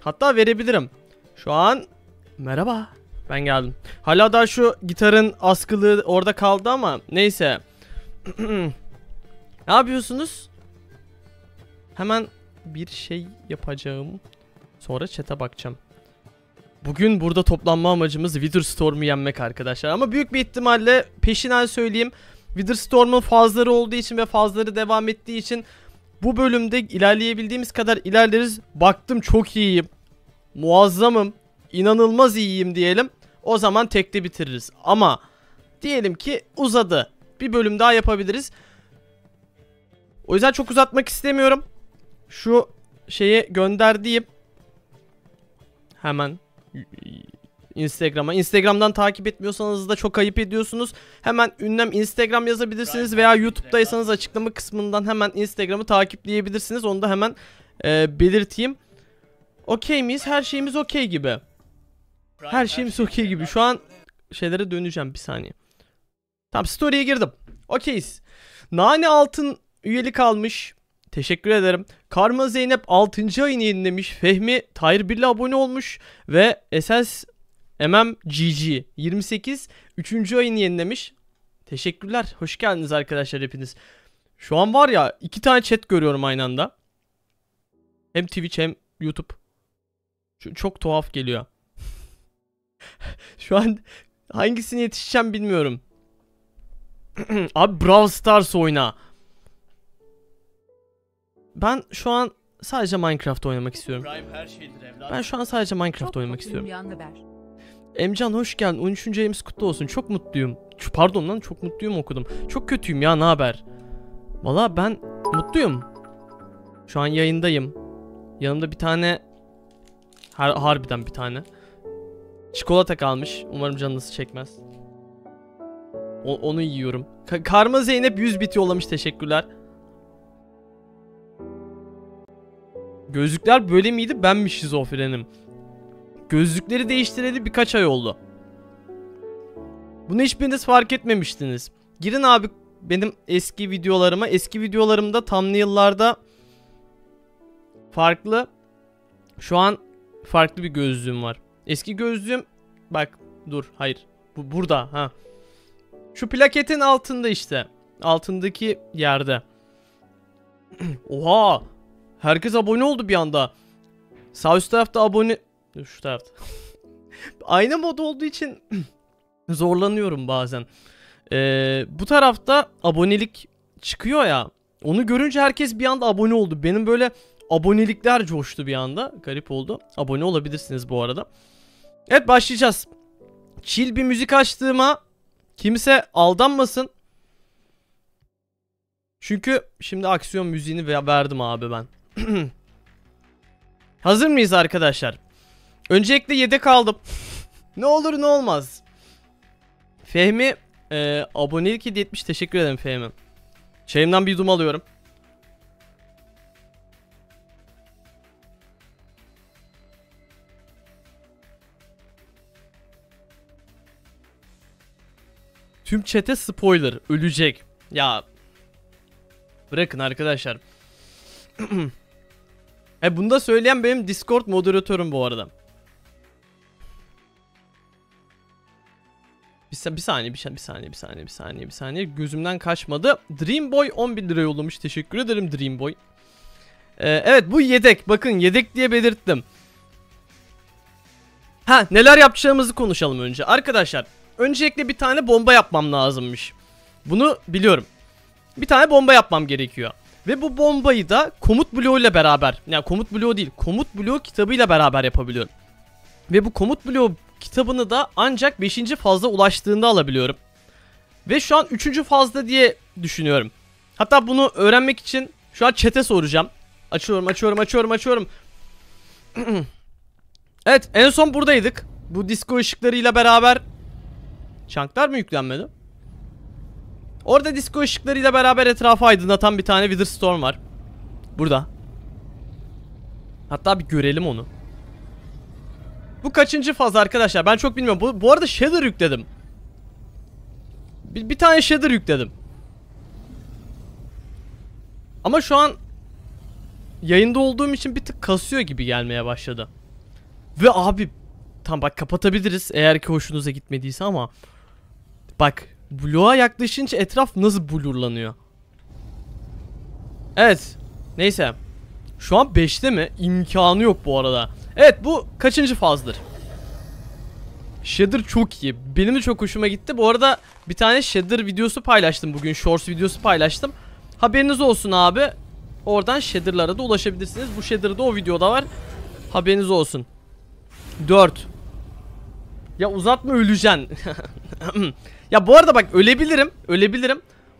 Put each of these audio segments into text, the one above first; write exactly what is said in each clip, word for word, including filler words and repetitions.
Hatta verebilirim. Şu an merhaba. Ben geldim. Hala daha şu gitarın askılığı orada kaldı ama neyse. Ne yapıyorsunuz? Hemen bir şey yapacağım. Sonra chat'e bakacağım. Bugün burada toplanma amacımız Witherstorm'u yenmek arkadaşlar. Ama büyük bir ihtimalle peşinden söyleyeyim. Witherstorm'un fazları olduğu için ve fazları devam ettiği için bu bölümde ilerleyebildiğimiz kadar ilerleriz. Baktım çok iyiyim. Muazzamım. İnanılmaz iyiyim diyelim. O zaman tekte bitiririz. Ama diyelim ki uzadı. Bir bölüm daha yapabiliriz. O yüzden çok uzatmak istemiyorum. Şu şeye gönderdiğim hemen Instagram'a. Instagram'dan takip etmiyorsanız da çok ayıp ediyorsunuz. Hemen ünlem Instagram yazabilirsiniz veya YouTube'daysanız açıklama kısmından hemen Instagram'ı takipleyebilirsiniz. Onu da hemen e, belirteyim. Okey miyiz? Her şeyimiz okey gibi. Her şeyimiz okey gibi. Şu an şeylere döneceğim bir saniye. Tamam, story'e girdim. Okeyiz. Nane Altın üyelik almış. Teşekkür ederim. Karma Zeynep altıncı ayını yenilemiş. Fehmi Tahir bir ile abone olmuş. Ve S S M M G G yirmi sekiz üçüncü ayını yenilemiş. Teşekkürler. Hoş geldiniz arkadaşlar hepiniz. Şu an var ya iki tane chat görüyorum aynı anda. Hem Twitch hem YouTube. Şu, çok tuhaf geliyor. Şu an hangisine yetişeceğim bilmiyorum. Abi Brawl Stars oyna. Ben şu an sadece Minecraft oynamak istiyorum. Ben şu an sadece Minecraft oynamak istiyorum. Emcan hoş geldin. on üçüncü ayımız kutlu olsun. Çok mutluyum. Pardon lan, çok mutluyum okudum. Çok kötüyüm ya, ne haber? Valla ben mutluyum. Şu an yayındayım. Yanımda bir tane har harbiden bir tane çikolata kalmış. Umarım canınızı çekmez. O onu yiyorum. Ka Karma Zeynep yüz bit yollamış. Teşekkürler. Gözlükler böyle miydi? Ben mi şizofrenim? Gözlükleri değiştireli birkaç ay oldu. Bunu hiçbiriniz fark etmemiştiniz. Girin abi benim eski videolarıma. Eski videolarımda thumbnail'larda farklı. Şu an farklı bir gözlüğüm var. Eski gözlüğüm bak dur hayır. Bu burada ha. Şu plaketin altında işte. Altındaki yerde. Oha! Herkes abone oldu bir anda. Sağ üst tarafta abone... Şu tarafta. Aynı mod olduğu için zorlanıyorum bazen. Ee, bu tarafta abonelik çıkıyor ya. Onu görünce herkes bir anda abone oldu. Benim böyle abonelikler coştu bir anda. Garip oldu. Abone olabilirsiniz bu arada. Evet, başlayacağız. Chill bir müzik açtığıma kimse aldanmasın. Çünkü şimdi aksiyon müziğini verdim abi ben. Hazır mıyız arkadaşlar? Öncelikle yedek aldım. Ne olur ne olmaz. Fehmi e, abonelik hediye etmiş. Teşekkür ederim Fehmi. Çayımdan bir yudum alıyorum. Tüm chat'e spoiler. Ölecek. Ya bırakın arkadaşlar. E bunu da söyleyen benim Discord moderatörüm bu arada. Bir, bir saniye, bir, bir saniye, bir saniye, bir saniye, bir saniye. Gözümden kaçmadı. Dreamboy on bir lira yollamış. Teşekkür ederim Dreamboy. Ee, evet bu yedek. Bakın yedek diye belirttim. Ha, neler yapacağımızı konuşalım önce. Arkadaşlar, öncelikle bir tane bomba yapmam lazımmış. Bunu biliyorum. Bir tane bomba yapmam gerekiyor. Ve bu bombayı da komut bloğu ile beraber, yani komut bloğu değil, komut bloğu kitabıyla beraber yapabiliyorum. Ve bu komut bloğu kitabını da ancak beşinci fazla ulaştığında alabiliyorum. Ve şu an üçüncü fazla diye düşünüyorum. Hatta bunu öğrenmek için şu an chat'e soracağım. Açıyorum, açıyorum, açıyorum, açıyorum. Evet, en son buradaydık. Bu disco ışıklarıyla beraber. Çanklar mı yüklenmedi? Orada disco ışıklarıyla beraber etrafı aydınlatan bir tane Witherstorm var. Burada. Hatta bir görelim onu. Bu kaçıncı faz arkadaşlar? Ben çok bilmiyorum. Bu, bu arada shader yükledim. Bir, bir tane shader yükledim. Ama şu an yayında olduğum için bir tık kasıyor gibi gelmeye başladı. Ve abi tam bak kapatabiliriz eğer ki hoşunuza gitmediyse ama bak bloğa yaklaşınca etraf nasıl blurlanıyor. Evet. Neyse. Şu an beşte mi? İmkanı yok bu arada. Evet, bu kaçıncı fazdır? Shader çok iyi. Benim de çok hoşuma gitti. Bu arada bir tane shader videosu paylaştım bugün. Shorts videosu paylaştım. Haberiniz olsun abi. Oradan shader'lara da ulaşabilirsiniz. Bu shader da o videoda var. Haberiniz olsun. dört. Ya uzatma, öleceksin. Ya bu arada bak ölebilirim. Ölebilirim.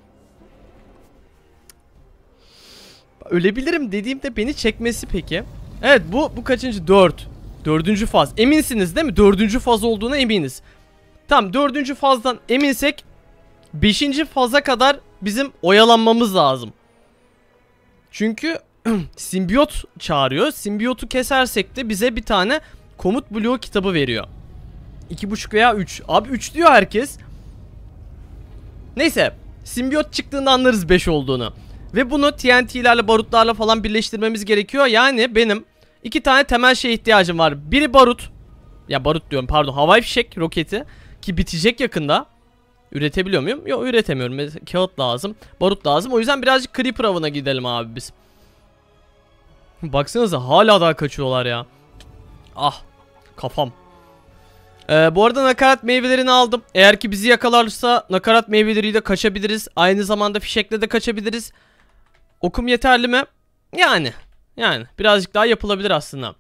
Ölebilirim dediğimde beni çekmesi peki. Evet, bu bu kaçıncı? dört. Dördüncü faz. Eminsiniz değil mi? Dördüncü faz olduğuna eminiz. Tamam, dördüncü fazdan eminsek beşinci faza kadar bizim oyalanmamız lazım. Çünkü simbiyot çağırıyor. Simbiyotu kesersek de bize bir tane komut bloğu kitabı veriyor. iki buçuk veya üç. Abi üç diyor herkes. Neyse. Simbiyot çıktığında anlarız beş olduğunu. Ve bunu T N T'lerle, barutlarla falan birleştirmemiz gerekiyor. Yani benim iki tane temel şeye ihtiyacım var. Biri barut. Ya barut diyorum, pardon. Havai fişek roketi. Ki bitecek yakında. Üretebiliyor muyum? Yok, üretemiyorum. Mesela kağıt lazım. Barut lazım. O yüzden birazcık creeper avına gidelim abi biz. Baksanıza hala daha kaçıyorlar ya. Ah. Kafam. Ee, bu arada nakarat meyvelerini aldım. Eğer ki bizi yakalarsa nakarat meyveleriyle kaçabiliriz. Aynı zamanda fişekle de kaçabiliriz. Okum yeterli mi? Yani. Yani. Birazcık daha yapılabilir aslında.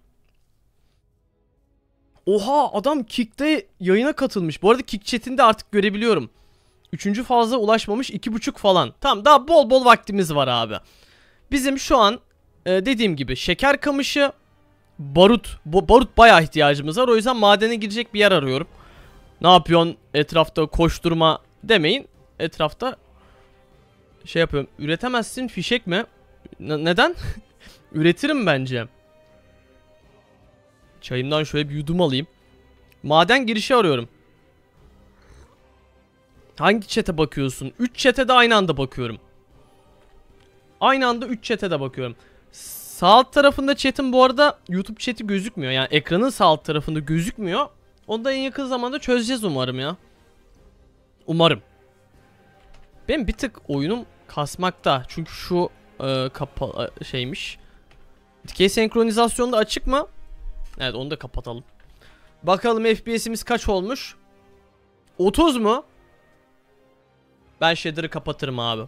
Oha, adam Kick'te yayına katılmış. Bu arada Kick chat'inde artık görebiliyorum. Üçüncü fazla ulaşmamış, iki buçuk falan. Tamam, daha bol bol vaktimiz var abi. Bizim şu an e, dediğim gibi şeker kamışı, barut. Bu barut bayağı ihtiyacımız var. O yüzden madene girecek bir yer arıyorum. Ne yapıyorsun etrafta koşturma demeyin. Etrafta şey yapıyorum. Üretemezsin fişek mi? N neden? Üretirim bence. Çayımdan şöyle bir yudum alayım. Maden girişi arıyorum. Hangi chat'e bakıyorsun? üç chat'e de aynı anda bakıyorum. Aynı anda üç chat'e de bakıyorum. Sağ alt tarafında chat'in bu arada YouTube chat'i gözükmüyor. Yani ekranın sağ alt tarafında gözükmüyor. Onu da en yakın zamanda çözeceğiz umarım ya. Umarım. Benim bir tık oyunum kasmakta. Çünkü şu e, kapa şeymiş. Dikey senkronizasyonu da açık mı? Evet, onu da kapatalım. Bakalım F P S'imiz kaç olmuş? otuz mu? Ben shader'ı kapatırım abi.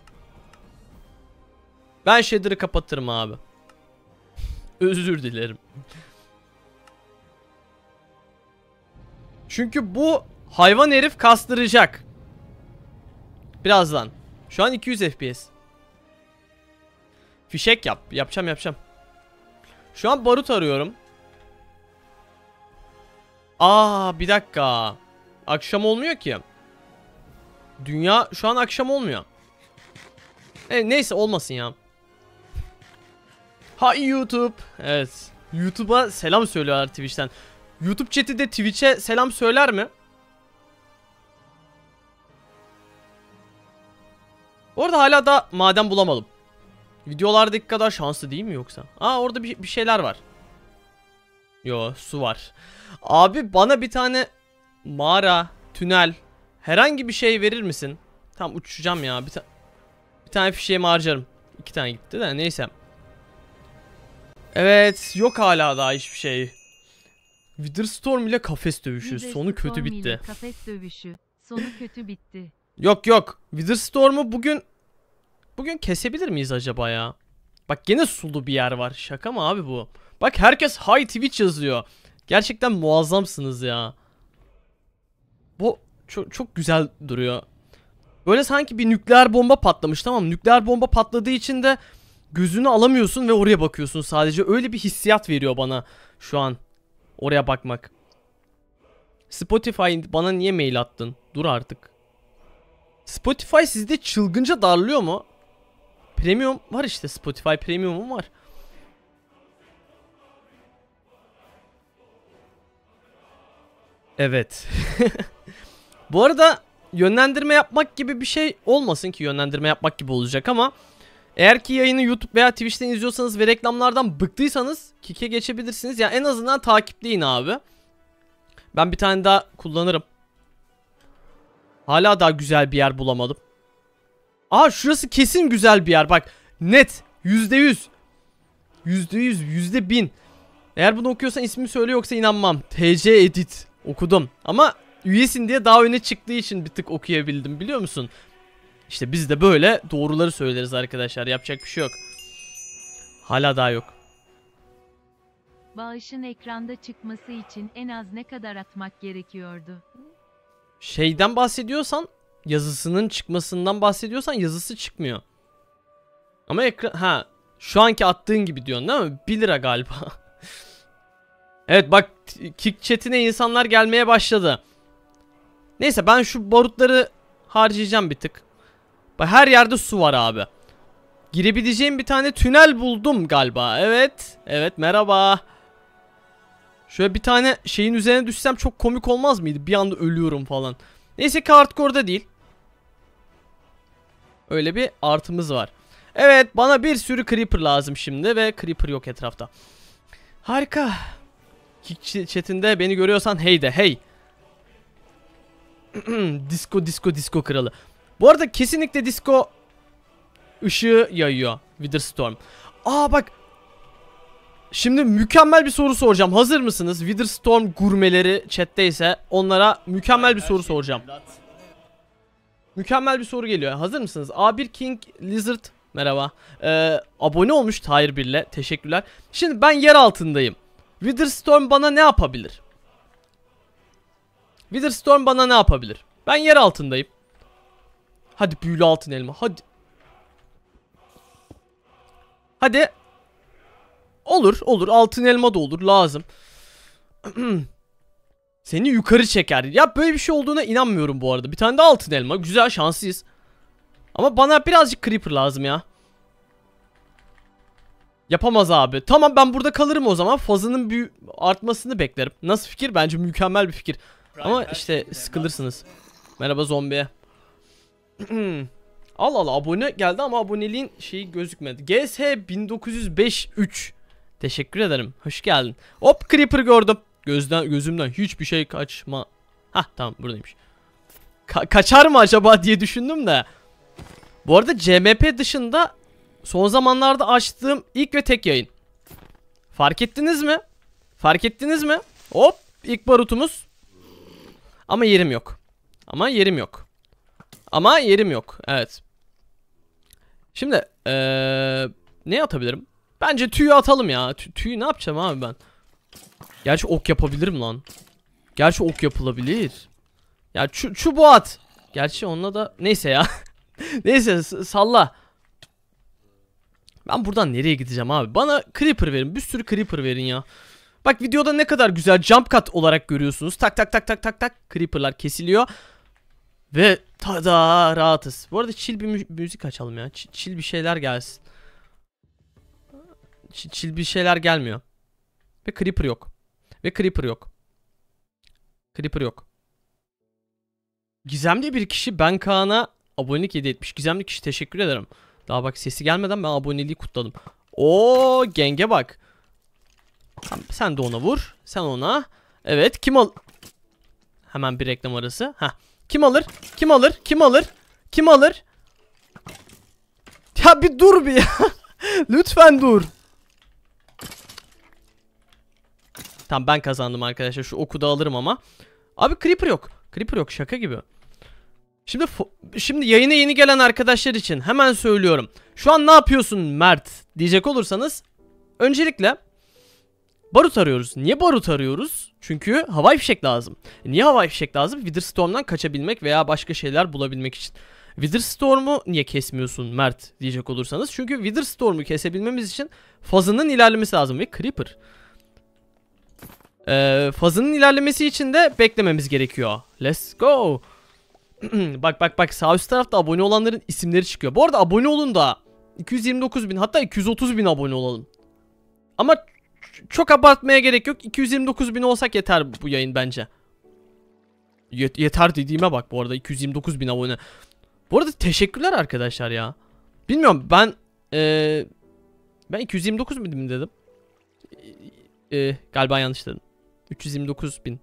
Ben shader'ı kapatırım abi. Özür dilerim. Çünkü bu hayvan herif kastıracak. Birazdan. Şu an iki yüz F P S. Fişek yap. Yapacağım yapacağım. Şu an barut arıyorum. Aa, bir dakika. Akşam olmuyor ki. Dünya şu an akşam olmuyor. E, neyse olmasın ya. Hay YouTube. Evet. YouTube'a selam söylüyorlar Twitch'ten. YouTube chat'i de Twitch'e selam söyler mi? Orada hala da maden bulamadım. Videolardaki kadar şanslı değil mi yoksa? Aa, orada bir, bir şeyler var. Yo, su var. Abi bana bir tane mağara, tünel, herhangi bir şey verir misin? Tam uçacağım ya. Bir, ta bir tane fişeğimi harcarım. İki tane gitti de neyse. Evet, yok hala daha hiçbir şey. Witherstorm ile kafes dövüşü. Sonu kötü bitti. Kafes dövüşü. Sonu kötü bitti. Yok yok. Witherstorm'u bugün bugün kesebilir miyiz acaba ya? Bak gene sulu bir yer var. Şaka mı abi bu? Bak herkes Hi Twitch yazıyor. Gerçekten muazzamsınız ya. Bu çok, çok güzel duruyor. Böyle sanki bir nükleer bomba patlamış, tamam mı? Nükleer bomba patladığı için de gözünü alamıyorsun ve oraya bakıyorsun sadece. Öyle bir hissiyat veriyor bana şu an. Oraya bakmak. Spotify bana niye mail attın? Dur artık. Spotify sizde çılgınca darlıyor mu? Premium var işte. Spotify Premium'um var. Evet. Bu arada yönlendirme yapmak gibi bir şey olmasın ki, yönlendirme yapmak gibi olacak ama Eğer ki yayını YouTube veya Twitch'ten izliyorsanız ve reklamlardan bıktıysanız Kick'e geçebilirsiniz. Yani en azından takipleyin abi. Ben bir tane daha kullanırım. Hala daha güzel bir yer bulamadım. Aa, şurası kesin güzel bir yer bak. Net. Yüzde yüz. Yüzde yüz. Yüzde bin. Eğer bunu okuyorsan ismini söyle, yoksa inanmam. T C Edit. Okudum. Ama üyesin diye daha öne çıktığı için bir tık okuyabildim, biliyor musun? İşte biz de böyle doğruları söyleriz arkadaşlar. Yapacak bir şey yok. Hala daha yok. Bağışın ekranda çıkması için en az ne kadar atmak gerekiyordu? Şeyden bahsediyorsan, yazısının çıkmasından bahsediyorsan yazısı çıkmıyor. Ama ekran, ha, şu anki attığın gibi diyorsun değil mi? bir lira galiba. Evet bak, Kick chatine insanlar gelmeye başladı. Neyse, ben şu barutları harcayacağım bir tık. Bak, her yerde su var abi. Girebileceğim bir tane tünel buldum galiba. Evet. Evet, merhaba. Şöyle bir tane şeyin üzerine düşsem çok komik olmaz mıydı? Bir anda ölüyorum falan. Neyse ki hardcore'da değil. Öyle bir artımız var. Evet, bana bir sürü creeper lazım şimdi ve creeper yok etrafta. Harika. Kick chatinde beni görüyorsan hey de hey. Disco disco disco kralı. Bu arada kesinlikle disco ışığı yayıyor Witherstorm. Aa bak. Şimdi mükemmel bir soru soracağım. Hazır mısınız? Witherstorm gurmeleri chatteyse onlara mükemmel bir soru soracağım. Mükemmel bir soru geliyor. Hazır mısınız? A bir King Lizard merhaba. Ee, abone olmuş Tahir birle. Teşekkürler. Şimdi ben yer altındayım. Witherstorm bana ne yapabilir? Witherstorm bana ne yapabilir? Ben yer altındayım. Hadi büyülü altın elma. Hadi. Hadi. Olur olur, altın elma da olur, lazım. Seni yukarı çeker. Ya böyle bir şey olduğuna inanmıyorum bu arada. Bir tane de altın elma. Güzel, şanslıyız. Ama bana birazcık creeper lazım ya. Yapamaz abi. Tamam, ben burada kalırım o zaman. Fazının büyü artmasını beklerim. Nasıl fikir? Bence mükemmel bir fikir. Ama işte sıkılırsınız. Merhaba zombi. Al al, abone geldi ama aboneliğin şeyi gözükmedi. G S bin dokuz yüz beş üç. Teşekkür ederim. Hoş geldin. Hop, creeper gördüm. Gözden gözümden hiçbir şey kaçma. Hah, tamam, buradaymış. Ka kaçar mı acaba diye düşündüm de. Bu arada C M P dışında son zamanlarda açtığım ilk ve tek yayın. Fark ettiniz mi? Fark ettiniz mi? Hop, ilk barutumuz. Ama yerim yok. Ama yerim yok. Ama yerim yok. Evet. Şimdi ee, ne atabilirim? Bence tüyü atalım ya. Tü tüyü ne yapacağım abi ben? Gerçi ok yapabilirim lan. Gerçi ok yapılabilir. Ya çu çubuğu at. Gerçi onunla da neyse ya. Neyse, salla. Ben buradan nereye gideceğim abi? Bana creeper verin. Bir sürü creeper verin ya. Bak, videoda ne kadar güzel jump cut olarak görüyorsunuz. Tak tak tak tak tak tak. Creeper'lar kesiliyor. Ve tada, rahatız. Bu arada chill bir mü müzik açalım ya. Ç chill bir şeyler gelsin. Ç chill bir şeyler gelmiyor. Ve creeper yok. Ve creeper yok. Creeper yok. Gizemli bir kişi Ben Kaan'a abonelik hediye etmiş. Gizemli kişi, teşekkür ederim. Daha bak, sesi gelmeden ben aboneliği kutladım. Oo, genge bak. Sen de ona vur. Sen ona. Evet, kim al... Hemen bir reklam arası. Heh. Kim alır? Kim alır? Kim alır? Kim alır? Ya bir dur bir ya. Lütfen dur. Tamam, ben kazandım arkadaşlar. Şu oku da alırım ama. Abi creeper yok. Creeper yok, şaka gibi. Şimdi şimdi yayına yeni gelen arkadaşlar için hemen söylüyorum. Şu an ne yapıyorsun Mert diyecek olursanız, öncelikle barut arıyoruz. Niye barut arıyoruz? Çünkü havai fişek lazım. E niye havai fişek lazım? Witherstorm'dan kaçabilmek veya başka şeyler bulabilmek için. Witherstorm'u niye kesmiyorsun Mert diyecek olursanız, çünkü Witherstorm'u kesebilmemiz için fazının ilerlemesi lazım ve creeper. Ee, fazının ilerlemesi için de beklememiz gerekiyor. Let's go. Bak bak bak, sağ üst tarafta abone olanların isimleri çıkıyor. Bu arada abone olun da iki yüz yirmi dokuz bin, hatta iki yüz otuz bin abone olalım. Ama çok abartmaya gerek yok. iki yüz yirmi dokuz bin olsak yeter bu yayın bence. Yet yeter dediğime bak bu arada, iki yüz yirmi dokuz bin abone. Bu arada teşekkürler arkadaşlar ya. Bilmiyorum, ben Ee, ben iki yüz yirmi dokuz bin dedim. Ee, galiba yanlış dedim. üç yüz yirmi dokuz bin.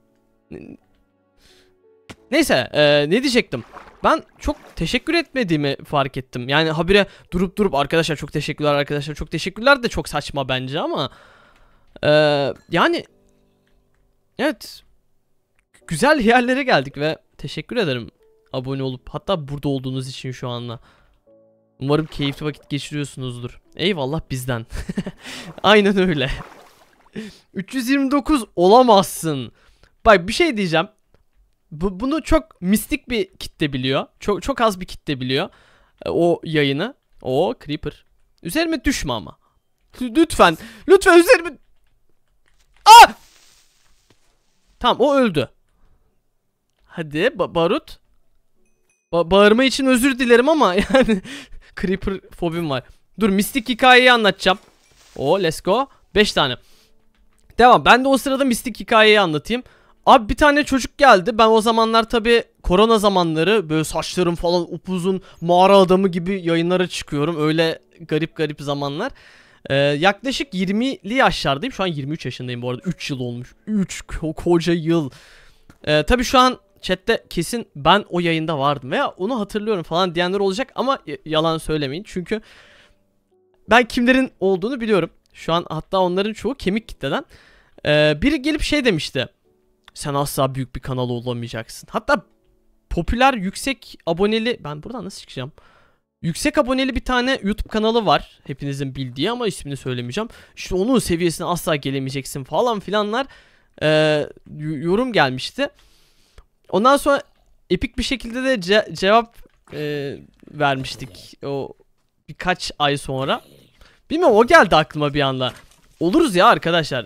Neyse ee, ne diyecektim. Ben çok teşekkür etmediğimi fark ettim. Yani habire durup durup arkadaşlar çok teşekkürler, arkadaşlar çok teşekkürler de çok saçma bence ama ee, yani evet, güzel yerlere geldik ve teşekkür ederim abone olup hatta burada olduğunuz için şu anda. Umarım keyifli vakit geçiriyorsunuzdur. Eyvallah bizden. Aynen öyle. üç yüz yirmi dokuz olamazsın. Bak bir şey diyeceğim. Bu, bunu çok mistik bir kitle biliyor. Çok çok az bir kitle biliyor. E, o yayını. O Creeper. Üzerime düşme ama. Lütfen. Lütfen üzerime. Ah! Tamam o öldü. Hadi ba Barut. Ba bağırma için özür dilerim ama yani Creeper fobim var. Dur mistik hikayeyi anlatacağım. O let's go. beş tane. Devam. Ben de o sırada mistik hikayeyi anlatayım. Abi bir tane çocuk geldi. Ben o zamanlar tabi korona zamanları böyle saçlarım falan upuzun mağara adamı gibi yayınlara çıkıyorum. Öyle garip garip zamanlar. Ee, yaklaşık yirmili yaşlardayım. Şu an yirmi üç yaşındayım bu arada. üç yıl olmuş. üç ko koca yıl. Ee, tabi şu an chatte kesin ben o yayında vardım veya onu hatırlıyorum falan diyenler olacak ama yalan söylemeyin. Çünkü ben kimlerin olduğunu biliyorum. Şu an hatta onların çoğu kemik kitleden. Ee, biri gelip şey demişti. Sen asla büyük bir kanal olamayacaksın. Hatta popüler yüksek aboneli, ben buradan nasıl çıkacağım? Yüksek aboneli bir tane YouTube kanalı var. Hepinizin bildiği ama ismini söylemeyeceğim. İşte onun seviyesine asla gelemeyeceksin falan filanlar. Ee, yorum gelmişti. Ondan sonra epik bir şekilde de ce cevap e, vermiştik. O birkaç ay sonra. Bilmiyorum o geldi aklıma bir anda. Oluruz ya arkadaşlar.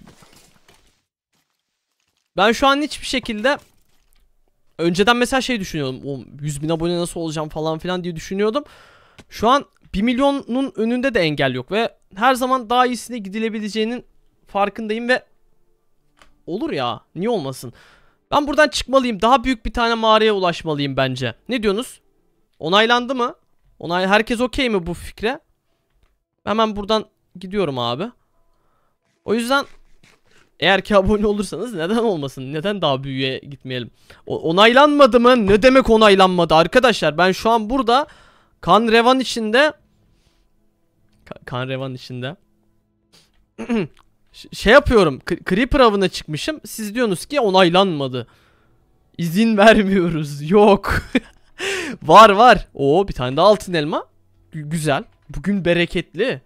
Ben şu an hiçbir şekilde önceden mesela şey düşünüyordum. O yüz bin abone nasıl olacağım falan filan diye düşünüyordum. Şu an bir milyonun önünde de engel yok ve her zaman daha iyisine gidilebileceğinin farkındayım ve olur ya, niye olmasın. Ben buradan çıkmalıyım. Daha büyük bir tane mağaraya ulaşmalıyım bence. Ne diyorsunuz? Onaylandı mı? Onay herkes okey mi bu fikre? Hemen buradan gidiyorum abi. O yüzden eğer ki abone olursanız neden olmasın? Neden daha büyüğe gitmeyelim? O onaylanmadı mı? Ne demek onaylanmadı? Arkadaşlar ben şu an burada kan revan içinde Ka kan revan içinde şey yapıyorum. Creeper avına çıkmışım. Siz diyorsunuz ki onaylanmadı. İzin vermiyoruz. Yok. Var var. Oo bir tane daha altın elma. G güzel. Bugün bereketli.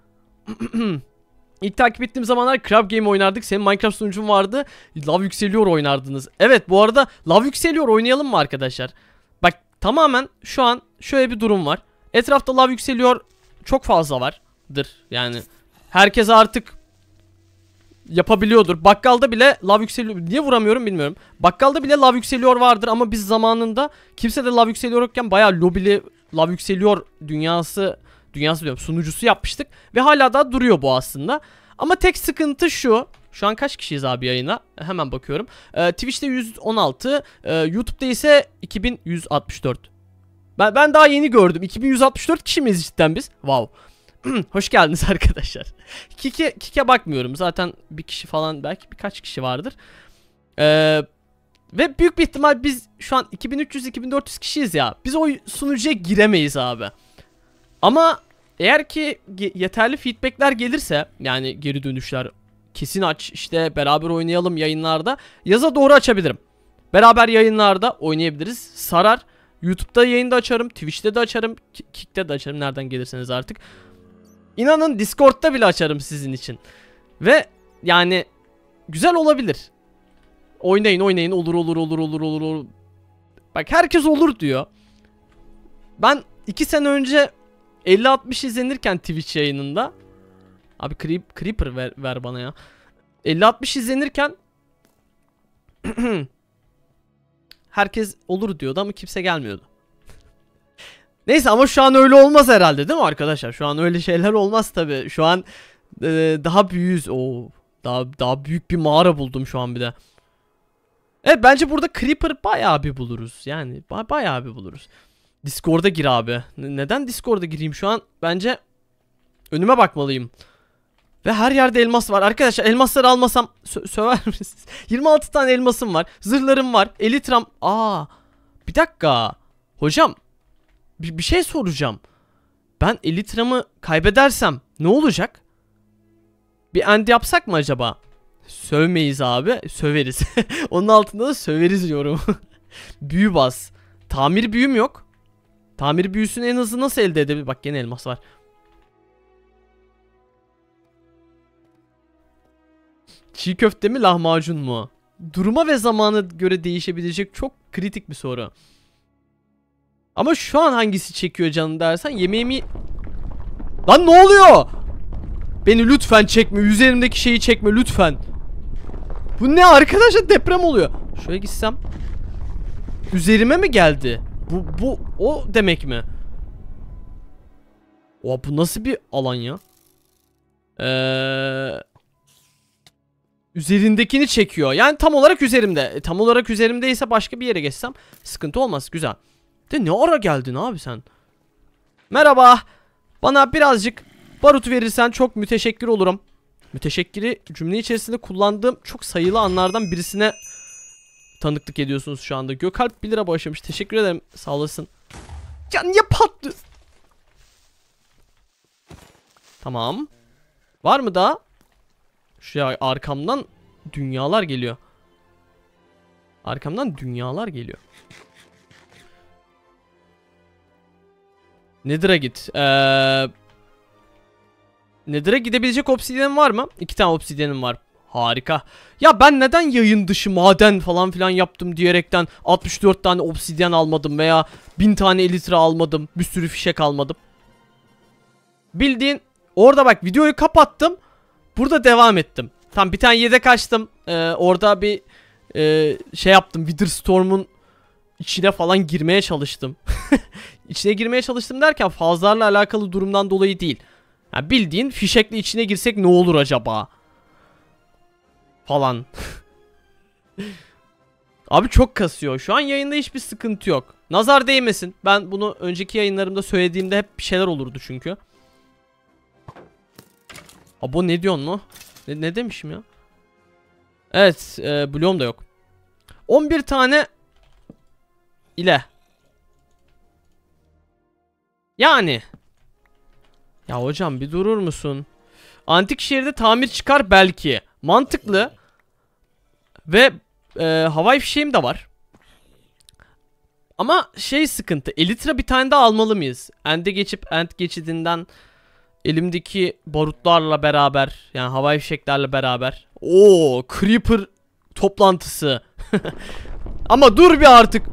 İlk takip ettiğim zamanlar Crab Game oynardık. Senin Minecraft sunucun vardı. Lav yükseliyor oynardınız. Evet bu arada lav yükseliyor oynayalım mı arkadaşlar? Bak tamamen şu an şöyle bir durum var. Etrafta lav yükseliyor çok fazla vardır. Yani herkes artık yapabiliyordur. Bakkalda bile lav yükseliyor. Niye vuramıyorum bilmiyorum. Bakkalda bile lav yükseliyor vardır ama biz zamanında kimse de lav yükseliyor yokken bayağı lobili lav yükseliyor dünyası dünyası diyorum sunucusu yapmıştık ve hala da duruyor bu aslında. Ama tek sıkıntı şu. Şu an kaç kişiyiz abi yayına? Hemen bakıyorum. Ee, Twitch'te yüz on altı, e, YouTube'da ise iki bin yüz altmış dört. Ben ben daha yeni gördüm. iki bin yüz altmış dört kişi miyiz cidden biz? Wow. Hoş geldiniz arkadaşlar. Kike Kike bakmıyorum. Zaten bir kişi falan belki birkaç kişi vardır. Ee, ve büyük bir ihtimal biz şu an iki bin üç yüz iki bin dört yüz kişiyiz ya. Biz o sunucuya giremeyiz abi. Ama eğer ki yeterli feedbackler gelirse yani geri dönüşler kesin aç işte beraber oynayalım yayınlarda yaza doğru açabilirim. Beraber yayınlarda oynayabiliriz. Sarar. YouTube'da yayında açarım. Twitch'te de açarım. Kick'te de açarım. Nereden gelirseniz artık. İnanın Discord'da bile açarım sizin için. Ve yani güzel olabilir. Oynayın oynayın olur olur olur olur olur olur. Bak herkes olur diyor. Ben iki sene önce elli altmış izlenirken Twitch yayınında abi creep, Creeper ver, ver bana ya. elli altmış izlenirken herkes olur diyordu ama kimse gelmiyordu. Neyse ama şu an öyle olmaz herhalde değil mi arkadaşlar? Şu an öyle şeyler olmaz tabi. Şu an e, daha büyüğüz. Oo, daha daha büyük bir mağara buldum şu an bir de. Evet bence burada Creeper bayağı bir buluruz. Yani ba bayağı bir buluruz. Discord'a gir abi. N neden Discord'a gireyim şu an? Bence Önüme bakmalıyım. Ve her yerde elmas var. Arkadaşlar elmasları almasam sö söver misiniz? yirmi altı tane elmasım var. Zırhlarım var. Elitram. Aa, bir dakika. Hocam bir, bir şey soracağım. Ben elitramı kaybedersem ne olacak? Bir end yapsak mı acaba? Sövmeyiz abi. Söveriz. Onun altında da söveriz diyorum. Büyü bas. Tamir büyüm yok. Tamir büyüsünü en hızlı nasıl elde edebilir? Bak gene elmas var. Çiğ köfte mi lahmacun mu? Duruma ve zamana göre değişebilecek çok kritik bir soru. Ama şu an hangisi çekiyor canım dersen yemeğimi... Lan ne oluyor? Beni lütfen çekme. Üzerimdeki şeyi çekme lütfen. Bu ne arkadaşlar, deprem oluyor. Şöyle gitsem. Üzerime mi geldi? Bu, bu o demek mi? Oha, bu nasıl bir alan ya? Eee... Üzerindekini çekiyor. Yani tam olarak üzerimde. E, tam olarak üzerimdeyse başka bir yere geçsem sıkıntı olmaz. Güzel. De ne ara geldin abi sen? Merhaba. Bana birazcık barut verirsen çok müteşekkir olurum. Müteşekkiri cümle içerisinde kullandığım çok sayılı anlardan birisine tanıklık ediyorsunuz şu anda. Gökalp bir lira bağışlamış. Teşekkür ederim. Sağ olasın. Ya niye patlıyor? Tamam. Var mı daha? Şu arkamdan dünyalar geliyor. Arkamdan dünyalar geliyor. Nether'a git. Ee, Nether'a gidebilecek obsidyenim var mı? İki tane obsidyenim var. Harika. Ya ben neden yayın dışı maden falan filan yaptım diyerekten altmış dört tane obsidyen almadım veya bin tane elitra almadım. Bir sürü fişek almadım. Bildiğin orada bak videoyu kapattım. Burada devam ettim. Tam bir tane yedek açtım. Ee, orada bir e, şey yaptım. Witherstorm'un içine falan girmeye çalıştım. İçine girmeye çalıştım derken fazlarla alakalı durumdan dolayı değil. Yani bildiğin fişekle içine girsek ne olur acaba? Falan. Abi çok kasıyor. Şu an yayında hiçbir sıkıntı yok. Nazar değmesin. Ben bunu önceki yayınlarımda söylediğimde hep bir şeyler olurdu çünkü. Abo ne diyorsun mu? Ne, ne demişim ya? Evet, e, bloğum da yok. on bir tane ile. Yani. Ya hocam bir durur musun? Antik şehirde tamir çıkar belki. Mantıklı. Ve e, havai fişeğim de var. Ama şey sıkıntı. Elitra bir tane daha almalı mıyız? End'e geçip end geçidinden elimdeki barutlarla beraber, yani havai fişeklerle beraber. Oo, Creeper toplantısı. Ama dur bir artık.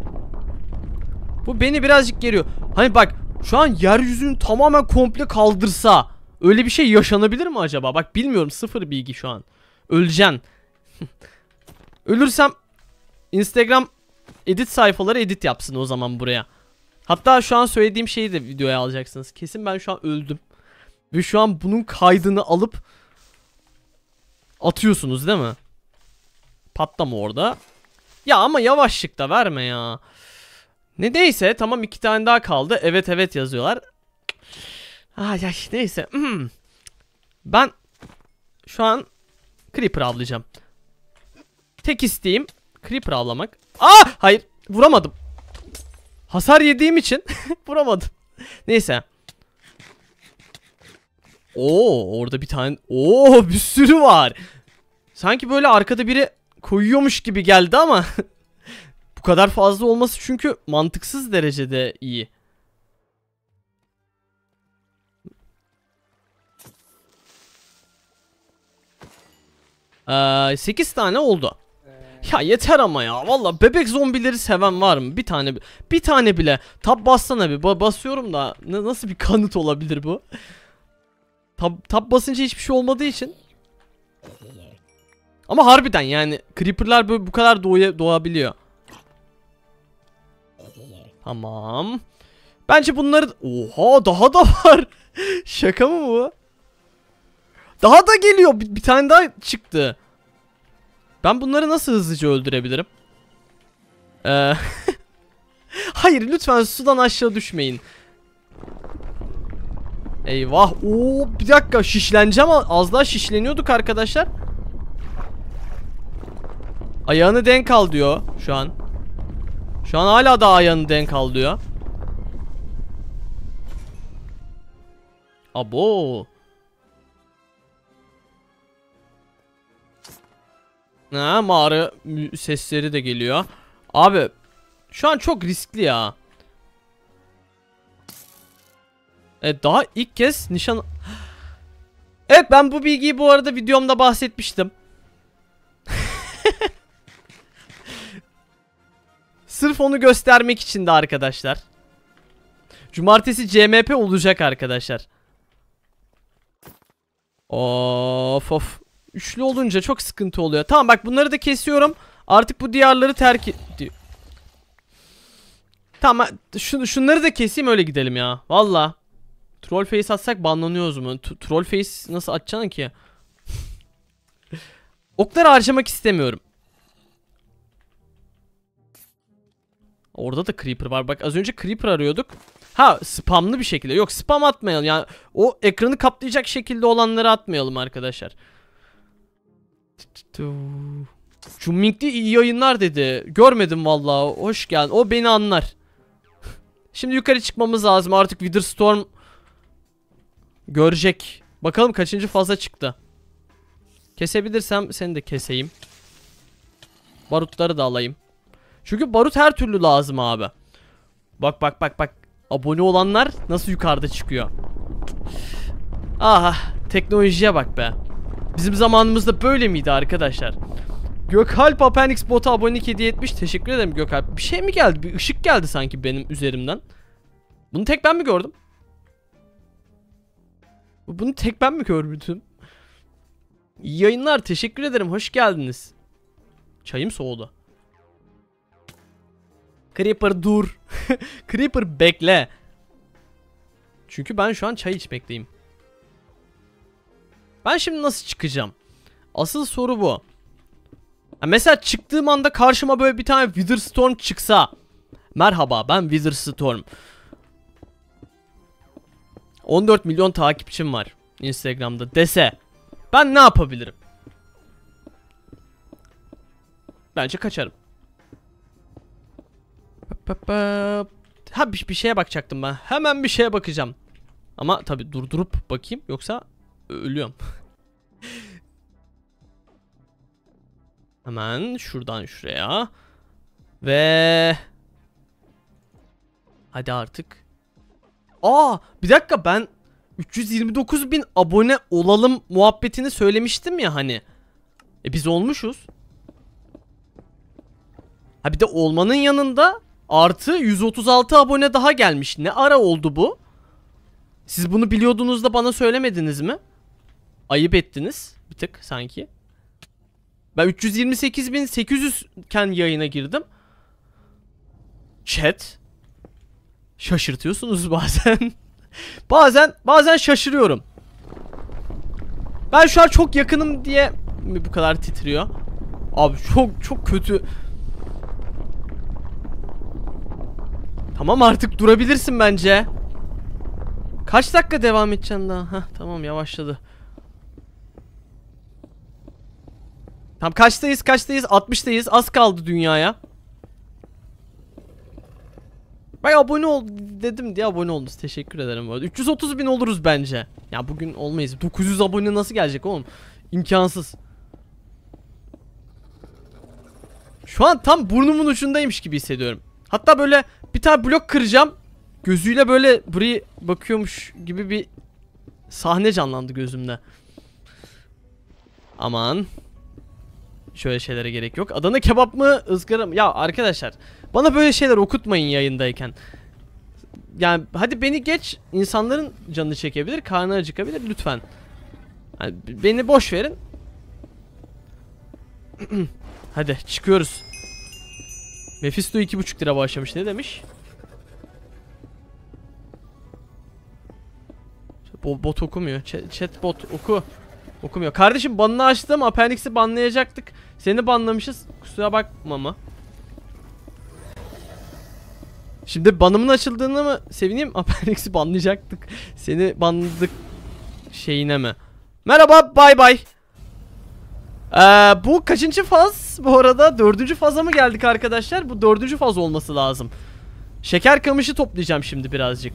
Bu beni birazcık geriyor. Hani bak şu an yeryüzünü tamamen komple kaldırsa öyle bir şey yaşanabilir mi acaba? Bak bilmiyorum, sıfır bilgi şu an. Öleceksin. Ölürsem Instagram edit sayfaları edit yapsın o zaman buraya. Hatta şu an söylediğim şeyi de videoya alacaksınız. Kesin ben şu an öldüm. Ve şu an bunun kaydını alıp atıyorsunuz değil mi? Patlama orada. Ya ama yavaşlıkta verme ya. Ne neyse tamam, iki tane daha kaldı. Evet evet yazıyorlar. Ay ay neyse. Ben şu an Creeper avlayacağım. Tek isteğim Creeper avlamak. Aa hayır, vuramadım. Hasar yediğim için vuramadım. Neyse. Oo orada bir tane. Oo bir sürü var. Sanki böyle arkada biri koyuyormuş gibi geldi ama bu kadar fazla olması çünkü mantıksız derecede iyi. Ee, sekiz tane oldu. Ya yeter ama ya. Vallahi bebek zombileri seven var mı? Bir tane bir tane bile. Tab bassana bir. Ba basıyorum da nasıl bir kanıt olabilir bu? Tab, tab basınca hiçbir şey olmadığı için. Ama harbiden yani creeper'lar böyle bu kadar doğuya, doğabiliyor. Tamam. Bence bunları... Oha daha da var. Şaka mı bu? Daha da geliyor. Bir, bir tane daha çıktı. Ben bunları nasıl hızlıca öldürebilirim? Ee... Hayır lütfen sudan aşağı düşmeyin. Eyvah. Oo, bir dakika şişleneceğim, az daha şişleniyorduk arkadaşlar. Ayağını denk al diyor şu an. Şu an hala da ayağını denk al diyor. Abo. Ha, mağara sesleri de geliyor. Abi şu an çok riskli ya. Evet, daha ilk kez nişan... Evet, ben bu bilgiyi bu arada videomda bahsetmiştim. Sırf onu göstermek için de arkadaşlar. Cumartesi C M P olacak arkadaşlar. Of of. Üçlü olunca çok sıkıntı oluyor. Tamam bak, bunları da kesiyorum. Artık bu diyarları terk ediyor. Tamam, şun şunları da keseyim, öyle gidelim ya. Valla. Troll face atsak banlanıyoruz mu? T Troll face nasıl atacaksın ki? Okları harcamak istemiyorum. Orada da creeper var. Bak az önce creeper arıyorduk. Ha, spamlı bir şekilde. Yok, spam atmayalım. Yani o ekranı kaplayacak şekilde olanları atmayalım arkadaşlar. Chumming'de iyi yayınlar dedi. Görmedim vallahi. Hoş geldin. O beni anlar. Şimdi yukarı çıkmamız lazım. Artık Witherstorm görecek. Bakalım kaçıncı faza çıktı. Kesebilirsem seni de keseyim. Barutları da alayım. Çünkü barut her türlü lazım abi. Bak bak bak bak. Abone olanlar nasıl yukarıda çıkıyor. Aha, teknolojiye bak be. Bizim zamanımızda böyle miydi arkadaşlar? Gökalp Apendix bota abonelik hediye etmiş. Teşekkür ederim Gökalp. Bir şey mi geldi? Bir ışık geldi sanki benim üzerimden. Bunu tek ben mi gördüm? Bunu tek ben mi gördüm? İyi yayınlar. Teşekkür ederim. Hoş geldiniz. Çayım soğudu. Creeper dur. Creeper bekle. Çünkü ben şu an çay içmekteyim. Ben şimdi nasıl çıkacağım? Asıl soru bu. Ya mesela çıktığım anda karşıma böyle bir tane Witherstorm çıksa. Merhaba, ben Witherstorm. on dört milyon takipçim var Instagram'da dese. Ben ne yapabilirim? Bence kaçarım. Ha, bir, bir şeye bakacaktım ben. Hemen bir şeye bakacağım. Ama tabi durdurup bakayım, yoksa ölüyorum. Hemen şuradan şuraya. Ve hadi artık. Aa, bir dakika, ben üç yüz yirmi dokuz bin abone olalım muhabbetini söylemiştim ya hani. E biz olmuşuz. Ha, bir de olmanın yanında artı yüz otuz altı abone daha gelmiş. Ne ara oldu bu? Siz bunu biliyordunuz da bana söylemediniz mi? Ayıp ettiniz bir tık sanki. Ben üç yüz yirmi sekiz bin sekiz yüz iken yayına girdim. Chat. Şaşırtıyorsunuz bazen. bazen bazen şaşırıyorum. Ben şu an çok yakınım diye mi bu kadar titriyor? Abi çok çok kötü. Tamam, artık durabilirsin bence. Kaç dakika devam edeceksin daha? Heh, tamam, yavaşladı. Tamam, kaçtayız kaçtayız? altmıştayız. Az kaldı dünyaya. Ben abone ol dedim diye abone oldunuz. Teşekkür ederim. üç yüz otuz bin oluruz bence. Ya bugün olmayız. dokuz yüz abone nasıl gelecek oğlum? İmkansız. Şu an tam burnumun ucundaymış gibi hissediyorum. Hatta böyle bir tane blok kıracağım. Gözüyle böyle buraya bakıyormuş gibi bir sahne canlandı gözümde. Aman. Şöyle şeylere gerek yok. Adana kebap mı, ızgara mı? Ya arkadaşlar, bana böyle şeyler okutmayın yayındayken. Yani hadi beni geç, insanların canını çekebilir, karnı acıkabilir lütfen. Yani beni boş verin. Hadi çıkıyoruz. Mephisto iki buçuk lira başlamış, ne demiş? Bot okumuyor. Chat, chat bot oku. Okumuyor. Kardeşim, banını açtım. Appendix'i banlayacaktık. Seni banlamışız. Kusura bakma mı? Şimdi banımın açıldığını mı sevineyim? Apex'i banlayacaktık. Seni banladık şeyine mi? Merhaba, bay bay. Ee, bu kaçıncı faz? Bu arada dördüncü faza mı geldik arkadaşlar? Bu dördüncü faz olması lazım. Şeker kamışı toplayacağım şimdi birazcık.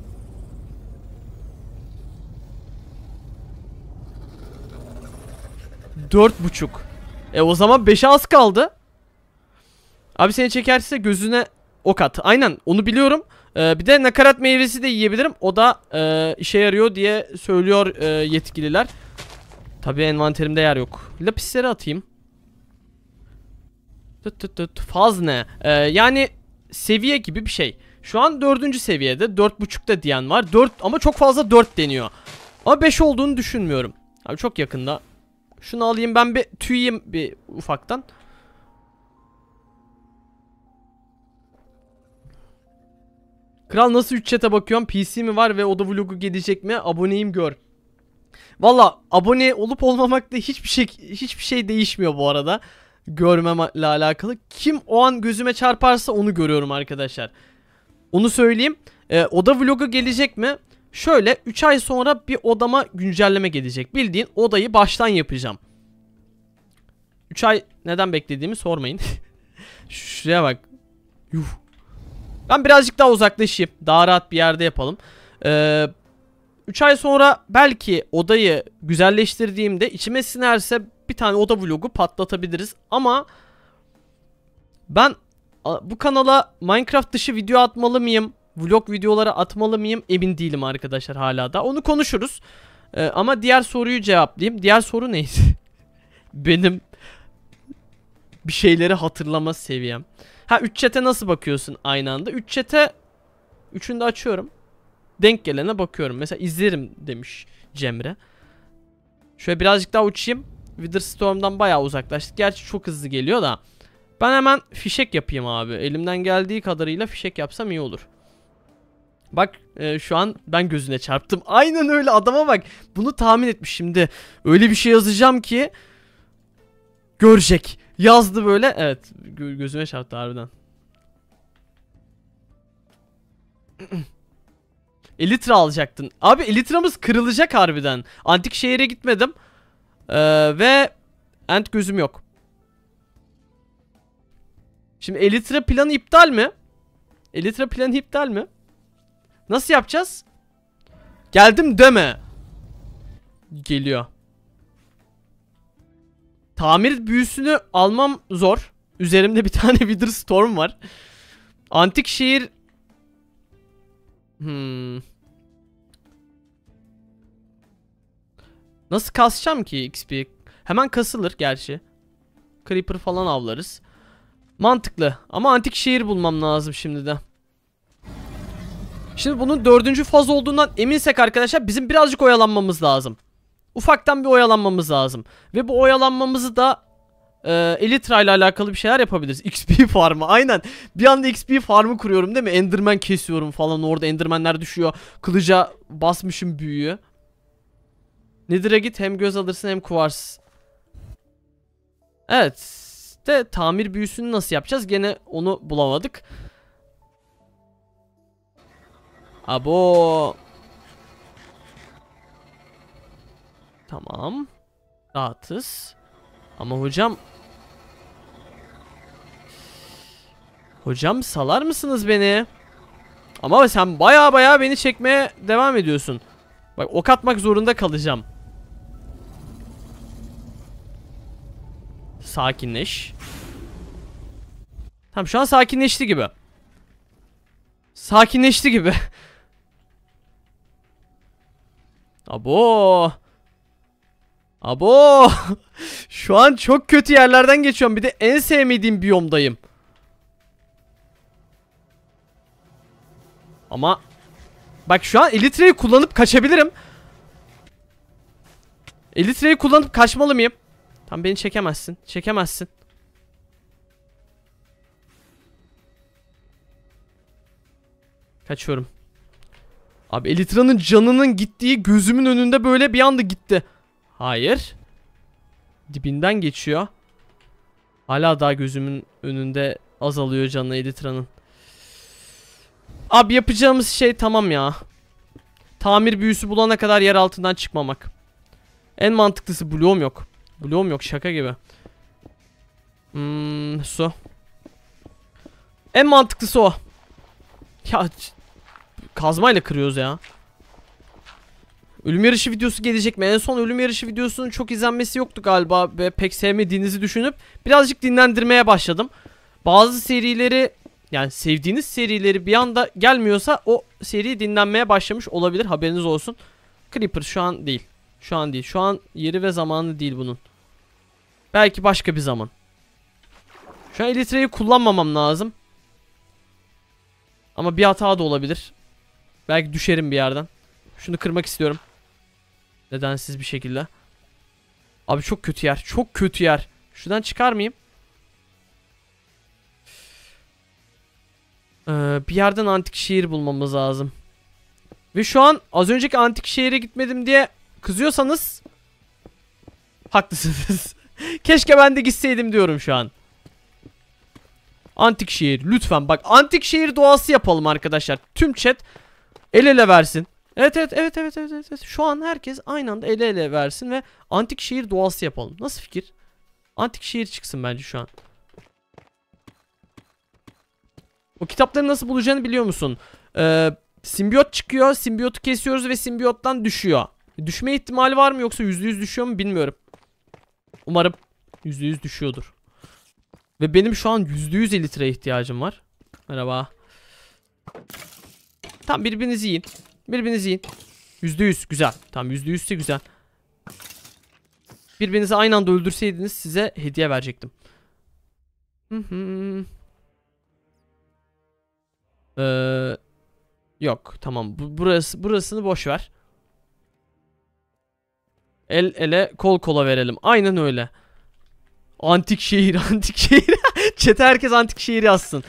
Dört buçuk. E o zaman beşe az kaldı. Abi seni çekerse gözüne ok at. Aynen, onu biliyorum. Ee, bir de nakarat meyvesi de yiyebilirim. O da e, işe yarıyor diye söylüyor e, yetkililer. Tabii envanterimde yer yok. Lapisleri atayım. Tut tut tut. Faz ne? Ee, yani seviye gibi bir şey. Şu an dördüncü seviyede. Dört buçukta diyen var. Dört ama çok fazla dört deniyor. Ama beş olduğunu düşünmüyorum. Abi çok yakında. Şunu alayım ben, bir tüyeyim bir ufaktan. Kral nasıl üç chat'e bakıyorum? P C mi var ve oda vlogu gelecek mi? Aboneyim gör. Valla abone olup olmamakta hiçbir şey hiçbir şey değişmiyor bu arada. Görmemle alakalı. Kim o an gözüme çarparsa onu görüyorum arkadaşlar. Onu söyleyeyim. Ee, oda vlogu gelecek mi? Şöyle üç ay sonra bir odama güncelleme gelecek. Bildiğin odayı baştan yapacağım. üç ay neden beklediğimi sormayın. Şuraya bak. Yuh. Ben birazcık daha uzaklaşayım. Daha rahat bir yerde yapalım. Ee, üç ay sonra belki odayı güzelleştirdiğimde içime sinerse bir tane oda vlogu patlatabiliriz. Ama ben bu kanala Minecraft dışı video atmalı mıyım? Vlog videoları atmalı mıyım? Emin değilim arkadaşlar hala da. Onu konuşuruz. Ee, ama diğer soruyu cevaplayayım. Diğer soru neydi? Benim bir şeyleri hatırlama seviyem. Ha, üç chat'e nasıl bakıyorsun aynı anda? üç chat'e üçünü de açıyorum. Denk gelene bakıyorum. Mesela izlerim demiş Cemre. Şöyle birazcık daha uçayım. Witherstorm'dan bayağı uzaklaştık. Gerçi çok hızlı geliyor da. Ben hemen fişek yapayım abi. Elimden geldiği kadarıyla fişek yapsam iyi olur. Bak e, şu an ben gözüne çarptım. Aynen öyle, adama bak. Bunu tahmin etmiş şimdi. Öyle bir şey yazacağım ki görecek. Yazdı böyle. Evet, gö gözüme çarptı harbiden. Elytra alacaktın. Abi Elytra'mız kırılacak harbiden. Antik şehire gitmedim. Ee, ve ent gözüm yok. Şimdi Elytra planı iptal mi? Elytra planı iptal mi? Nasıl yapacağız? Geldim deme. Geliyor. Tamir büyüsünü almam zor. Üzerimde bir tane Witherstorm var. Antik şehir. Hmm. Nasıl kasacağım ki X P? Hemen kasılır gerçi. Creeper falan avlarız. Mantıklı. Ama antik şehir bulmam lazım şimdi de. Şimdi bunun dördüncü faz olduğundan eminsek arkadaşlar bizim birazcık oyalanmamız lazım. Ufaktan bir oyalanmamız lazım. Ve bu oyalanmamızı da e, Elytra ile alakalı bir şeyler yapabiliriz. X P farmı, aynen. Bir anda X P farmı kuruyorum değil mi? Enderman kesiyorum falan, orada endermanler düşüyor. Kılıca basmışım büyüyü. Nether'a git, hem göz alırsın hem kuvars. Evet. De tamir büyüsünü nasıl yapacağız? Gene onu bulamadık. Abo. Tamam. Rahatız. Ama hocam. Hocam salar mısınız beni? Ama sen baya baya beni çekmeye devam ediyorsun. Bak ok atmak zorunda kalacağım. Sakinleş. Tamam, şu an sakinleşti gibi. Sakinleşti gibi. Abo. Abo. Şu an çok kötü yerlerden geçiyorum. Bir de en sevmediğim biyomdayım. Ama bak şu an Elytra'yı kullanıp kaçabilirim. Elytra'yı kullanıp kaçmalı mıyım? Tam beni çekemezsin. Çekemezsin. Kaçıyorum. Abi Elytra'nın canının gittiği gözümün önünde böyle bir anda gitti. Hayır. Dibinden geçiyor. Hala daha gözümün önünde azalıyor canı Elytra'nın. Abi yapacağımız şey tamam ya. Tamir büyüsü bulana kadar yer altından çıkmamak. En mantıklısı bloğum yok. Bloğum yok şaka gibi. Hmm, su. En mantıklısı o. Ya kazmayla kırıyoruz ya. Ölüm yarışı videosu gelecek mi? En son ölüm yarışı videosunun çok izlenmesi yoktu galiba ve pek sevmediğinizi düşünüp birazcık dinlendirmeye başladım. Bazı serileri, yani sevdiğiniz serileri bir anda gelmiyorsa o seri dinlenmeye başlamış olabilir, haberiniz olsun. Creeper şu an değil. Şu an değil. Şu an yeri ve zamanı değil bunun. Belki başka bir zaman. Şu an Elytra'yı kullanmamam lazım. Ama bir hata da olabilir. Belki düşerim bir yerden. Şunu kırmak istiyorum. Nedensiz bir şekilde. Abi çok kötü yer. Çok kötü yer. Şuradan çıkar mıyım? Ee, bir yerden antik şehir bulmamız lazım. Ve şu an az önceki antik şehire gitmedim diye kızıyorsanız haklısınız. Keşke ben de gitseydim diyorum şu an. Antik şehir lütfen bak, antik şehir doğası yapalım arkadaşlar. Tüm chat el ele versin. Evet evet evet evet evet evet. Şu an herkes aynı anda el ele versin ve antik şehir doğası yapalım. Nasıl fikir? Antik şehir çıksın bence şu an. O kitapları nasıl bulacağını biliyor musun? Ee, simbiyot çıkıyor. Simbiyotu kesiyoruz ve simbiyottan düşüyor. Düşme ihtimali var mı yoksa yüzde yüz düşüyor mu bilmiyorum. Umarım yüzde yüz düşüyordur. Ve benim şu an yüzde yüz Elytra'ya ihtiyacım var. Merhaba. Tamam, birbirinizi yiyin. Birbirinizi yiyin. yüzde yüz güzel. Tamam, yüzde yüz ise güzel. Birbirinizi aynı anda öldürseydiniz size hediye verecektim. Hı hı. Ee, yok tamam, Bu, burası burasını boş ver. El ele kol kola verelim. Aynen öyle. Antik şehir, antik şehir. Çete herkes antik şehir yazsın.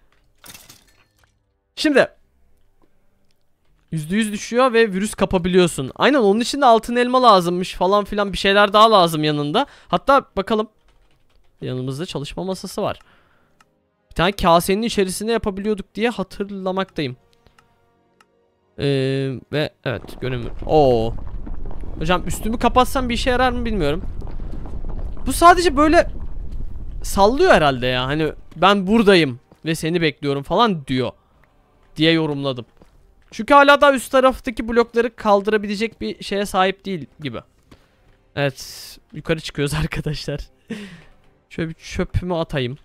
Şimdi yüzde yüz düşüyor ve virüs kapabiliyorsun. Aynen, onun için de altın elma lazımmış falan filan, bir şeyler daha lazım yanında. Hatta bakalım. Yanımızda çalışma masası var. Bir tane kasenin içerisinde yapabiliyorduk diye hatırlamaktayım. Ee, ve evet görünmüyor. Oo. Hocam üstümü kapatsam bir işe yarar mı bilmiyorum. Bu sadece böyle sallıyor herhalde ya. Hani ben buradayım ve seni bekliyorum falan diyor diye yorumladım. Çünkü hala da üst taraftaki blokları kaldırabilecek bir şeye sahip değil gibi. Evet, yukarı çıkıyoruz arkadaşlar. Şöyle bir çöpümü atayım.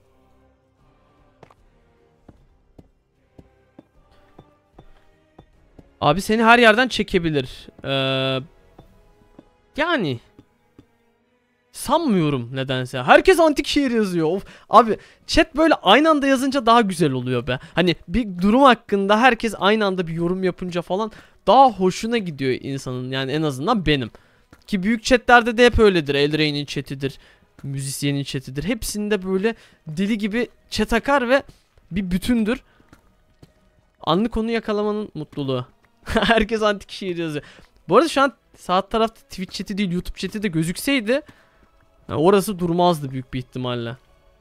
Abi seni her yerden çekebilir. Ee, yani sanmıyorum nedense. Herkes antik şehir yazıyor. Of. Abi chat böyle aynı anda yazınca daha güzel oluyor be. Hani bir durum hakkında herkes aynı anda bir yorum yapınca falan daha hoşuna gidiyor insanın. Yani en azından benim. Ki büyük chatlerde de hep öyledir. Eldrain'in chatidir. Müzisyenin chatidir. Hepsinde böyle deli gibi chat akar ve bir bütündür. Anlık onu yakalamanın mutluluğu. Herkes antik şehir yazıyor. Bu arada şu an sağ tarafta Twitch chat'i değil YouTube chat'i de gözükseydi yani orası durmazdı büyük bir ihtimalle.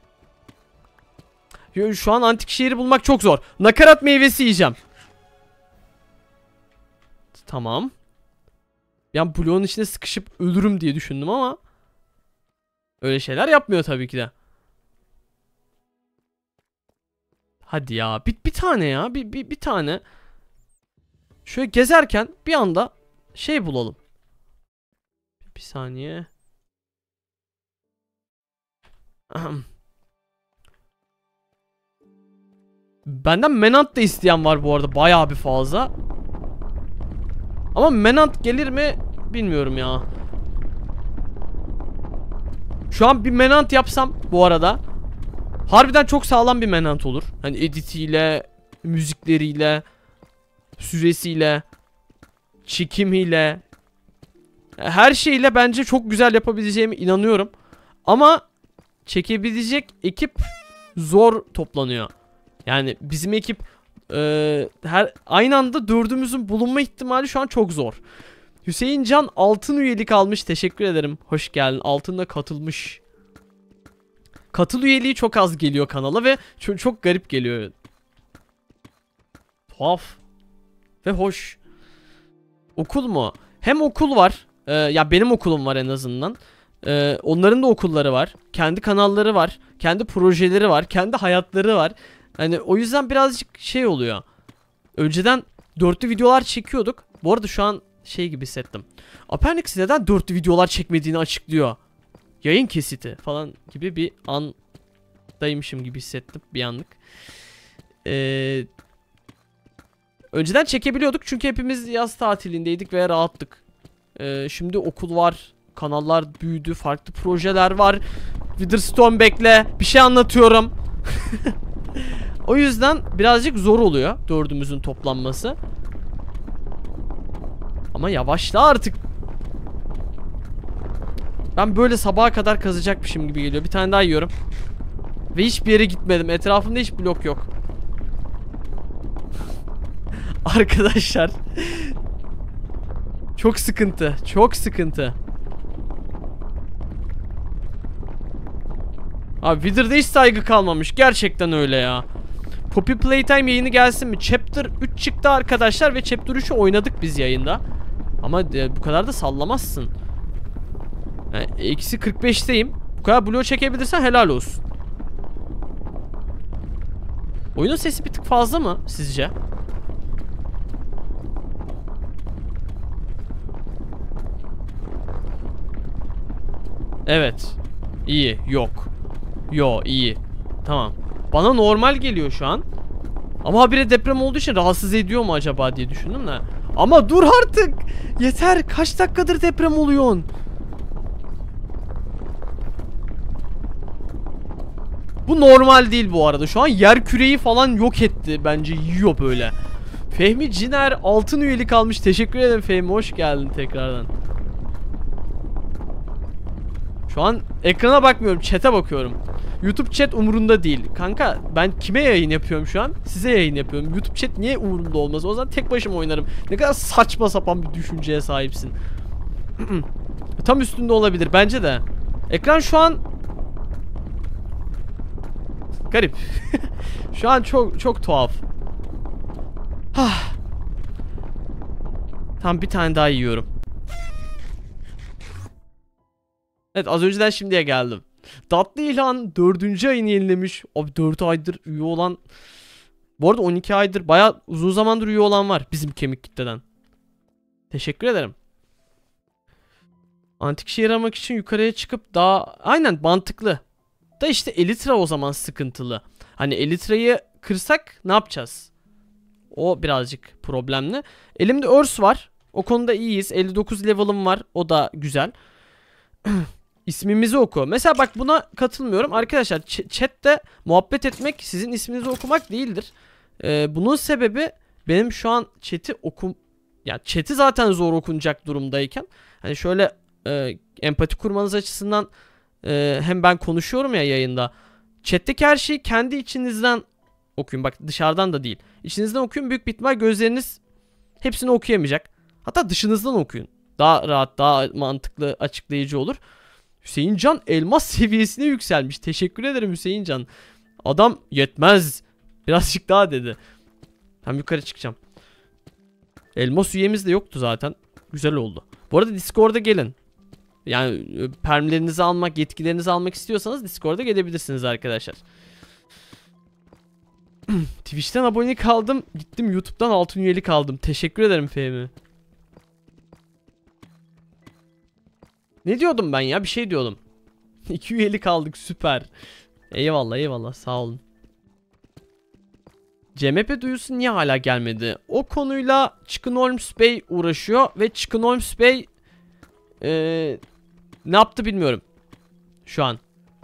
Şu an antik şehri bulmak çok zor. Nakarat meyvesi yiyeceğim. Tamam. Yani bloğun içine sıkışıp ölürüm diye düşündüm ama öyle şeyler yapmıyor tabii ki de. Hadi ya, bir, bir tane ya bir, bir, bir tane. Şöyle gezerken bir anda şey bulalım. Bir saniye. Benden menant da isteyen var bu arada, bayağı bir fazla. Ama menant gelir mi bilmiyorum ya. Şu an bir menant yapsam bu arada harbiden çok sağlam bir menant olur. Hani editiyle, müzikleriyle, süresiyle, çekimiyle, her şeyle bence çok güzel yapabileceğime inanıyorum. Ama çekebilecek ekip zor toplanıyor. Yani bizim ekip e, her aynı anda dördümüzün bulunma ihtimali şu an çok zor. Hüseyin Can altın üyelik almış. Teşekkür ederim. Hoş geldin. Altınla katılmış. Katıl üyeliği çok az geliyor kanala ve çok, çok garip geliyor. Tuhaf. Ve hoş. Okul mu? Hem okul var. Ee, ya benim okulum var en azından. Ee, onların da okulları var. Kendi kanalları var. Kendi projeleri var. Kendi hayatları var. Hani o yüzden birazcık şey oluyor. Önceden dörtlü videolar çekiyorduk. Bu arada şu an şey gibi hissettim. Apernix neden dörtlü videolar çekmediğini açıklıyor. Yayın kesiti falan gibi bir andaymışım gibi hissettim bir anlık. Ee, önceden çekebiliyorduk çünkü hepimiz yaz tatilindeydik ve rahattık. Ee, şimdi okul var. Kanallar büyüdü. Farklı projeler var. Witherstone bekle. Bir şey anlatıyorum. O yüzden birazcık zor oluyor dördümüzün toplanması. Ama yavaşla artık. Ben böyle sabaha kadar kazacakmışım gibi geliyor. Bir tane daha yiyorum. Ve hiçbir yere gitmedim. Etrafımda hiç blok yok. Arkadaşlar. Çok sıkıntı. Çok sıkıntı. Abi Wither'da hiç saygı kalmamış. Gerçekten öyle ya. Poppy Playtime yayını gelsin mi? Chapter üç çıktı arkadaşlar ve Chapter üçü oynadık biz yayında. Ama e, bu kadar da sallamazsın. Yani, eksi kırk beşteyim. Bu kadar bloğu çekebilirsen helal olsun. Oyunun sesi bir tık fazla mı sizce? Evet. İyi. Yok. Yo iyi. Tamam. Bana normal geliyor şu an. Ama habire deprem olduğu için rahatsız ediyor mu acaba diye düşündüm de. Ama dur artık. Yeter. Kaç dakikadır deprem oluyor? Bu normal değil bu arada. Şu an yer küreyi falan yok etti. Bence yiyor böyle. Fehmi Ciner altın üyelik almış. Teşekkür ederim Fehmi. Hoş geldin tekrardan. Şu an ekrana bakmıyorum. Chat'e bakıyorum. YouTube chat umurunda değil. Kanka ben kime yayın yapıyorum şu an? Size yayın yapıyorum. YouTube chat niye umurumda olmaz? O zaman tek başıma oynarım. Ne kadar saçma sapan bir düşünceye sahipsin. Tam üstünde olabilir. Bence de. Ekran şu an garip. Şu an çok çok tuhaf. Tam bir tane daha yiyorum. Evet az önceden şimdiye geldim. Tatlı İlhan dördüncü ayını yenilemiş. Abi dört aydır üye olan. Bu arada on iki aydır bayağı uzun zamandır üye olan var bizim kemik kitleden. Teşekkür ederim. Antik şehir aramak için yukarıya çıkıp daha aynen mantıklı. Da işte Elytra o zaman sıkıntılı. Hani Elytra'yı kırsak ne yapacağız? O birazcık problemli. Elimde örs var. O konuda iyiyiz. elli dokuz level'ım var. O da güzel. İsmimizi oku. Mesela bak buna katılmıyorum. Arkadaşlar ch chatte muhabbet etmek sizin isminizi okumak değildir. Ee, bunun sebebi benim şu an chat'i okum... Ya chat'i zaten zor okunacak durumdayken. Hani şöyle e, empati kurmanız açısından e, hem ben konuşuyorum ya yayında. Chat'teki her şeyi kendi içinizden okuyun. Bak dışarıdan da değil. İçinizden okuyun. Büyük bir ihtimal gözleriniz hepsini okuyamayacak. Hatta dışınızdan okuyun. Daha rahat, daha mantıklı, açıklayıcı olur. Hüseyin Can elmas seviyesine yükselmiş. Teşekkür ederim Hüseyin Can. Adam yetmez. Birazcık daha dedi. Hem yukarı çıkacağım. Elmas üyemiz de yoktu zaten. Güzel oldu. Bu arada Discord'a gelin. Yani permlerinizi almak, yetkilerinizi almak istiyorsanız Discord'a gelebilirsiniz arkadaşlar. Twitch'ten abonelik aldım. Gittim YouTube'dan altın üyelik aldım. Teşekkür ederim Fehmi. Ne diyordum ben ya? Bir şey diyordum. İki üyelik aldık. Süper. Eyvallah eyvallah. Sağ olun. C M P duyusu niye hala gelmedi? O konuyla Chicken Holmes Bey uğraşıyor. Ve Chicken Holmes Bey ee, ne yaptı bilmiyorum. Şu an.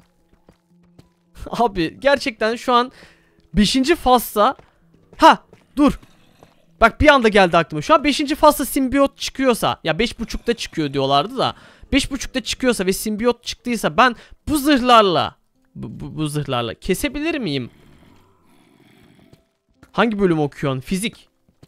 Abi gerçekten şu an beşinci fazsa. Ha dur. Bak bir anda geldi aklıma. Şu an beşinci fazla simbiyot çıkıyorsa. Ya beş buçukta çıkıyor diyorlardı da. beş buçukta çıkıyorsa ve simbiyot çıktıysa ben bu zırhlarla bu, bu, bu zırhlarla kesebilir miyim? Hangi bölüm okuyorsun? Fizik.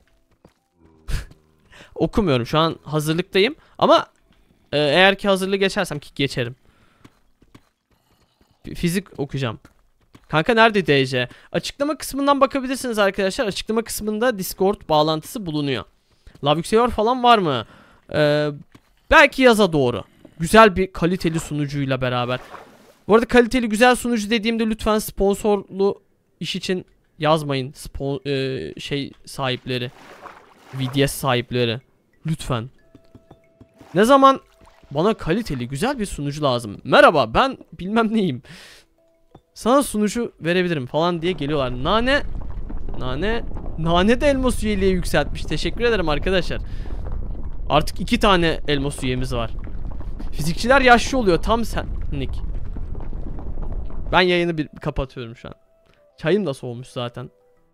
Okumuyorum. Şu an hazırlıktayım. Ama e, eğer ki hazırlığı geçersem ki geçerim. Fizik okuyacağım. Kanka nerede D C? Açıklama kısmından bakabilirsiniz arkadaşlar. Açıklama kısmında Discord bağlantısı bulunuyor. Lav yükseliyor falan var mı? Ee, belki yaza doğru. Güzel bir kaliteli sunucuyla beraber. Bu arada kaliteli güzel sunucu dediğimde lütfen sponsorlu iş için yazmayın. Spon e, şey sahipleri. V D S sahipleri. Lütfen. Ne zaman bana kaliteli güzel bir sunucu lazım. Merhaba ben bilmem neyim. Sana sunucu verebilirim falan diye geliyorlar. Nane. Nane. Nane de elmas üyeliği yükseltmiş. Teşekkür ederim arkadaşlar. Artık iki tane elmas üyemiz var. Fizikçiler yaşlı oluyor. Tam senlik. Ben yayını bir kapatıyorum şu an. Çayım da soğumuş zaten.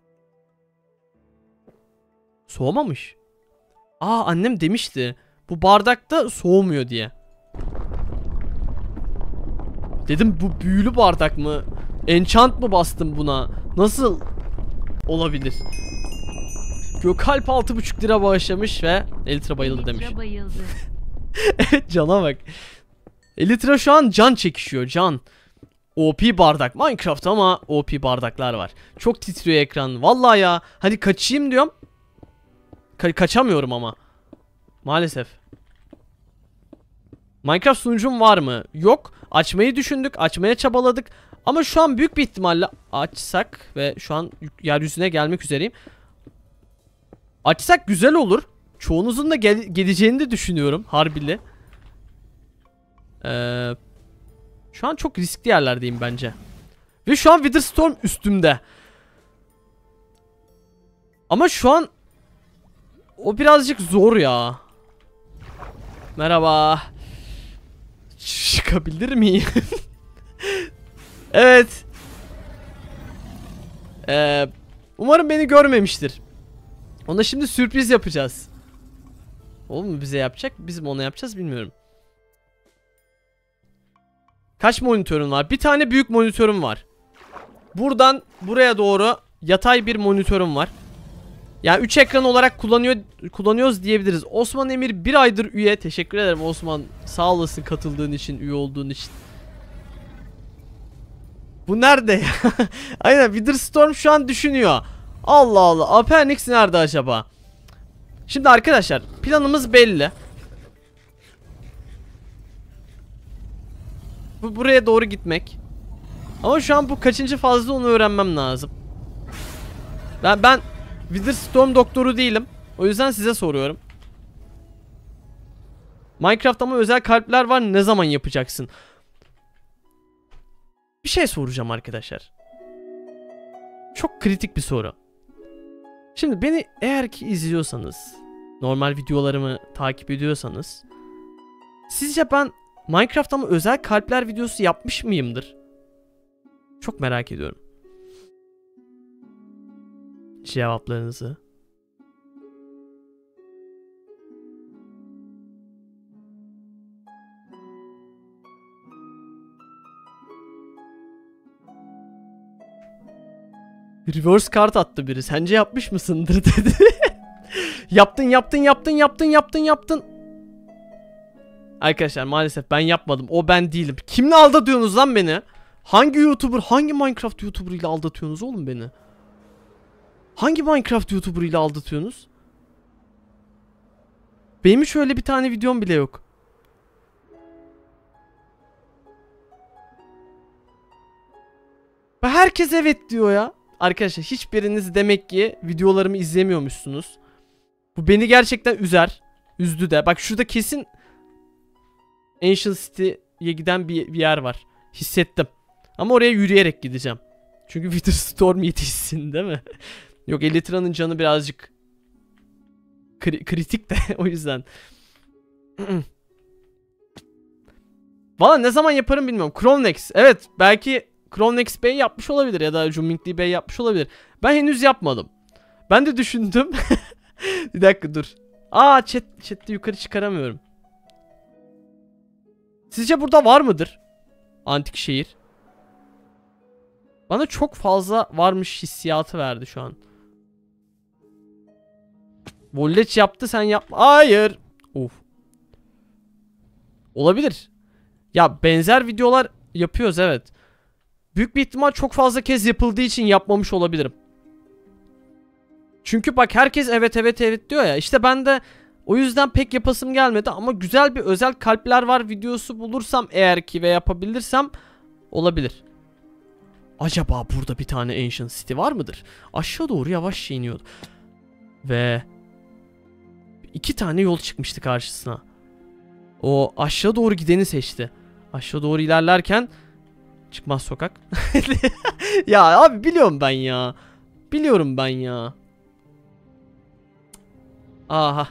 Soğumamış. Aa annem demişti. Bu bardakta soğumuyor diye. Dedim bu büyülü bardak mı? Enchant mı bastım buna? Nasıl olabilir? Gökalp altı buçuk lira bağışlamış ve Elytra bayıldı demiş. Elytra bayıldı. Evet cana bak. Elytra şu an can çekişiyor can. O P bardak Minecraft ama O P bardaklar var. Çok titriyor ekran. Vallahi ya. Hadi kaçayım diyorum. Ka kaçamıyorum ama. Maalesef. Minecraft sunucum var mı? Yok. Açmayı düşündük. Açmaya çabaladık. Ama şu an büyük bir ihtimalle açsak ve şu an yeryüzüne gelmek üzereyim. Açsak güzel olur. Çoğunuzun da gel geleceğini de düşünüyorum. Harbili. Eee... Şu an çok riskli yerlerdeyim bence. Ve şu an Witherstorm üstümde. Ama şu an o birazcık zor ya. Merhaba. Çıkabilir miyim? Evet. Ee, umarım beni görmemiştir. Ona şimdi sürpriz yapacağız. O mu bize yapacak? Biz mi ona yapacağız bilmiyorum. Kaç monitörün var? Bir tane büyük monitörüm var. Buradan buraya doğru yatay bir monitörüm var. Yani üç ekran olarak kullanıyor kullanıyoruz diyebiliriz. Osman Emir bir aydır üye. Teşekkür ederim Osman. Sağ olasın katıldığın için, üye olduğun için. Bu nerede ya? Aynen Witherstorm şu an düşünüyor. Allah Allah. Apernix nerede acaba? Şimdi arkadaşlar planımız belli. Bu buraya doğru gitmek. Ama şu an bu kaçıncı fazla onu öğrenmem lazım. Ben ben Witherstorm doktoru değilim. O yüzden size soruyorum. Minecraft ama özel kalpler var. Ne zaman yapacaksın? Bir şey soracağım arkadaşlar. Çok kritik bir soru. Şimdi beni eğer ki izliyorsanız, normal videolarımı takip ediyorsanız, sizce ben Minecraft ama özel kalpler videosu yapmış mıyımdır? Çok merak ediyorum. Cevaplarınızı. Reverse kart attı biri. Sence yapmış mısındır dedi. Yaptın yaptın yaptın yaptın yaptın yaptın. Arkadaşlar maalesef ben yapmadım. O ben değilim. Kimle aldatıyorsunuz lan beni? Hangi YouTuber, hangi Minecraft YouTuber ile aldatıyorsunuz oğlum beni? Hangi Minecraft YouTuber ile aldatıyorsunuz? Benim şöyle bir tane videom bile yok. Herkes evet diyor ya. Arkadaşlar hiçbiriniz demek ki videolarımı izlemiyormuşsunuz. Bu beni gerçekten üzer. Üzdü de. Bak şurada kesin Ancient City'ye giden bir, bir yer var. Hissettim. Ama oraya yürüyerek gideceğim. Çünkü Witherstorm yetişsin değil mi? Yok Elytra'nın canı birazcık kri kritik de o yüzden. Valla ne zaman yaparım bilmiyorum. Chronex. Evet belki Chronex Bey yapmış olabilir ya da Jumingli Bey yapmış olabilir. Ben henüz yapmadım. Ben de düşündüm. Bir dakika dur. Aa chat, chat'te yukarı çıkaramıyorum. Sizce burada var mıdır? Antik şehir. Bana çok fazla varmış hissiyatı verdi şu an. Volleç yaptı sen yapma. Hayır. Of. Olabilir. Ya benzer videolar yapıyoruz evet. büyük bir ihtimal çok fazla kez yapıldığı için yapmamış olabilirim. Çünkü bak herkes evet evet evet diyor ya. İşte ben de o yüzden pek yapasım gelmedi ama güzel bir özel kalpler var videosu bulursam eğer ki ve yapabilirsem olabilir. Acaba burada bir tane Ancient City var mıdır? Aşağı doğru yavaşça iniyordu. Ve iki tane yol çıkmıştı karşısına. O aşağı doğru gideni seçti. Aşağı doğru ilerlerken çıkmaz sokak. Ya abi biliyorum ben ya. Biliyorum ben ya. Aha.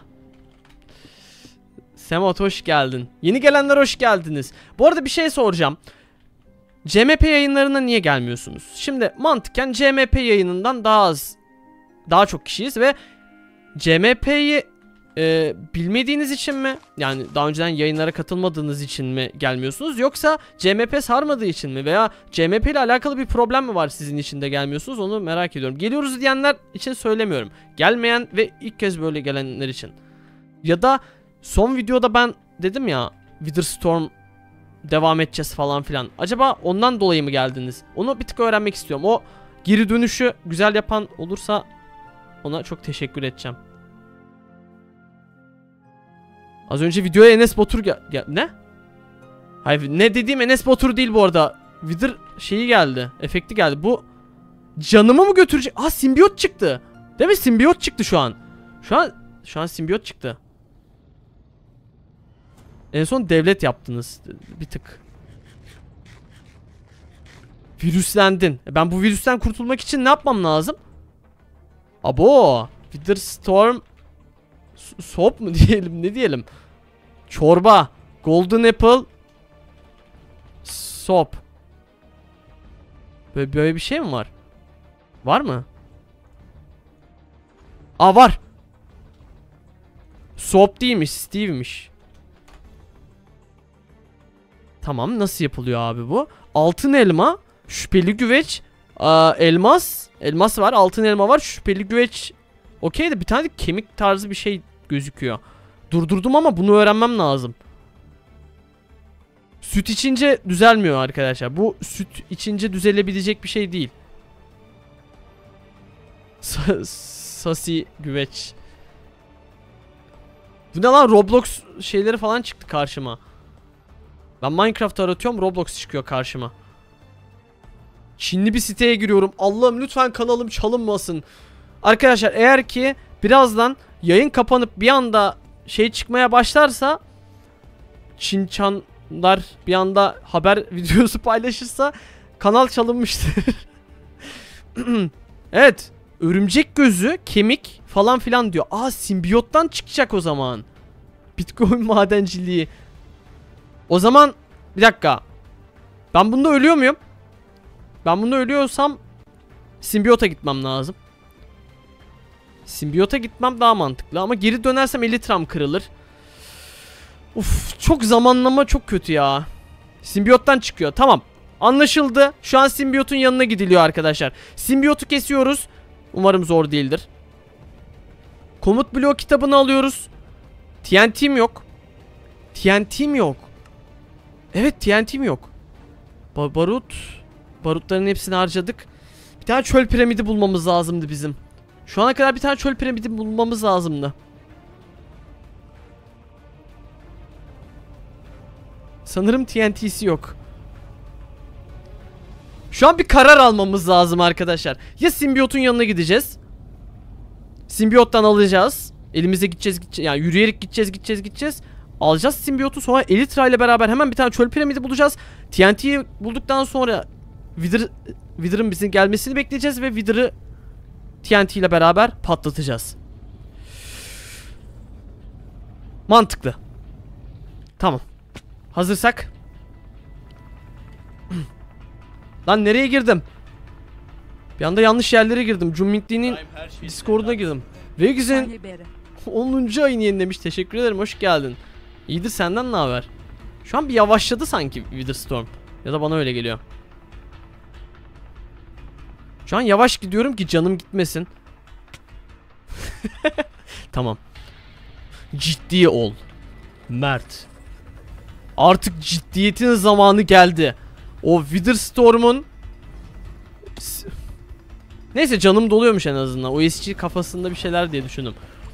Semot hoş geldin. Yeni gelenler hoş geldiniz. Bu arada bir şey soracağım. C M P yayınlarına niye gelmiyorsunuz? Şimdi mantıken C M P yayınından daha az, daha çok kişiyiz ve C M P'yi e, bilmediğiniz için mi? Yani daha önceden yayınlara katılmadığınız için mi gelmiyorsunuz? Yoksa C M P sarmadığı için mi? Veya C M P ile alakalı bir problem mi var sizin için de gelmiyorsunuz? Onu merak ediyorum. Geliyoruz diyenler için söylemiyorum. Gelmeyen ve ilk kez böyle gelenler için. Ya da son videoda ben dedim ya Witherstorm devam edeceğiz falan filan. Acaba ondan dolayı mı geldiniz? Onu bir tık öğrenmek istiyorum. O geri dönüşü güzel yapan olursa ona çok teşekkür edeceğim. Az önce videoya Enes Batur gel... Gel ne? Hayır ne dediğim Enes Batur değil bu arada. Wither şeyi geldi. Efekti geldi. Bu canımı mı götürecek? Ah simbiyot çıktı. Değil mi? Simbiyot çıktı şu an. Şu an şu an simbiyot çıktı. En son devlet yaptınız. Bir tık. Virüslendin. Ben bu virüsten kurtulmak için ne yapmam lazım? Abo. Witherstorm Sop mu diyelim, ne diyelim? Çorba. Golden Apple Sop. Böyle, böyle bir şey mi var? Var mı? Aa var. Sop değilmiş, Steve'miş. Tamam, nasıl yapılıyor abi bu? Altın elma, şüpheli güveç, aa, elmas. Elmas var, altın elma var, şüpheli güveç. Okey de bir tane de kemik tarzı bir şey gözüküyor. Durdurdum ama bunu öğrenmem lazım. Süt içince düzelmiyor arkadaşlar. Bu süt içince düzelebilecek bir şey değil. Sasi güveç. Bu ne lan, Roblox şeyleri falan çıktı karşıma. Ben Minecraft aratıyorum, Roblox çıkıyor karşıma. Çinli bir siteye giriyorum. Allah'ım lütfen kanalım çalınmasın. Arkadaşlar eğer ki birazdan yayın kapanıp bir anda şey çıkmaya başlarsa, Çinçanlar bir anda haber videosu paylaşırsa kanal çalınmıştır. Evet, örümcek gözü, kemik falan filan diyor. Aa, simbiyottan çıkacak o zaman. Bitcoin madenciliği. O zaman bir dakika. Ben bunda ölüyor muyum? Ben bunda ölüyorsam simbiyota gitmem lazım. Simbiyota gitmem daha mantıklı ama geri dönersem elitram kırılır. Uf, çok zamanlama çok kötü ya. Simbiyottan çıkıyor. Tamam. Anlaşıldı. Şu an simbiyotun yanına gidiliyor arkadaşlar. Simbiyotu kesiyoruz. Umarım zor değildir. Komut bloğu kitabını alıyoruz. T N T'm yok. T N T'm yok. Evet, T N T'm yok. Ba barut. Barutların hepsini harcadık. Bir tane çöl piramidi bulmamız lazımdı bizim. Şu ana kadar bir tane çöl piramidi bulmamız lazımdı. Sanırım T N T'si yok. Şu an bir karar almamız lazım arkadaşlar. Ya simbiyotun yanına gideceğiz. Simbiyottan alacağız. Elimize gideceğiz, gideceğiz. Yani yürüyerek gideceğiz, gideceğiz, gideceğiz. Alacağız simbiyotu, sonra Elytra ile beraber hemen bir tane çöl piramidi bulacağız. T N T'yi bulduktan sonra Wither, Wither'ın bizim gelmesini bekleyeceğiz ve Wither'ı T N T ile beraber patlatacağız. Mantıklı. Tamam. Hazırsak. Lan nereye girdim? Bir anda yanlış yerlere girdim. Jumminkli'nin Discord'una girdim. Vegis'in onuncu ayını yenilemiş. Teşekkür ederim. Hoş geldin. İyidir, senden ne haber? Şu an bir yavaşladı sanki Witherstorm. Ya da bana öyle geliyor. Şu an yavaş gidiyorum ki canım gitmesin. Tamam. Ciddi ol Mert. Artık ciddiyetin zamanı geldi. O Witherstorm'un Neyse canım doluyormuş en azından. O S G kafasında bir şeyler diye düşündüm.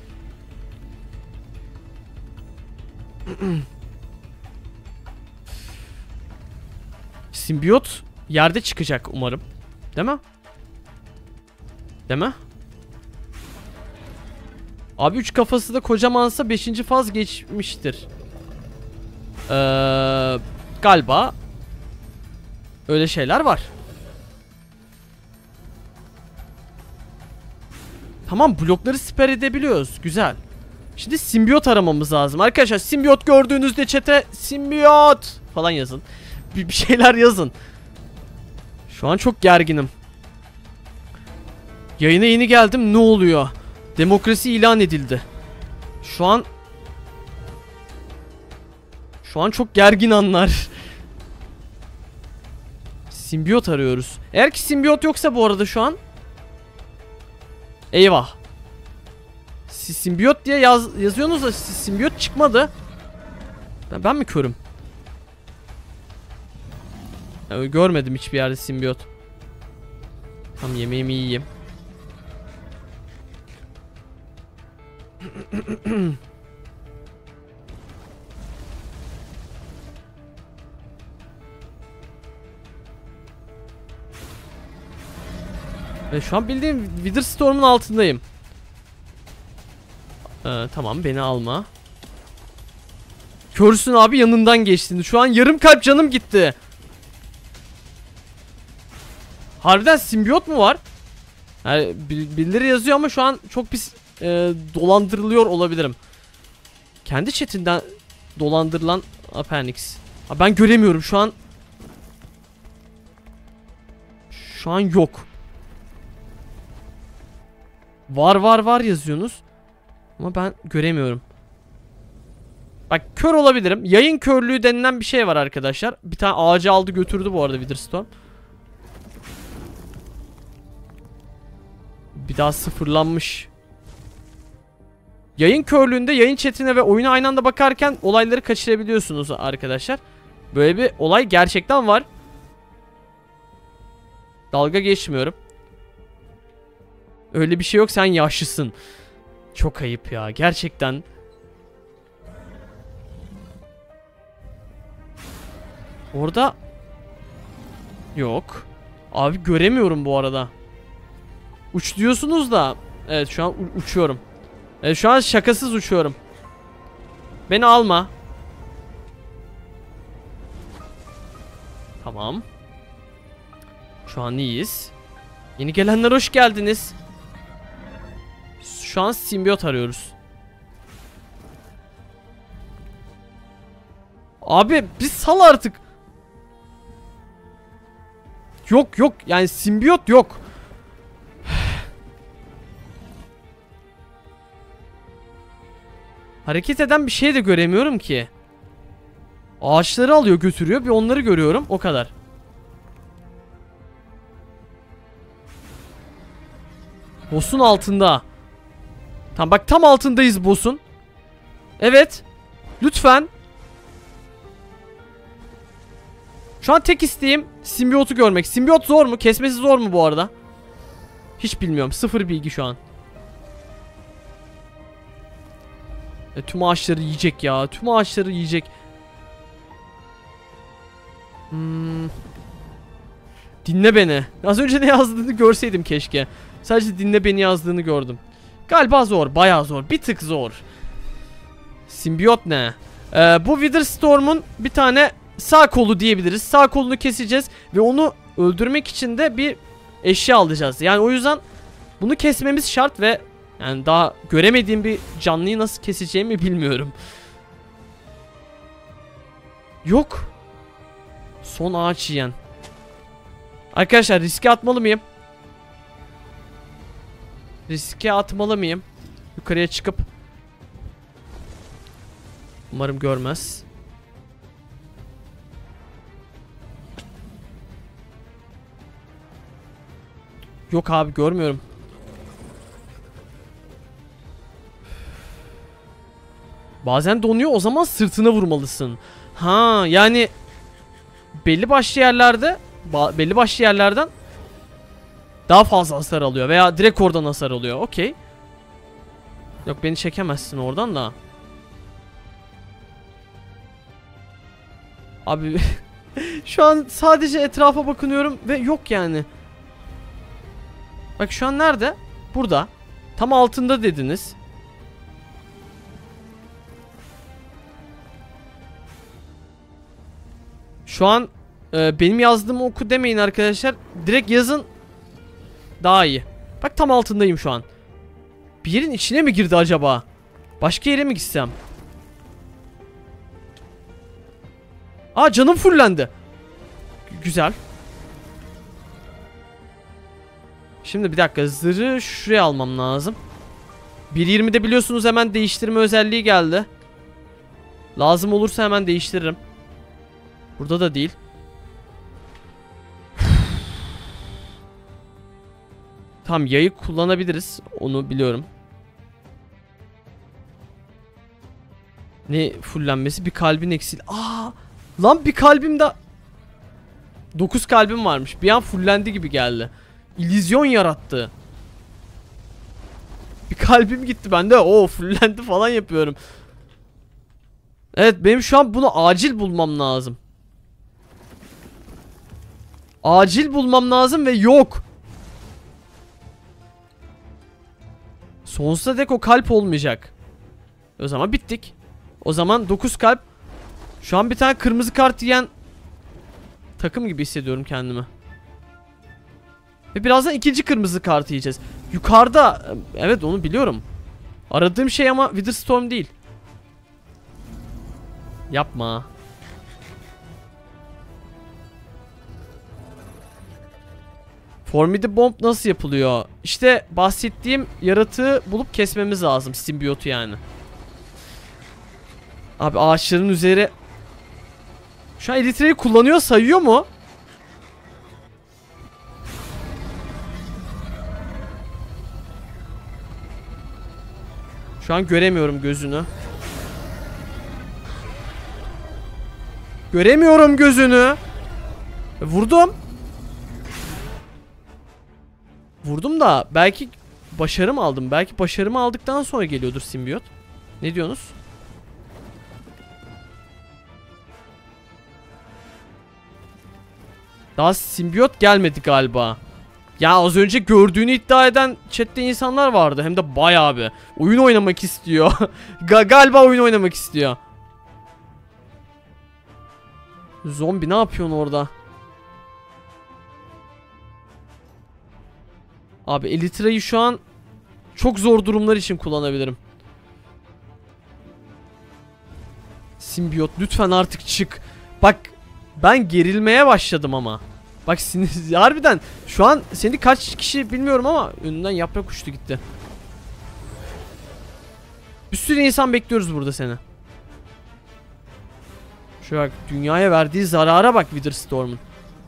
Simbiyot yerde çıkacak umarım. Değil mi? Değil mi? Abi üç kafası da kocamansa beşinci faz geçmiştir. Ee, galiba öyle şeyler var. Tamam, blokları siper edebiliyoruz. Güzel. Şimdi simbiyot aramamız lazım. Arkadaşlar simbiyot gördüğünüzde chat'e simbiyot falan yazın. Bir, bir şeyler yazın. Şu an çok gerginim. Yayına yeni geldim. Ne oluyor? Demokrasi ilan edildi. Şu an Şu an çok gergin anlar. Simbiyot arıyoruz. Eğer ki simbiyot yoksa bu arada şu an, eyvah. Siz simbiyot diye yaz, yazıyorsunuz da simbiyot çıkmadı. Ben, ben mi körüm? Yani görmedim hiçbir yerde simbiyot. Tam yemeğimi yiyeyim. Ve şu an bildiğim Witherstorm'un altındayım. Ee, tamam, beni alma. Körsün abi, yanından geçtin. Şu an yarım kalp canım gitti. Harbiden simbiyot mu var? Yani birileri yazıyor ama şu an çok pis e, dolandırılıyor olabilirim. Kendi chatinden dolandırılan Apernix. Abi ben göremiyorum şu an. Şu an yok. Var var var yazıyorsunuz. Ama ben göremiyorum. Bak, kör olabilirim. Yayın körlüğü denilen bir şey var arkadaşlar. Bir tane ağacı aldı götürdü bu arada Witherstorm. Bir daha sıfırlanmış. Yayın körlüğünde yayın chatine ve oyuna aynı anda bakarken olayları kaçırabiliyorsunuz arkadaşlar. Böyle bir olay gerçekten var. Dalga geçmiyorum. Öyle bir şey yok, sen yaşlısın. Çok ayıp ya gerçekten. Orada yok. Abi göremiyorum bu arada. Uç diyorsunuz da. Evet, şu an uçuyorum. Evet, şu an şakasız uçuyorum. Beni alma. Tamam. Şu an iyiyiz. Yeni gelenler hoş geldiniz. Şu an simbiyot arıyoruz. Abi biz sal artık. Yok yok, yani simbiyot yok. Hareket eden bir şey de göremiyorum ki. Ağaçları alıyor götürüyor, bir onları görüyorum, o kadar. Boss'un altında. Tamam bak, tam altındayız boss'un. Evet. Lütfen. Şu an tek isteğim simbiyotu görmek. Simbiyot zor mu? Kesmesi zor mu bu arada? Hiç bilmiyorum. Sıfır bilgi şu an. E, tüm ağaçları yiyecek ya. Tüm ağaçları yiyecek. Hmm. Dinle beni. Az önce ne yazdığını görseydim keşke. Sadece dinle beni yazdığını gördüm. Galiba zor. Bayağı zor. Bir tık zor. Simbiyot ne? Ee, bu Witherstorm'un bir tane sağ kolu diyebiliriz. Sağ kolunu keseceğiz. Ve onu öldürmek için de bir eşya alacağız. Yani o yüzden bunu kesmemiz şart ve yani daha göremediğim bir canlıyı nasıl keseceğimi bilmiyorum. Yok. Son ağaç yiyen. Arkadaşlar riske atmalı mıyım? Riske atmalı mıyım? Yukarıya çıkıp. Umarım görmez. Yok abi, görmüyorum. Bazen donuyor, o zaman sırtına vurmalısın. Ha yani belli başlı yerlerde belli başlı yerlerden daha fazla hasar alıyor veya direkt oradan hasar alıyor. Okey. Yok, beni çekemezsin oradan da. Abi şu an sadece etrafa bakınıyorum ve yok yani. Bak şu an nerede? Burada. Tam altında dediniz. Şu an e, benim yazdığımı oku demeyin arkadaşlar. Direkt yazın. Daha iyi. Bak tam altındayım şu an. Bir yerin içine mi girdi acaba? Başka yere mi gitsem? Aa, canım fullendi. G güzel. Şimdi bir dakika, zırhı şuraya almam lazım. bir yirmide biliyorsunuz hemen değiştirme özelliği geldi. Lazım olursa hemen değiştiririm. Burada da değil. Tamam, yayı kullanabiliriz. Onu biliyorum. Ne fullenmesi? Bir kalbin eksil. Aa! Lan bir kalbim de... dokuz kalbim varmış. Bir an fullendi gibi geldi. İllüzyon yarattı. Bir kalbim gitti bende. Oo, fullendi falan yapıyorum. Evet, benim şu an bunu acil bulmam lazım. Acil bulmam lazım ve yok. Sonsuza dek o kalp olmayacak. O zaman bittik. O zaman dokuz kalp. Şu an bir tane kırmızı kart yiyen takım gibi hissediyorum kendimi. Ve birazdan ikinci kırmızı kartı yiyeceğiz. Yukarıda, evet onu biliyorum. Aradığım şey ama Witherstorm değil. Yapma. Formidable Bomb nasıl yapılıyor? İşte bahsettiğim yaratığı bulup kesmemiz lazım. Simbiyotu yani. Abi ağaçların üzeri. Şu an Elytra'yı kullanıyor sayıyor mu? Şu an göremiyorum gözünü. Göremiyorum gözünü. Vurdum. Vurdum da belki başarım aldım. Belki başarımı aldıktan sonra geliyordur simbiyot. Ne diyorsunuz? Daha simbiyot gelmedi galiba. Ya az önce gördüğünü iddia eden chatte insanlar vardı. Hem de bayağı bir. Oyun oynamak istiyor. Galiba oyun oynamak istiyor. Zombi ne yapıyorsun orada? Abi Elytra'yı şu an çok zor durumlar için kullanabilirim. Simbiyot lütfen artık çık. Bak ben gerilmeye başladım ama. Bak sinir, harbiden şu an seni kaç kişi bilmiyorum ama önünden yaprak uçtu gitti. Bir sürü insan bekliyoruz burada seni. Şu bak dünyaya verdiği zarara bak Witherstorm'un.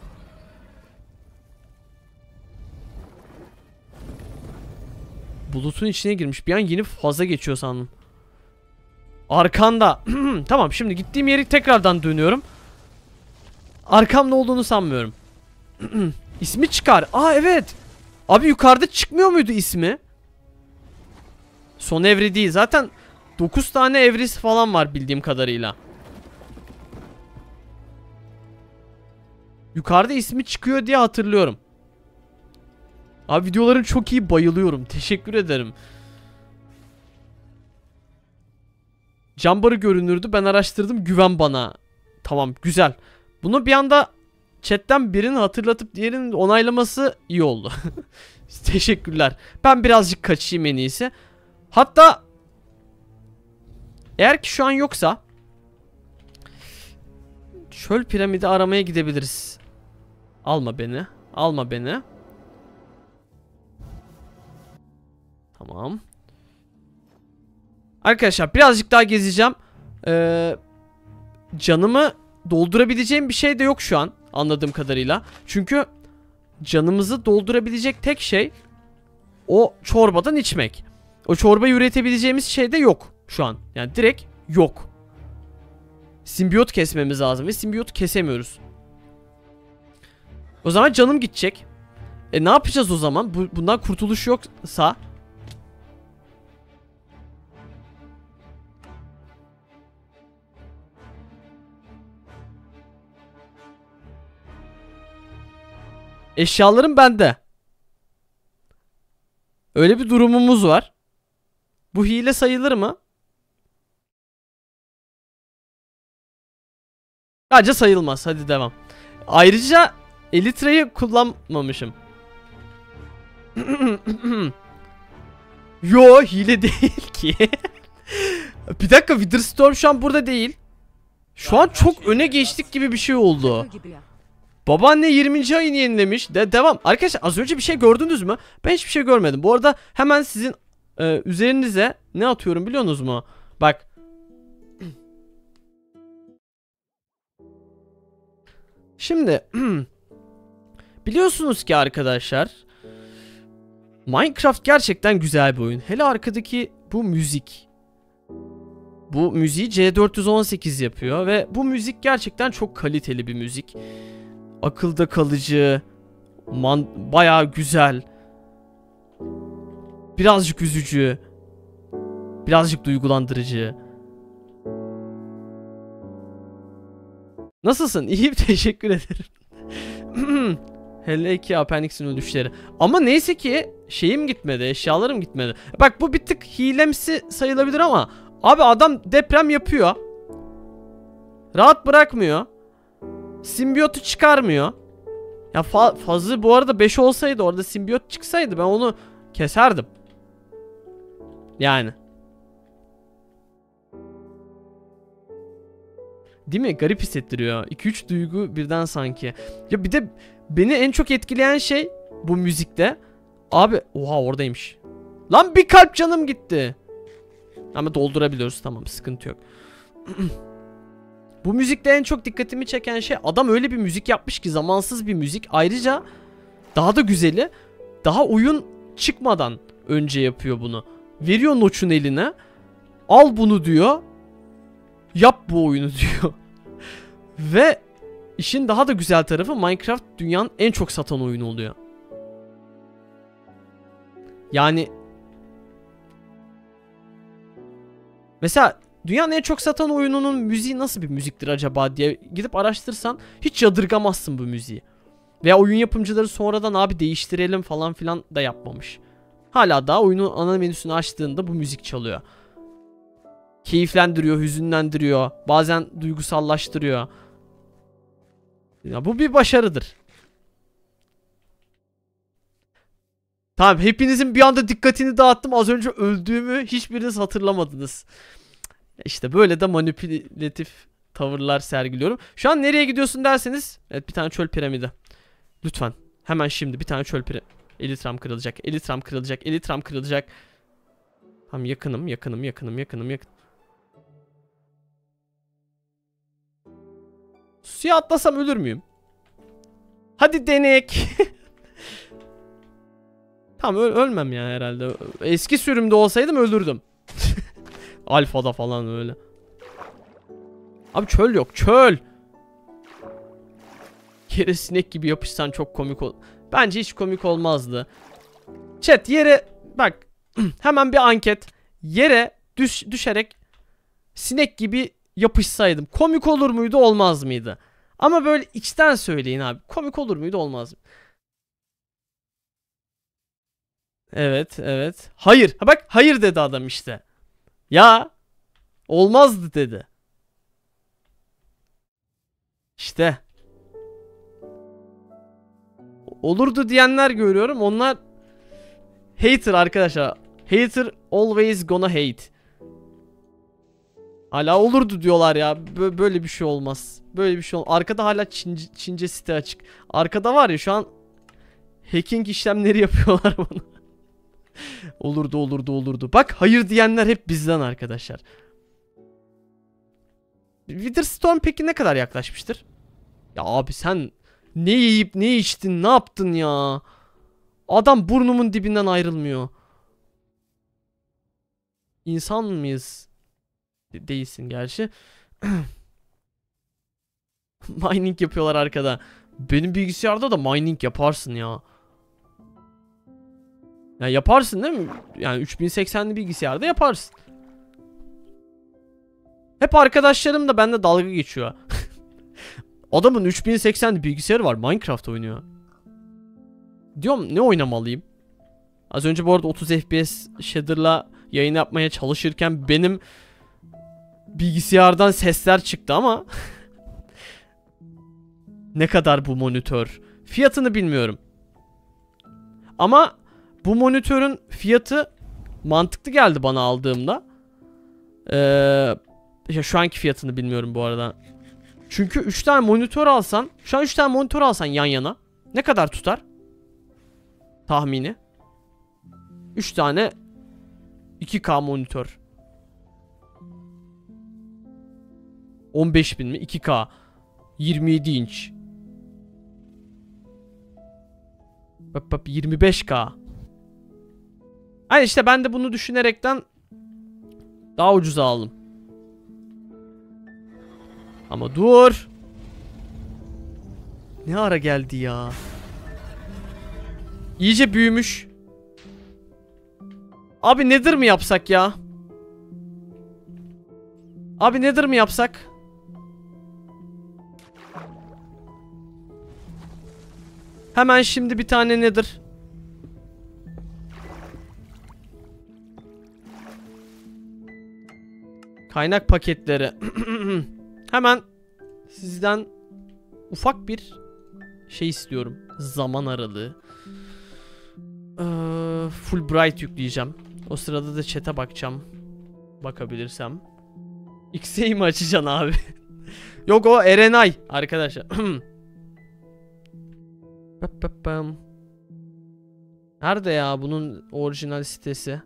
Bulutun içine girmiş. Bir an yeni faza geçiyor sandım. Arkanda. Tamam, şimdi gittiğim yeri tekrardan dönüyorum. Arkamda olduğunu sanmıyorum. İsmi çıkar. Aa evet. Abi yukarıda çıkmıyor muydu ismi? Son evre değil. Zaten dokuz tane evresi falan var bildiğim kadarıyla. Yukarıda ismi çıkıyor diye hatırlıyorum. Abi videoların çok iyi, bayılıyorum. Teşekkür ederim. Cambarı görünürdü. Ben araştırdım. Güven bana. Tamam, güzel. Bunu bir anda chatten birinin hatırlatıp diğerinin onaylaması iyi oldu. Teşekkürler. Ben birazcık kaçayım en iyisi. Hatta eğer ki şu an yoksa çöl piramidi aramaya gidebiliriz. Alma beni. Alma beni. Tamam. Arkadaşlar birazcık daha gezeceğim. Ee, canımı doldurabileceğim bir şey de yok şu an. Anladığım kadarıyla. Çünkü canımızı doldurabilecek tek şey o çorbadan içmek. O çorbayı üretebileceğimiz şey de yok şu an. Yani direkt yok. Simbiyot kesmemiz lazım ve simbiyotu kesemiyoruz. O zaman canım gidecek. E ne yapacağız o zaman? Bu, bundan kurtuluş yoksa? Eşyalarım bende. Öyle bir durumumuz var. Bu hile sayılır mı? Bence sayılmaz. Hadi devam. Ayrıca Elytra'yı kullanmamışım. Yo, hile değil ki. Bir dakika, Witherstorm şu an burada değil. Şu an çok öne geçtik gibi bir şey oldu. Babaanne yirminci ayını yenilemiş. De devam. Arkadaşlar az önce bir şey gördünüz mü? Ben hiçbir şey görmedim. Bu arada hemen sizin e, üzerinize ne atıyorum biliyorsunuz mu? Bak. Şimdi biliyorsunuz ki arkadaşlar, Minecraft gerçekten güzel bir oyun. Hele arkadaki bu müzik. Bu müziği C dört yüz on sekiz yapıyor ve bu müzik gerçekten çok kaliteli bir müzik. Akılda kalıcı, man bayağı güzel. Birazcık üzücü. Birazcık duygulandırıcı. Nasılsın? İyiyim, teşekkür ederim. Hele ki Appendix'in ölüşleri. Ama neyse ki şeyim gitmedi, eşyalarım gitmedi. Bak bu bir tık hilemsi sayılabilir ama abi adam deprem yapıyor. Rahat bırakmıyor. Simbiyotu çıkarmıyor. Ya fa fazla bu arada beş olsaydı, orada simbiyot çıksaydı ben onu keserdim. Yani. Değil mi? Garip hissettiriyor. iki üç duygu birden sanki. Ya bir de beni en çok etkileyen şey bu müzikte. Abi oha oradaymış. Lan bir kalp canım gitti. Ama doldurabiliyoruz, tamam, sıkıntı yok. Bu müzikte en çok dikkatimi çeken şey, adam öyle bir müzik yapmış ki, zamansız bir müzik. Ayrıca daha da güzeli, daha oyun çıkmadan önce yapıyor bunu. Veriyor Notch'un eline. Al bunu diyor. Yap bu oyunu diyor. Ve işin daha da güzel tarafı, Minecraft dünyanın en çok satan oyunu oluyor. Yani mesela dünyanın en çok satan oyununun müziği nasıl bir müziktir acaba diye gidip araştırsan hiç yadırgamazsın bu müziği. Veya oyun yapımcıları sonradan abi değiştirelim falan filan da yapmamış. Hala daha oyunun ana menüsünü açtığında bu müzik çalıyor. Keyiflendiriyor, hüzünlendiriyor, bazen duygusallaştırıyor. Ya bu bir başarıdır. Tamam, hepinizin bir anda dikkatini dağıttım. Az önce öldüğümü hiçbiriniz hatırlamadınız. İşte böyle de manipülatif tavırlar sergiliyorum. Şu an nereye gidiyorsun derseniz, evet, bir tane çöl piramidi. Lütfen hemen şimdi bir tane çöl piramidi. Elytram kırılacak, Elytram kırılacak, Elytram kırılacak. Tamam, yakınım, yakınım, yakınım, yakınım, yakın. Suya atlasam ölür müyüm? Hadi denek. Tamam, öl ölmem ya herhalde. Eski sürümde olsaydım ölürdüm. Alfa'da falan öyle. Abi çöl yok, çöl. Yere sinek gibi yapışsan çok komik ol. Bence hiç komik olmazdı. Chat, yere bak. Hemen bir anket. Yere düş düşerek sinek gibi yapışsaydım komik olur muydu, olmaz mıydı? Ama böyle içten söyleyin abi. Komik olur muydu, olmaz mı? Evet, evet. Hayır. Ha bak, hayır dedi adam işte. Ya olmazdı dedi. İşte. Olurdu diyenler görüyorum. Onlar hater arkadaşlar. Hater always gonna hate. Hala olurdu diyorlar ya. Bö böyle bir şey olmaz. Böyle bir şey olmaz. Arkada hala Çince, Çince site açık. Arkada var ya şu an hacking işlemleri yapıyorlar bana. Olurdu, olurdu, olurdu. Bak, hayır diyenler hep bizden arkadaşlar. Witherstorm peki ne kadar yaklaşmıştır? Ya abi sen ne yiyip ne içtin, ne yaptın ya? Adam burnumun dibinden ayrılmıyor. İnsan mıyız? De değilsin gerçi. Mining yapıyorlar arkada. Benim bilgisayarda da mining yaparsın ya. Yani yaparsın değil mi? Yani üç bin seksenli bilgisayarda yaparsın. Hep arkadaşlarım da bende dalga geçiyor. Adamın üç bin seksenli bilgisayarı var, Minecraft oynuyor. Diyorum ne oynamalıyım? Az önce bu arada otuz F P S shader'la yayın yapmaya çalışırken benim bilgisayardan sesler çıktı ama ne kadar bu monitör? Fiyatını bilmiyorum. Ama bu monitörün fiyatı mantıklı geldi bana aldığımda. Ee, şu anki fiyatını bilmiyorum bu arada. Çünkü üç tane monitör alsan, şu an üç tane monitör alsan yan yana ne kadar tutar? Tahmini. üç tane iki K monitör. on beş bin mi? iki K. yirmi yedi inç. yirmi beş K. Hani işte ben de bunu düşünerekten daha ucuza aldım. Ama dur. Ne ara geldi ya? İyice büyümüş. Abi Nether mi yapsak ya? Abi Nether mi yapsak? Hemen şimdi bir tane Nether. Kaynak paketleri. Hemen sizden ufak bir şey istiyorum. Zaman aralığı. Ee, Fulbright yükleyeceğim. O sırada da chat'e bakacağım. Bakabilirsem. X'e'yi mi açacaksın abi? Yok, o Erenay arkadaşlar. Nerede ya bunun orijinal sitesi?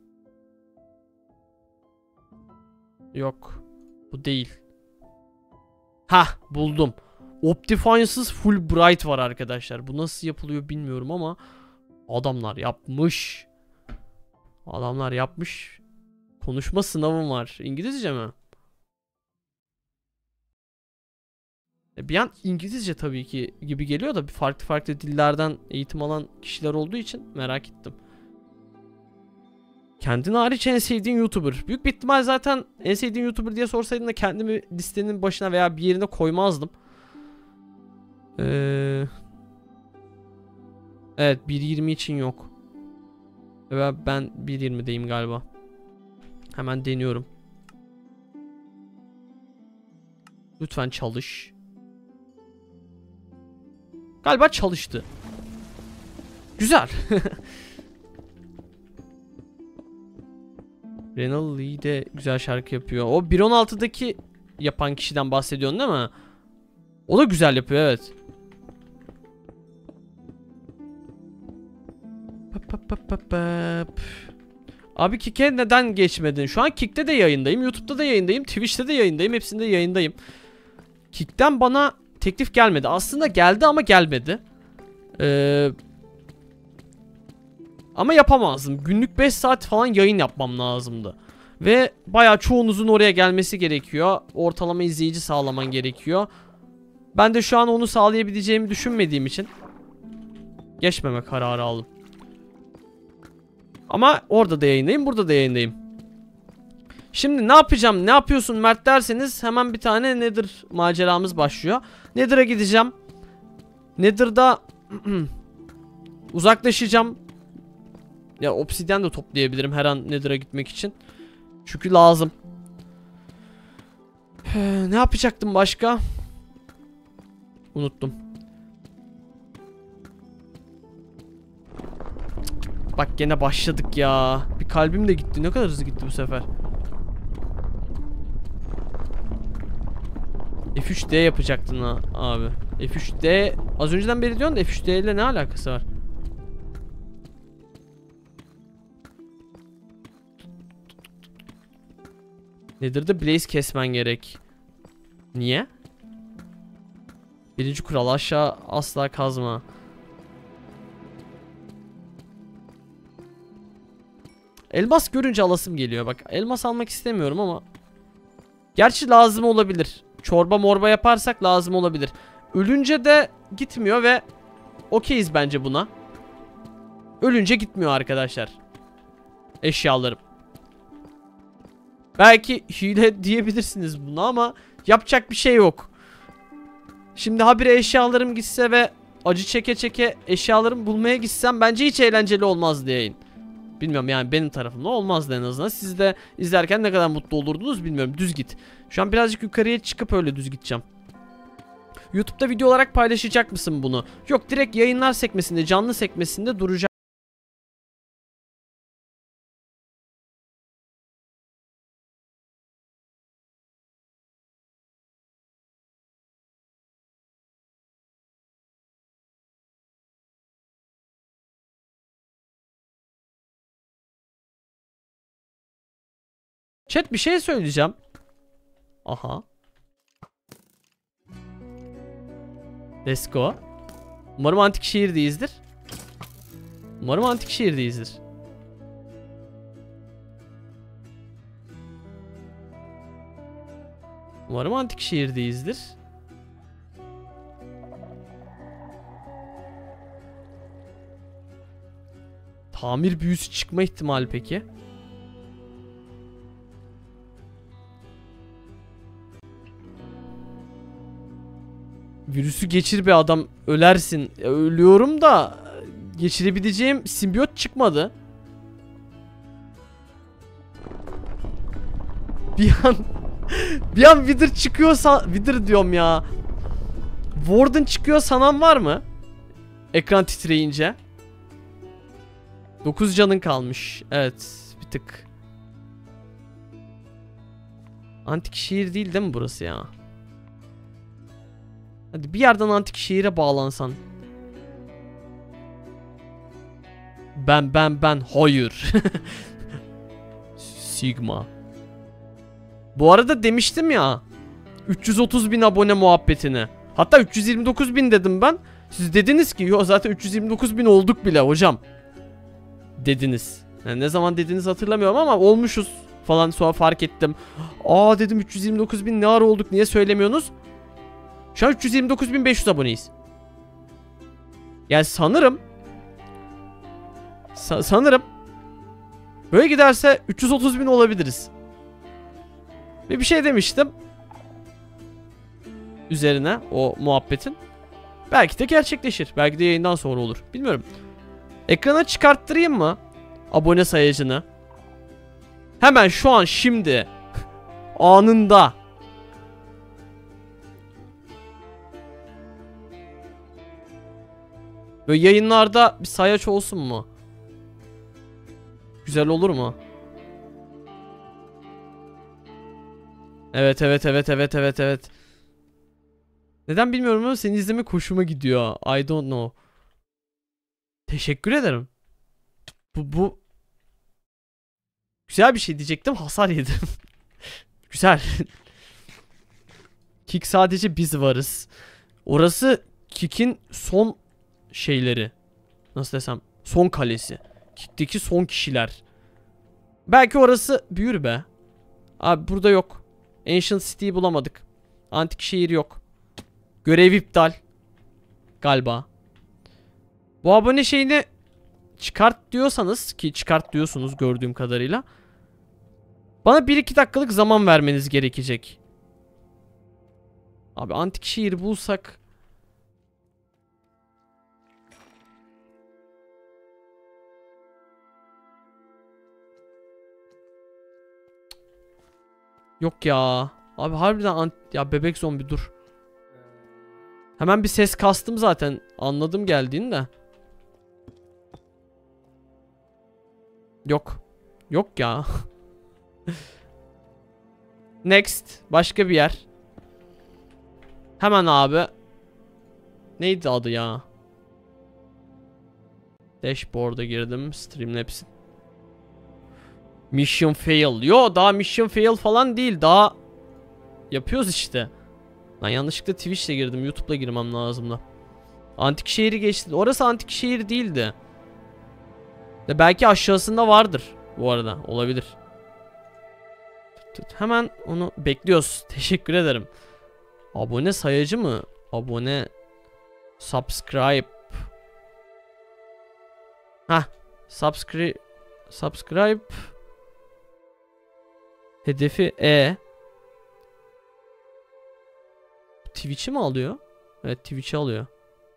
Yok. Bu değil. Hah, buldum. Optifine'sız Fulbright var arkadaşlar. Bu nasıl yapılıyor bilmiyorum ama adamlar yapmış. Adamlar yapmış. Konuşma sınavım var. İngilizce mi? E bir an İngilizce tabii ki gibi geliyor da bir farklı farklı dillerden eğitim alan kişiler olduğu için merak ettim. Kendin hariç en sevdiğin YouTuber. Büyük bir ihtimal zaten en sevdiğin YouTuber diye sorsaydın da kendimi listenin başına veya bir yerine koymazdım. Ee, evet, bir yirmi için yok. Ve ben bir yirmideyim galiba. Hemen deniyorum. Lütfen çalış. Galiba çalıştı. Güzel. Renal Lee de güzel şarkı yapıyor. O bir on altıdaki yapan kişiden bahsediyorsun değil mi? O da güzel yapıyor, evet. Abi Kick'e neden geçmedin? Şu an Kick'te de yayındayım, YouTube'da da yayındayım, Twitch'te de yayındayım, hepsinde yayındayım. Kick'ten bana teklif gelmedi. Aslında geldi ama gelmedi. Ee, ama yapamazdım. Günlük beş saat falan yayın yapmam lazımdı. Ve bayağı çoğunuzun oraya gelmesi gerekiyor. Ortalama izleyici sağlaman gerekiyor. Ben de şu an onu sağlayabileceğimi düşünmediğim için geçmeme kararı aldım. Ama orada da yayındayım, burada da yayındayım. Şimdi ne yapacağım, ne yapıyorsun Mert derseniz hemen bir tane Nether maceramız başlıyor. Nether'a gideceğim. Nether'da uzaklaşacağım. Ya obsidyen de toplayabilirim her an Nether'a gitmek için. Çünkü lazım. Ne yapacaktım başka? Unuttum. Bak gene başladık ya. Bir kalbim de gitti. Ne kadar hızlı gitti bu sefer. F üç D yapacaktın ha abi. F üç D az önceden beri diyorsun da F üç D ile ne alakası var? Nedir de blaze kesmen gerek. Niye? Birinci kural, aşağı asla kazma. Elmas görünce alasım geliyor. Bak elmas almak istemiyorum ama gerçi lazım olabilir. Çorba morba yaparsak lazım olabilir. Ölünce de gitmiyor ve okeyiz bence buna. Ölünce gitmiyor arkadaşlar. Eşyalarım. Belki hile diyebilirsiniz buna ama yapacak bir şey yok. Şimdi habire eşyalarım gitse ve acı çeke çeke eşyalarımı bulmaya gitsem bence hiç eğlenceli olmaz diyeyim. Bilmiyorum yani benim tarafımda olmazdı en azından. Siz de izlerken ne kadar mutlu olurdunuz bilmiyorum. Düz git. Şu an birazcık yukarıya çıkıp öyle düz gideceğim. YouTube'da video olarak paylaşacak mısın bunu? Yok, direkt yayınlar sekmesinde, canlı sekmesinde duracak. Chat, bir şey söyleyeceğim. Aha. Let's go. Umarım antik şehirdeyizdir. Umarım antik şehirdeyizdir. Umarım antik şehirdeyizdir. Tamir büyüsü çıkma ihtimali peki? Virüsü geçir be adam, ölersin. Ya, ölüyorum da geçirebileceğim simbiyot çıkmadı. Bir an bir an Wither çıkıyorsa, Wither diyorum ya. Warden çıkıyor sanan var mı? Ekran titreyince. dokuz canın kalmış. Evet, bir tık. Antik şehir değil değil mi burası ya? Hadi bir yerden antik şehire bağlansan. Ben ben ben hayır. Sigma. Bu arada demiştim ya, üç yüz otuz bin abone muhabbetini. Hatta üç yüz yirmi dokuz bin dedim ben. Siz dediniz ki yo zaten üç yüz yirmi dokuz bin olduk bile hocam. Dediniz. Yani ne zaman dediniz hatırlamıyorum ama olmuşuz falan, sonra fark ettim. Aa dedim, üç yüz yirmi dokuz bin ne ara olduk, niye söylemiyorsunuz? Şu an üç yüz yirmi dokuz bin beş yüz aboneyiz. Yani sanırım sa sanırım böyle giderse üç yüz otuz bin olabiliriz. Ve bir şey demiştim üzerine o muhabbetin. Belki de gerçekleşir. Belki de yayından sonra olur. Bilmiyorum. Ekrana çıkarttırayım mı abone sayacını? Hemen şu an şimdi anında. Böyle yayınlarda bir sayaç olsun mu? Güzel olur mu? Evet evet evet evet evet evet. Neden bilmiyorum ama seni izlemek hoşuma gidiyor. I don't know. Teşekkür ederim. Bu bu güzel bir şey diyecektim, hasar yedim. Güzel. Kick sadece biz varız. Orası Kick'in son şeyleri. Nasıl desem? Son kalesi. Kick'teki son kişiler. Belki orası büyür be. Abi burada yok. Ancient City'yi bulamadık. Antik şehir yok. Görev iptal. Galiba. Bu abone şeyini çıkart diyorsanız, ki çıkart diyorsunuz gördüğüm kadarıyla, bana bir iki dakikalık zaman vermeniz gerekecek. Abi antik şehir bulsak. Yok ya. Abi harbiden ya bebek zombi dur. Hemen bir ses kastım zaten. Anladım geldiğini de. Yok. Yok ya. Next. Başka bir yer. Hemen abi. Neydi adı ya? Dashboard'a girdim. Streamlabs'in. Mission fail. Yo daha mission fail falan değil. Daha yapıyoruz işte. Ben yanlışlıkla Twitch'le girdim. YouTube'la girmem lazımdı. Antik şehri geçti. Orası antik şehir değildi. De belki aşağısında vardır. Bu arada olabilir. Hemen onu bekliyoruz. Teşekkür ederim. Abone sayacı mı? Abone. Subscribe. Hah. Subscribe. Subscribe. Hedefi E. Twitch'i mi alıyor? Evet, Twitch'i alıyor.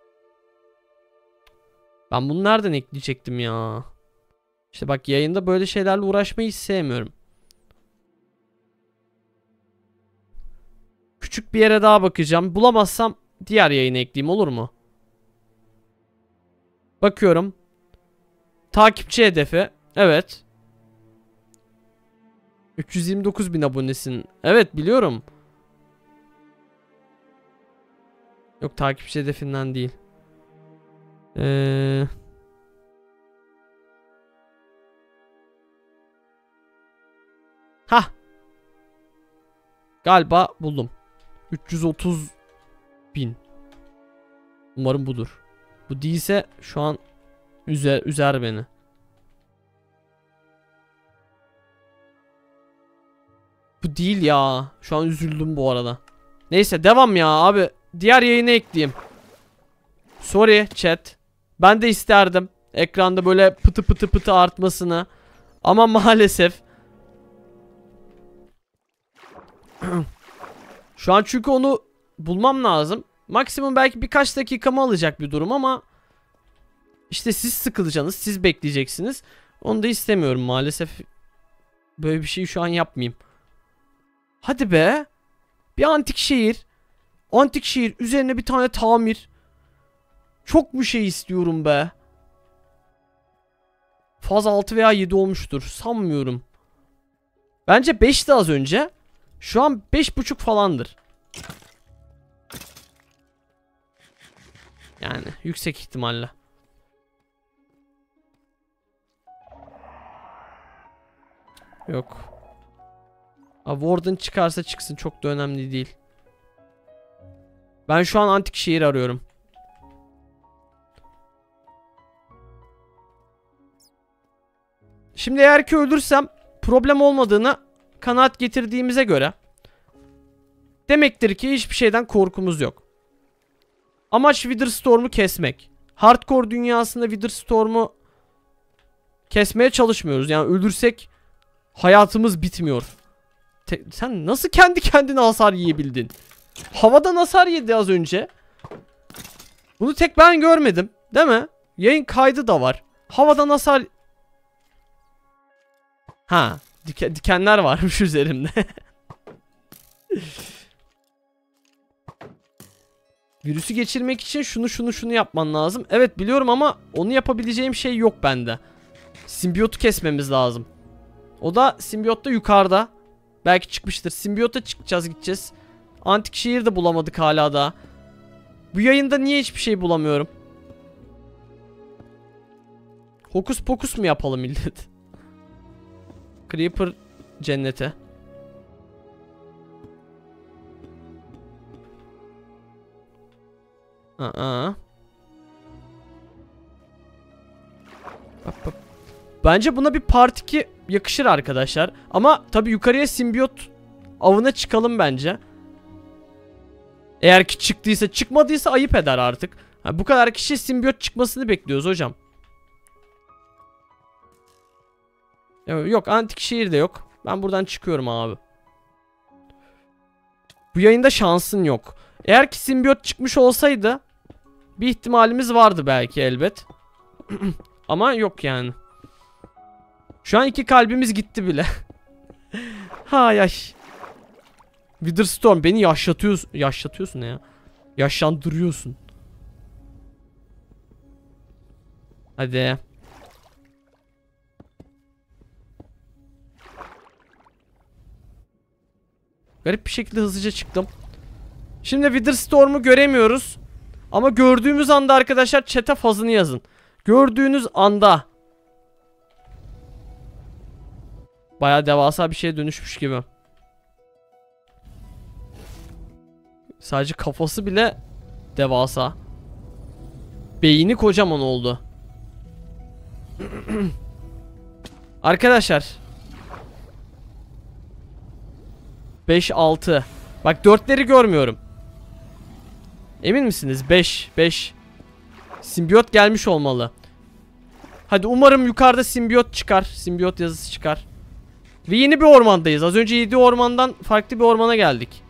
Ben bunu nereden ekleyecektim ya? İşte bak, yayında böyle şeylerle uğraşmayı hiç sevmiyorum. Küçük bir yere daha bakacağım. Bulamazsam diğer yayına ekleyeyim, olur mu? Bakıyorum. Takipçi hedefi. Evet. üç yüz yirmi dokuz bin abonesin. Evet, biliyorum. Yok, takipçi hedefinden değil. Eee... Hah. Galiba buldum. üç yüz otuz bin. Umarım budur. Bu değilse şu an üzer, üzer beni. Bu değil ya. Şu an üzüldüm bu arada. Neyse, devam ya abi. Diğer yayına ekleyeyim. Sorry chat. Ben de isterdim ekranda böyle pıtı pıtı pıtı artmasını. Ama maalesef. Şu an çünkü onu bulmam lazım. Maksimum belki birkaç dakikamı alacak bir durum ama işte siz sıkılacaksınız, siz bekleyeceksiniz. Onu da istemiyorum maalesef. Böyle bir şey şu an yapmayayım. Hadi be. Bir antik şehir. Antik şehir üzerine bir tane tamir. Çok mu şey istiyorum be. Faz altı veya yedi olmuştur. Sanmıyorum. Bence beşti az önce. Şu an beş buçuk falandır. Yani yüksek ihtimalle. Yok. Ha, Warden çıkarsa çıksın, çok da önemli değil. Ben şu an antik şehir arıyorum. Şimdi eğer ki ölürsem problem olmadığını kanaat getirdiğimize göre demektir ki hiçbir şeyden korkumuz yok. Amaç Witherstorm'u kesmek. Hardcore dünyasında Witherstorm'u kesmeye çalışmıyoruz. Yani ölürsek hayatımız bitmiyor. Te sen nasıl kendi kendine hasar yiyebildin? Havadan hasar yedi az önce. Bunu tek ben görmedim, değil mi? Yayın kaydı da var. Havadan hasar... Ha, dike dikenler varmış üzerimde. Virüsü geçirmek için şunu şunu şunu yapman lazım. Evet, biliyorum ama onu yapabileceğim şey yok bende. Simbiyotu kesmemiz lazım. O da simbiyot da yukarıda. Belki çıkmıştır. Simbiyota çıkacağız, gideceğiz. Antik şehir de bulamadık hala da. Bu yayında niye hiçbir şey bulamıyorum? Hokus pokus mu yapalım millet? Creeper cennete. Aa. Bak, bak. Bence buna bir part iki yakışır arkadaşlar. Ama tabii yukarıya simbiyot avına çıkalım bence. Eğer ki çıktıysa, çıkmadıysa ayıp eder artık. Ha, bu kadar kişi simbiyot çıkmasını bekliyoruz hocam. Yok, antik şehir de yok. Ben buradan çıkıyorum abi. Bu yayında şansın yok. Eğer ki simbiyot çıkmış olsaydı bir ihtimalimiz vardı belki, elbet. Ama yok yani. Şu an iki kalbimiz gitti bile. Hay ay. Witherstorm, beni yaşatıyorsun. Yaşatıyorsun ne ya? Yaşlandırıyorsun. Hadi. Garip bir şekilde hızlıca çıktım. Şimdi Witherstorm'u göremiyoruz. Ama gördüğümüz anda arkadaşlar chat'e fazını yazın. Gördüğünüz anda. Bayağı devasa bir şeye dönüşmüş gibi. Sadece kafası bile devasa. Beyni kocaman oldu. Arkadaşlar. beş altı. Bak, dörtleri görmüyorum. Emin misiniz? beş beş. Simbiyot gelmiş olmalı. Hadi umarım yukarıda simbiyot çıkar. Simbiyot yazısı çıkar. Ve yeni bir ormandayız. Az önce yedi ormandan farklı bir ormana geldik.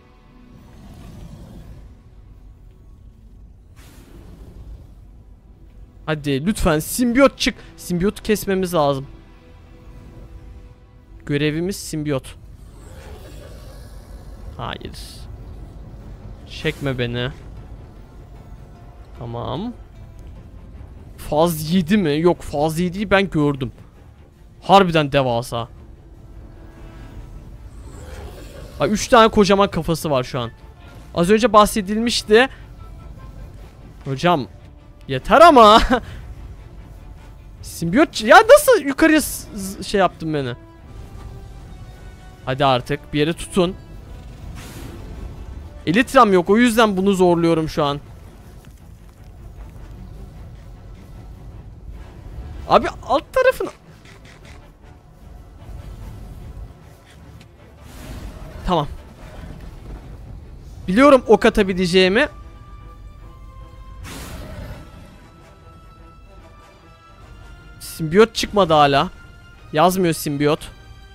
Hadi lütfen simbiyot çık. Simbiyotu kesmemiz lazım. Görevimiz simbiyot. Hayır. Çekme beni. Tamam. Faz yedi mi? Yok, faz yediyi ben gördüm. Harbiden devasa. üç tane kocaman kafası var şu an. Az önce bahsedilmişti. Hocam yeter ama. Simbiyot ya, nasıl yukarıya şey yaptın beni? Hadi artık bir yere tutun. Elitram yok, o yüzden bunu zorluyorum şu an. Abi alt tarafını. Tamam. Biliyorum ok atabileceğimi. Simbiyot çıkmadı hala. Yazmıyor simbiyot.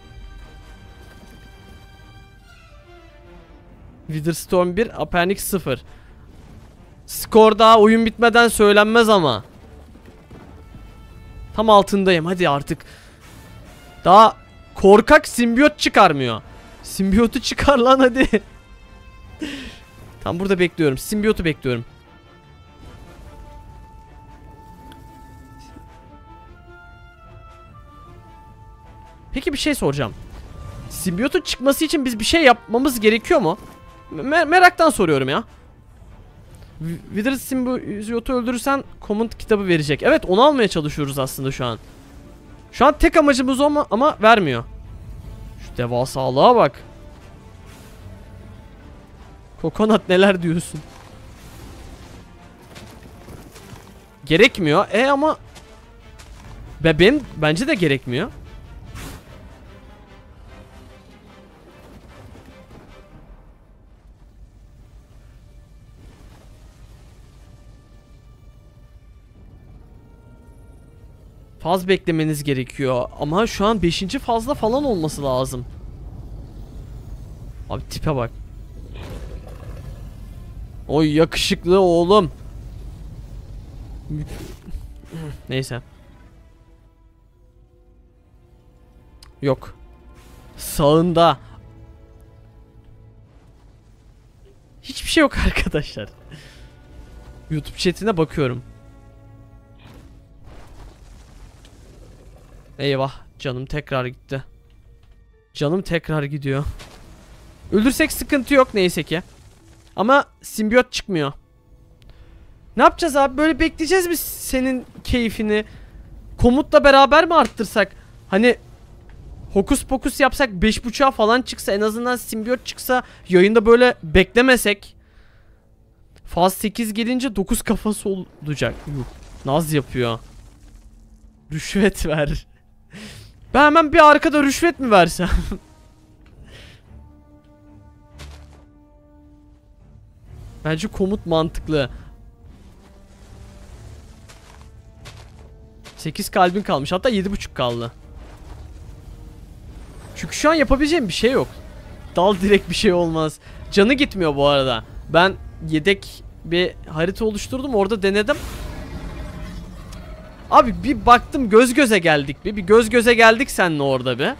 Witherstorm bir, Apenix sıfır. Skor daha oyun bitmeden söylenmez ama. Tam altındayım, hadi artık. Daha korkak simbiyot çıkarmıyor. Simbiyotu çıkar lan hadi. Tam burada bekliyorum. Simbiyotu bekliyorum. Peki bir şey soracağım. Simbiyotun çıkması için biz bir şey yapmamız gerekiyor mu? Mer meraktan soruyorum ya. Wither simbiyotu öldürürsen komut kitabı verecek. Evet, onu almaya çalışıyoruz aslında şu an. Şu an tek amacımız o ama, ama vermiyor. Şu devasalığa bak. Kokonat neler diyorsun? Gerekmiyor. E ama be benim bence de gerekmiyor. Faz beklemeniz gerekiyor ama şu an beşinci fazla falan olması lazım. Abi tipe bak. Oy yakışıklı oğlum. Neyse. Yok. Sağında. Hiçbir şey yok arkadaşlar. YouTube chatine bakıyorum. Eyvah, canım tekrar gitti. Canım tekrar gidiyor. Öldürsek sıkıntı yok neyse ki. Ama simbiyot çıkmıyor. Ne yapacağız abi? Böyle bekleyeceğiz mi senin keyfini? Komutla beraber mi arttırsak? Hani hokus pokus yapsak, beş buçuğa falan çıksa, en azından simbiyot çıksa, yayında böyle beklemesek. Faz sekiz gelince dokuz kafası olacak. Yuh, naz yapıyor. Rüşvet ver. Ben hemen bir arkada rüşvet mi versem? Bence komut mantıklı. sekiz kalbin kalmış. Hatta yedi buçuk kaldı. Çünkü şu an yapabileceğim bir şey yok. Dal direkt bir şey olmaz. Canı gitmiyor bu arada. Ben yedek bir harita oluşturdum. Orada denedim. Abi bir baktım, göz göze geldik bir. Bir göz göze geldik seninle orada bir.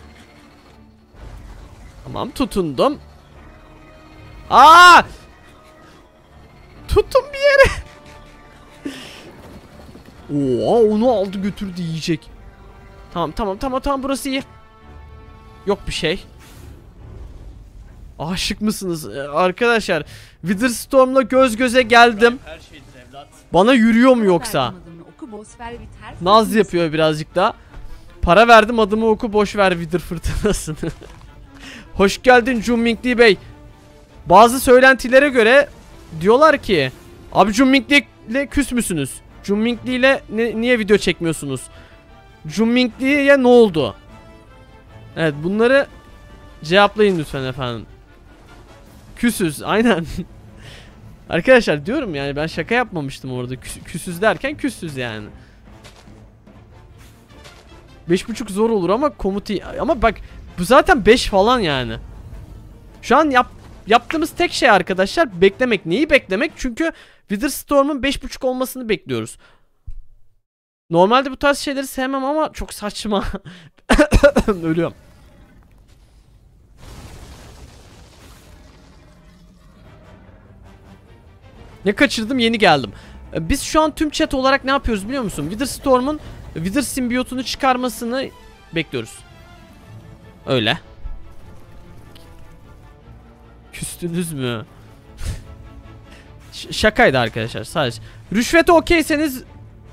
Tamam, tutundum. Aa! Tuttum bir yere. Oo, onu aldı götürdü, yiyecek. Tamam tamam tamam tamam, burası iyi. Yok bir şey. Aşık mısınız arkadaşlar? Witherstorm'la göz göze geldim. Bana yürüyor mu yoksa? Naz yapıyor birazcık da. Para verdim, adımı oku, boş ver Wither fırtınasını. Hoş geldin Jummingli Bey. Bazı söylentilere göre diyorlar ki, abi Jummingli ile küs müsünüz? Jummingli ile niye video çekmiyorsunuz? Jummingli'ye ne oldu? Evet, bunları cevaplayın lütfen efendim. Küsüz aynen. Arkadaşlar diyorum yani, ben şaka yapmamıştım orada. Küs, küsüz derken küsüz yani. beş buçuk zor olur ama komut iyi. Ama bak bu zaten beş falan yani. Şu an yap, yaptığımız tek şey arkadaşlar beklemek. Neyi beklemek? Çünkü Witherstorm'un beş buçuk olmasını bekliyoruz. Normalde bu tarz şeyleri sevmem ama çok saçma. Ölüyorum. Ne kaçırdım, yeni geldim. Biz şu an tüm chat olarak ne yapıyoruz biliyor musun? Witherstorm'un Wither simbiyotunu çıkarmasını bekliyoruz. Öyle. Küstünüz mü? Ş şakaydı arkadaşlar sadece. Rüşvete okeyseniz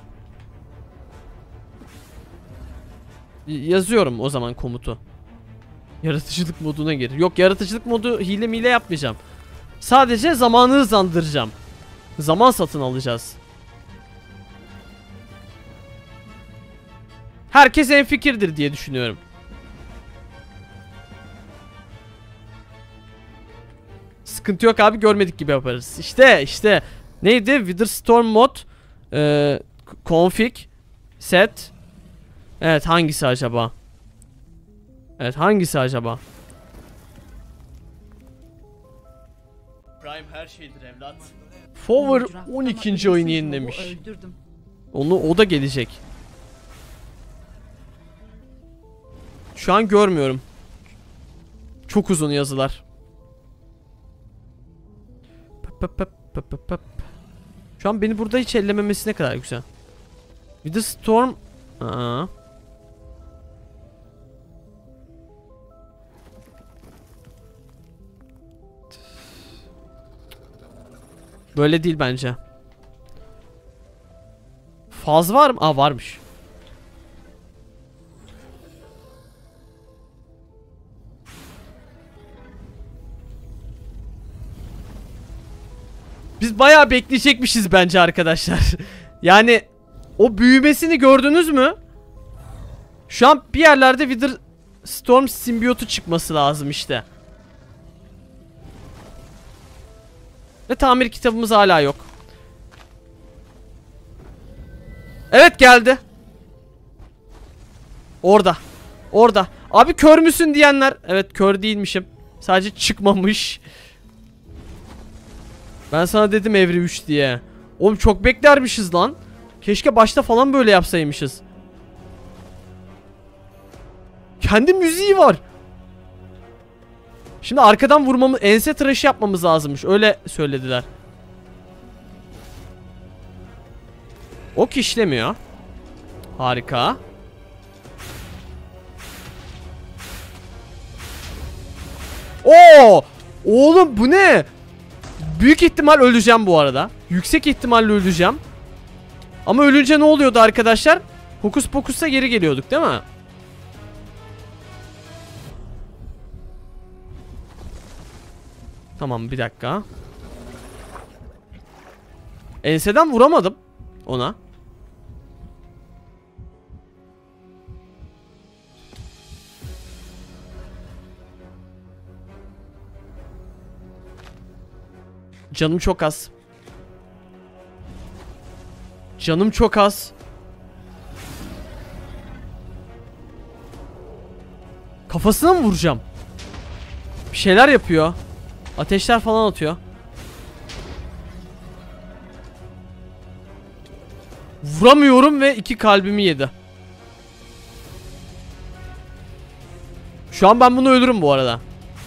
yazıyorum o zaman komutu. Yaratıcılık moduna gir. Yok, yaratıcılık modu hile mile yapmayacağım. Sadece zamanı hızlandıracağım. Zaman satın alacağız. Herkes enfikirdir diye düşünüyorum. Sıkıntı yok abi, görmedik gibi yaparız. İşte işte neydi? Witherstorm mod ee, config set. Evet, hangisi acaba? Evet, hangisi acaba? Prime her şeydir evlat. Forward on ikinci oyunu yenilemiş. Onu o da gelecek. Şu an görmüyorum. Çok uzun yazılar. Pöp pöp pöp pöp pöp. Şu an beni burada hiç ellememesi ne kadar güzel. Witherstorm. Aa. Böyle değil bence. Faz var mı? Aa, varmış. Biz bayağı bekleyecekmişiz bence arkadaşlar. Yani o büyümesini gördünüz mü? Şu an bir yerlerde Witherstorm simbiyotu çıkması lazım işte. Ve tamir kitabımız hala yok. Evet, geldi. Orada. Orada. Abi kör müsün diyenler. Evet, kör değilmişim. Sadece çıkmamış. Ben sana dedim evre üç diye. Oğlum çok beklermişiz lan. Keşke başta falan böyle yapsaymışız. Kendi müziği var. Şimdi arkadan vurmamız, ense tıraşı yapmamız lazımmış. Öyle söylediler. Ok işlemiyor. Harika. Oo! Oğlum bu ne? Büyük ihtimal öleceğim bu arada. Yüksek ihtimalle öleceğim. Ama ölünce ne oluyordu arkadaşlar? Hokus pokus'a geri geliyorduk değil mi? Tamam, bir dakika. Enseden vuramadım ona. Canım çok az. Canım çok az. Kafasına mı vuracağım? Bir şeyler yapıyor. Ateşler falan atıyor. Vuramıyorum ve iki kalbimi yedi. Şu an ben bunu ölürüm bu arada.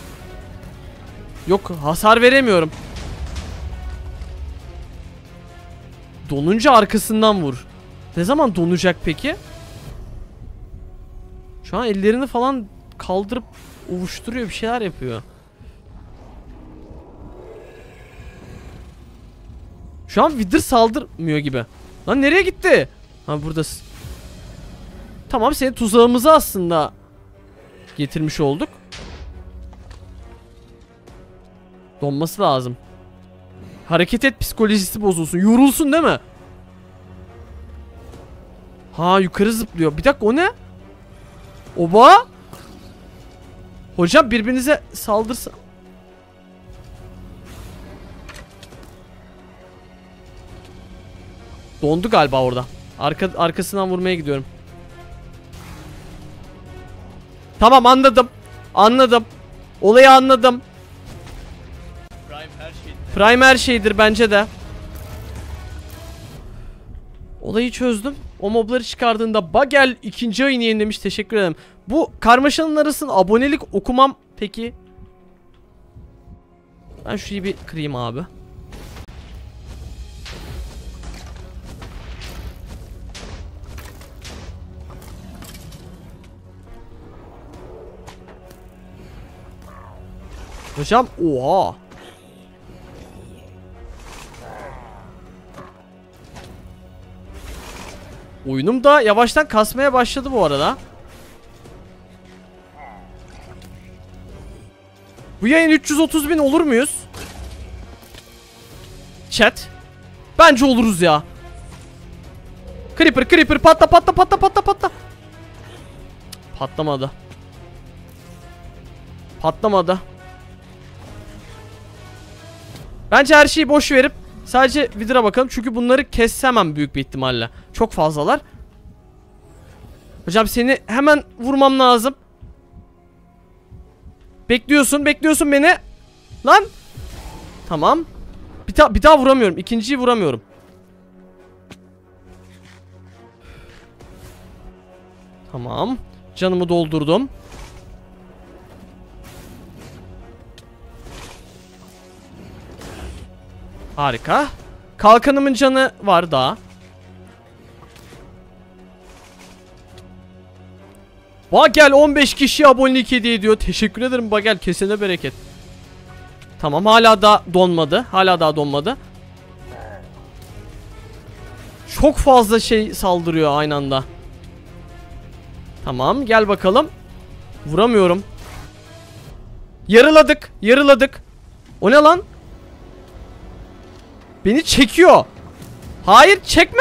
Yok, hasar veremiyorum. Donunca arkasından vur. Ne zaman donacak peki? Şu an ellerini falan kaldırıp ovuşturuyor, bir şeyler yapıyor. Şu an Wither saldırmıyor gibi. Lan nereye gitti? Ha, buradasın. Tamam, seni tuzağımıza aslında getirmiş olduk. Donması lazım. Hareket et, psikolojisi bozulsun. Yorulsun değil mi? Ha, yukarı zıplıyor. Bir dakika, o ne? Oba. Hocam birbirinize saldırsa. Dondu galiba orada. Arka, arkasından vurmaya gidiyorum. Tamam, anladım. Anladım. Olayı anladım. Prime her şeydir. Prime her şeydir bence de. Olayı çözdüm. O mobları çıkardığında Bagel ikinci ayını yenilemiş. Teşekkür ederim. Bu karmaşanın arasında abonelik okumam peki. Ben şurayı bir kırayım abi. Hocam oha. Oyunum da yavaştan kasmaya başladı bu arada. Bu yayın üç yüz otuz bin olur muyuz? Chat. Bence oluruz ya. Creeper creeper patla patla patla patla patla. Patlamadı. Patlamadı. Bence her şeyi boş verip sadece Wither'a bakalım. Çünkü bunları kesemem büyük bir ihtimalle. Çok fazlalar. Hocam seni hemen vurmam lazım. Bekliyorsun, bekliyorsun beni. Lan. Tamam. Bir, ta bir daha vuramıyorum. İkinciyi vuramıyorum. Tamam. Canımı doldurdum. Harika. Kalkanımın canı var daha. Bagel on beş kişiye abonelik hediye ediyor. Teşekkür ederim Bagel. Kesene bereket. Tamam, hala da donmadı. Hala daha donmadı. Çok fazla şey saldırıyor aynı anda. Tamam, gel bakalım. Vuramıyorum. Yarıladık. Yarıladık. O ne lan? Beni çekiyor. Hayır, çekme.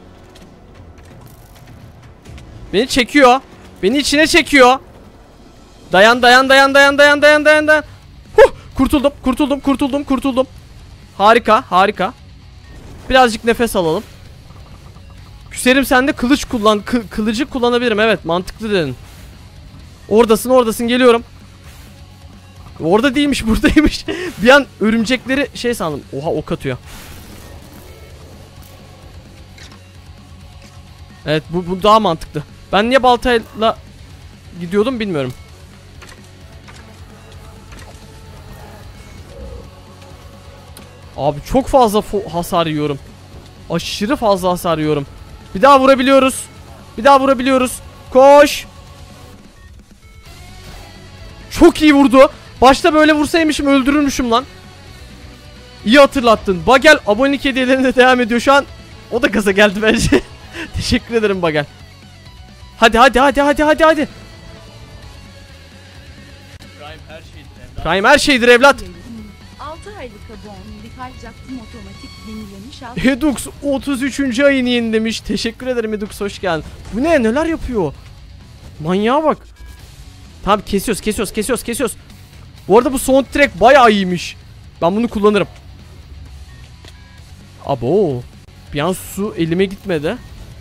Beni çekiyor. Beni içine çekiyor. Dayan dayan dayan dayan dayan dayan dayan dayan. Huh, kurtuldum kurtuldum kurtuldum kurtuldum. Harika harika. Birazcık nefes alalım. Küserim, sen de kılıç kullan. Kı kılıcı kullanabilirim, evet, mantıklı dedin. Oradasın oradasın, geliyorum. Orada değilmiş, buradaymış. Bir an örümcekleri şey sandım. Oha, ok atıyor. Evet, bu, bu daha mantıklı. Ben niye baltayla gidiyordum bilmiyorum. Abi çok fazla hasar yiyorum. Aşırı fazla hasar yiyorum. Bir daha vurabiliyoruz. Bir daha vurabiliyoruz. Koş. Çok iyi vurdu. Başta böyle vursaymışım öldürürmüşüm lan. İyi hatırlattın. Bagel abonelik hediyelerine devam ediyor şu an. O da gaza geldi bence. Teşekkür ederim Bagel. Hadi hadi hadi hadi hadi hadi. Prime her şeydir evlat. Prime her şeydir evlat. altı aylık abonelik harcattım, otomatik yenilemiş al. Hedux otuz üçüncü ayını yenilemiş. Teşekkür ederim Hedux, hoş geldin. Bu ne, neler yapıyor? Manyağa bak. Tamam, kesiyoruz kesiyoruz kesiyoruz kesiyoruz. Bu arada bu soundtrack bayağı iyiymiş. Ben bunu kullanırım. Abo. Bir an su elime gitmedi.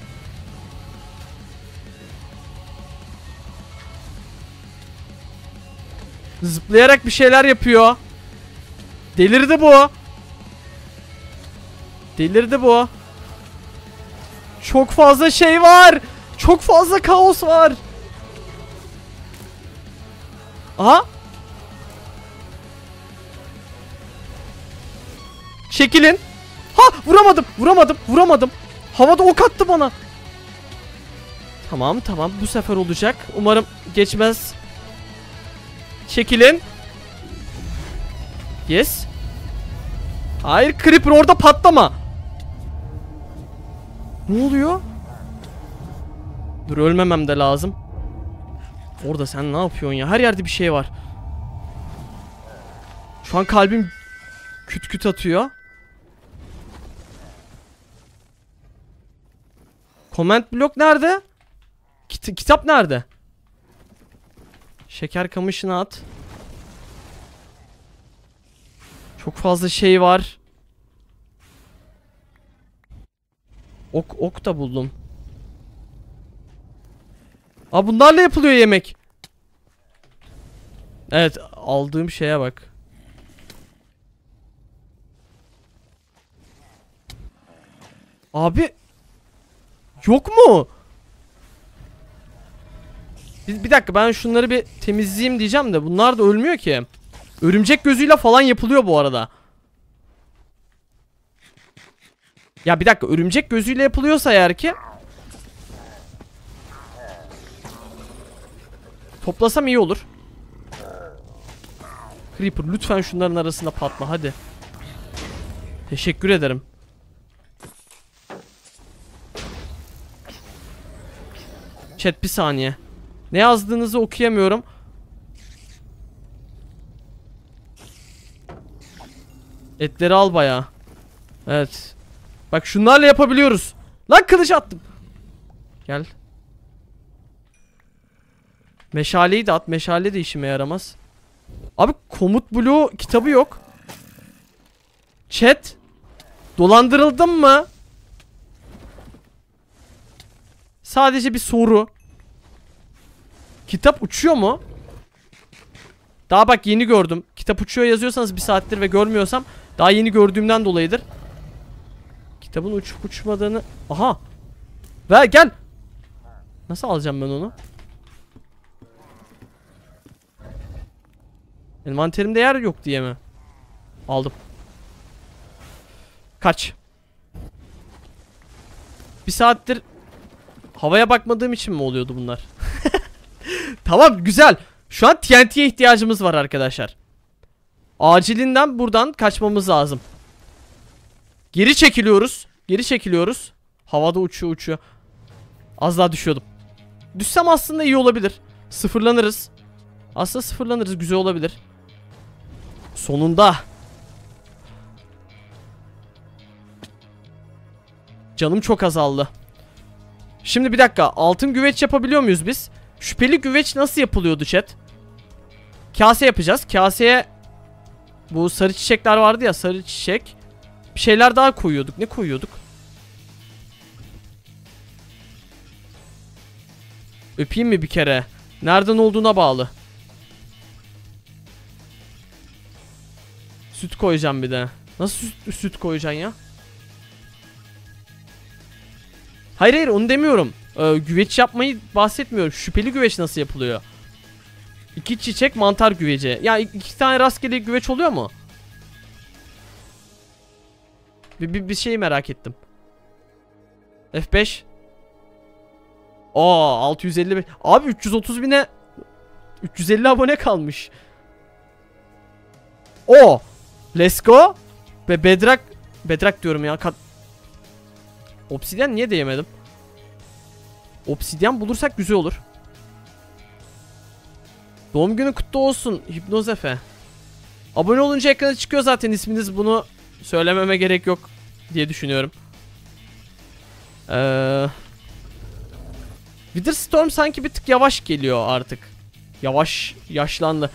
Zıplayarak bir şeyler yapıyor. Delirdi bu. Delirdi bu. Çok fazla şey var. Çok fazla kaos var. Aha. Çekilin. Ha, vuramadım. Vuramadım. Vuramadım. Havada ok attı bana. Tamam tamam, bu sefer olacak. Umarım geçmez. Çekilin. Yes. Hayır, Creeper orada patlama. Ne oluyor? Dur, ölmemem de lazım. Orada sen ne yapıyorsun ya? Her yerde bir şey var. Şu an kalbim küt küt atıyor. Comment blok nerede? Kit kitap nerede? Şeker kamışını at. Çok fazla şey var. Ok ok da buldum. Aa, bunlarla yapılıyor yemek. Evet, aldığım şeye bak. Abi yok mu? Bir, bir dakika, ben şunları bir temizleyeyim diyeceğim de bunlar da ölmüyor ki. Örümcek gözüyle falan yapılıyor bu arada. Ya bir dakika, örümcek gözüyle yapılıyorsa eğer ki toplasam iyi olur. Creeper lütfen şunların arasında patla hadi. Teşekkür ederim. Chat bir saniye. Ne yazdığınızı okuyamıyorum. Etleri al bayağı. Evet. Bak şunlarla yapabiliyoruz. Lan kılıç attım. Gel. Meşaleyi de at. Meşale de işime yaramaz. Abi komut bloğu kitabı yok. Chat. Dolandırıldım mı? Sadece bir soru. Kitap uçuyor mu? Daha bak yeni gördüm. Kitap uçuyor yazıyorsanız bir saattir ve görmüyorsam daha yeni gördüğümden dolayıdır. Kitabın uçup uçmadığını... Aha. Ver gel. Nasıl alacağım ben onu? Envanterimde yer yok diye mi? Aldım. Kaç. Bir saattir havaya bakmadığım için mi oluyordu bunlar? Tamam güzel. Şu an T N T'ye ihtiyacımız var arkadaşlar. Acilinden buradan kaçmamız lazım. Geri çekiliyoruz. Geri çekiliyoruz. Havada uçuyor uçuyor. Az daha düşüyordum. Düşsem aslında iyi olabilir. Sıfırlanırız. Aslında sıfırlanırız. Güzel olabilir. Sonunda. Canım çok azaldı. Şimdi bir dakika. Altın güveç yapabiliyor muyuz biz? Şüpheli güveç nasıl yapılıyordu chat? Kase yapacağız. Kaseye bu sarı çiçekler vardı ya, sarı çiçek. Bir şeyler daha koyuyorduk. Ne koyuyorduk? Öpeyim mi bir kere? Nereden olduğuna bağlı. Süt koyacağım bir de. Nasıl süt, süt koyacaksın ya? Hayır hayır onu demiyorum. Ee, güveç yapmayı bahsetmiyorum. Şüpheli güveç nasıl yapılıyor? İki çiçek mantar güveci. Ya yani iki tane rastgele güveç oluyor mu? Bir, bir, bir şeyi merak ettim. F beş. Aa altı yüz elli beş. Abi üç yüz otuz bine üç yüz elli abone kalmış. O. Let's go. Ve bedrock. Bedrock diyorum ya. Kat... Obsidyen niye diyemedim? Obsidyen bulursak güzel olur. Doğum günü kutlu olsun Hipnoz Efe. Abone olunca ekrana çıkıyor zaten isminiz, bunu söylememe gerek yok diye düşünüyorum. Eee Witherstorm sanki bir tık yavaş geliyor artık. Yavaş, yaşlandı.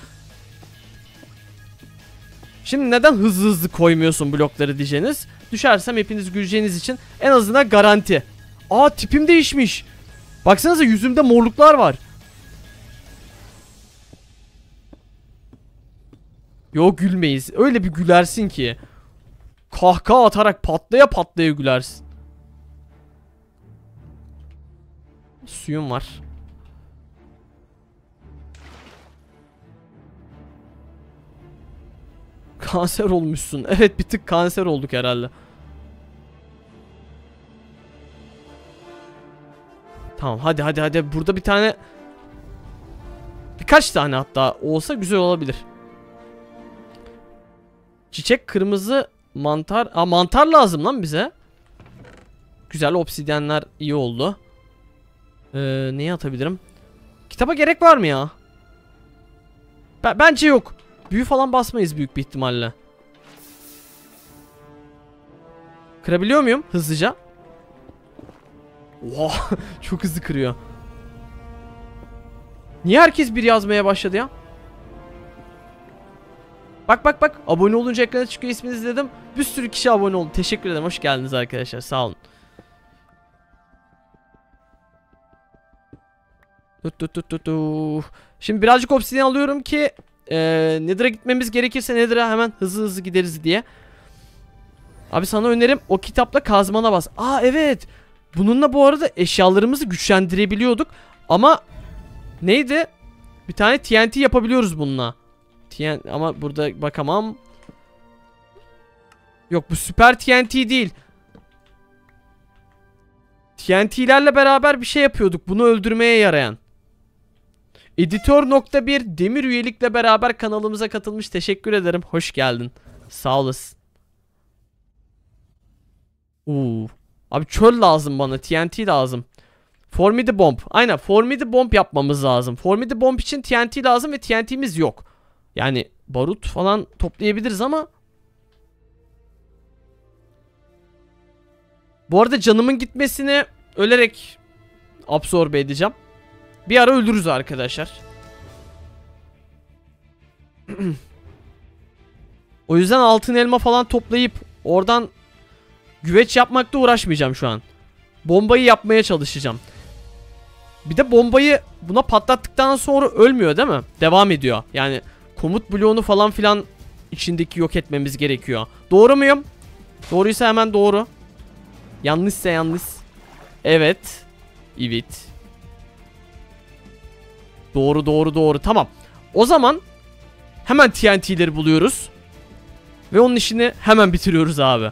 Şimdi neden hızlı hızlı koymuyorsun blokları diyeceğiniz. Düşersem hepiniz güleceğiniz için en azından garanti. Aa tipim değişmiş. Baksanıza yüzümde morluklar var. Yok gülmeyiz. Öyle bir gülersin ki. Kahkaha atarak patlaya patlaya gülersin. Suyum var. Kanser olmuşsun. Evet bir tık kanser olduk herhalde. Tamam hadi hadi hadi. Burada bir tane, birkaç tane hatta olsa güzel olabilir. Çiçek kırmızı mantar. Aa mantar lazım lan bize. Güzel, obsidyenler iyi oldu. Ee, neyi atabilirim? Kitaba gerek var mı ya? B bence yok. Büyü falan basmayız büyük bir ihtimalle. Kırabiliyor muyum hızlıca? Oha çok hızlı kırıyor. Niye herkes bir yazmaya başladı ya? Bak bak bak, abone olunca ekrana çıkıyor isminiz dedim. Bir sürü kişi abone oldu. Teşekkür ederim. Hoş geldiniz arkadaşlar. Sağ olun. Tut tut tut tut. Şimdi birazcık obsidyen alıyorum ki Ee, Nether'a gitmemiz gerekirse Nether'a hemen hızlı hızlı gideriz diye. Abi sana önerim o kitapla kazmana bas. Aa evet. Bununla bu arada eşyalarımızı güçlendirebiliyorduk. Ama neydi? Bir tane T N T yapabiliyoruz bununla. T N T ama burada bakamam. Yok bu süper T N T değil. T N T'lerle beraber bir şey yapıyorduk. Bunu öldürmeye yarayan. Editör nokta bir demir üyelikle beraber kanalımıza katılmış. Teşekkür ederim. Hoş geldin. Sağ olasın. Uuu. Abi çöl lazım bana. T N T lazım. Formidi bomb. Aynen formidi bomb yapmamız lazım. Formidi bomb için T N T lazım ve T N T'miz yok. Yani barut falan toplayabiliriz ama. Bu arada canımın gitmesini ölerek absorbe edeceğim. Bir ara öldürürüz arkadaşlar. O yüzden altın elma falan toplayıp oradan güveç yapmakla uğraşmayacağım şu an. Bombayı yapmaya çalışacağım. Bir de bombayı buna patlattıktan sonra ölmüyor değil mi? Devam ediyor. Yani komut bloğunu falan filan içindeki yok etmemiz gerekiyor. Doğru muyum? Doğruysa hemen doğru. Yanlışsa yanlış. Evet. Evet. Doğru doğru doğru. Tamam. O zaman hemen T N T'leri buluyoruz. Ve onun işini hemen bitiriyoruz abi.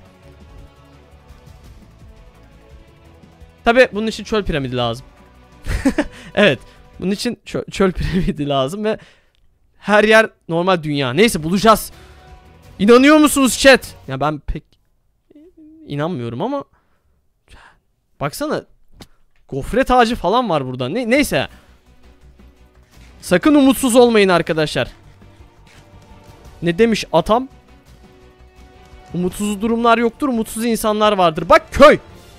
Tabi bunun için çöl piramidi lazım. Evet. Bunun için çöl, çöl piramidi lazım ve her yer normal dünya. Neyse bulacağız. İnanıyor musunuz chat? Ya ben pek inanmıyorum ama baksana. Gofret ağacı falan var burada. Ne, neyse. Sakın umutsuz olmayın arkadaşlar. Ne demiş atam? Umutsuz durumlar yoktur, umutsuz insanlar vardır. Bak köy.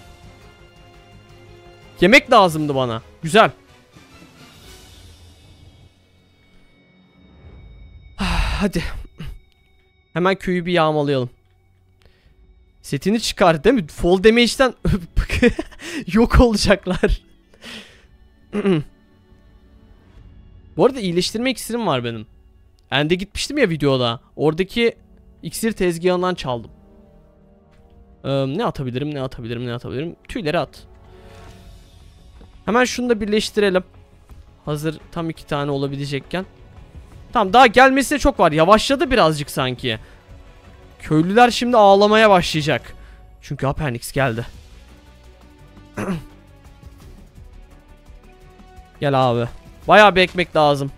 Yemek lazımdı bana. Güzel. Hadi. Hemen köyü bir yağmalayalım. Setini çıkar değil mi? Fall damage'den yok olacaklar. Bu arada iyileştirme iksirim var benim. End'e gitmiştim ya videoda. Oradaki iksir tezgahından çaldım. Ee, ne atabilirim, ne atabilirim, ne atabilirim? Tüyleri at. Hemen şunu da birleştirelim. Hazır tam iki tane olabilecekken. Tamam daha gelmesine çok var. Yavaşladı birazcık sanki. Köylüler şimdi ağlamaya başlayacak. Çünkü Apernix geldi. Gel abi. Bayağı bir ekmek lazım.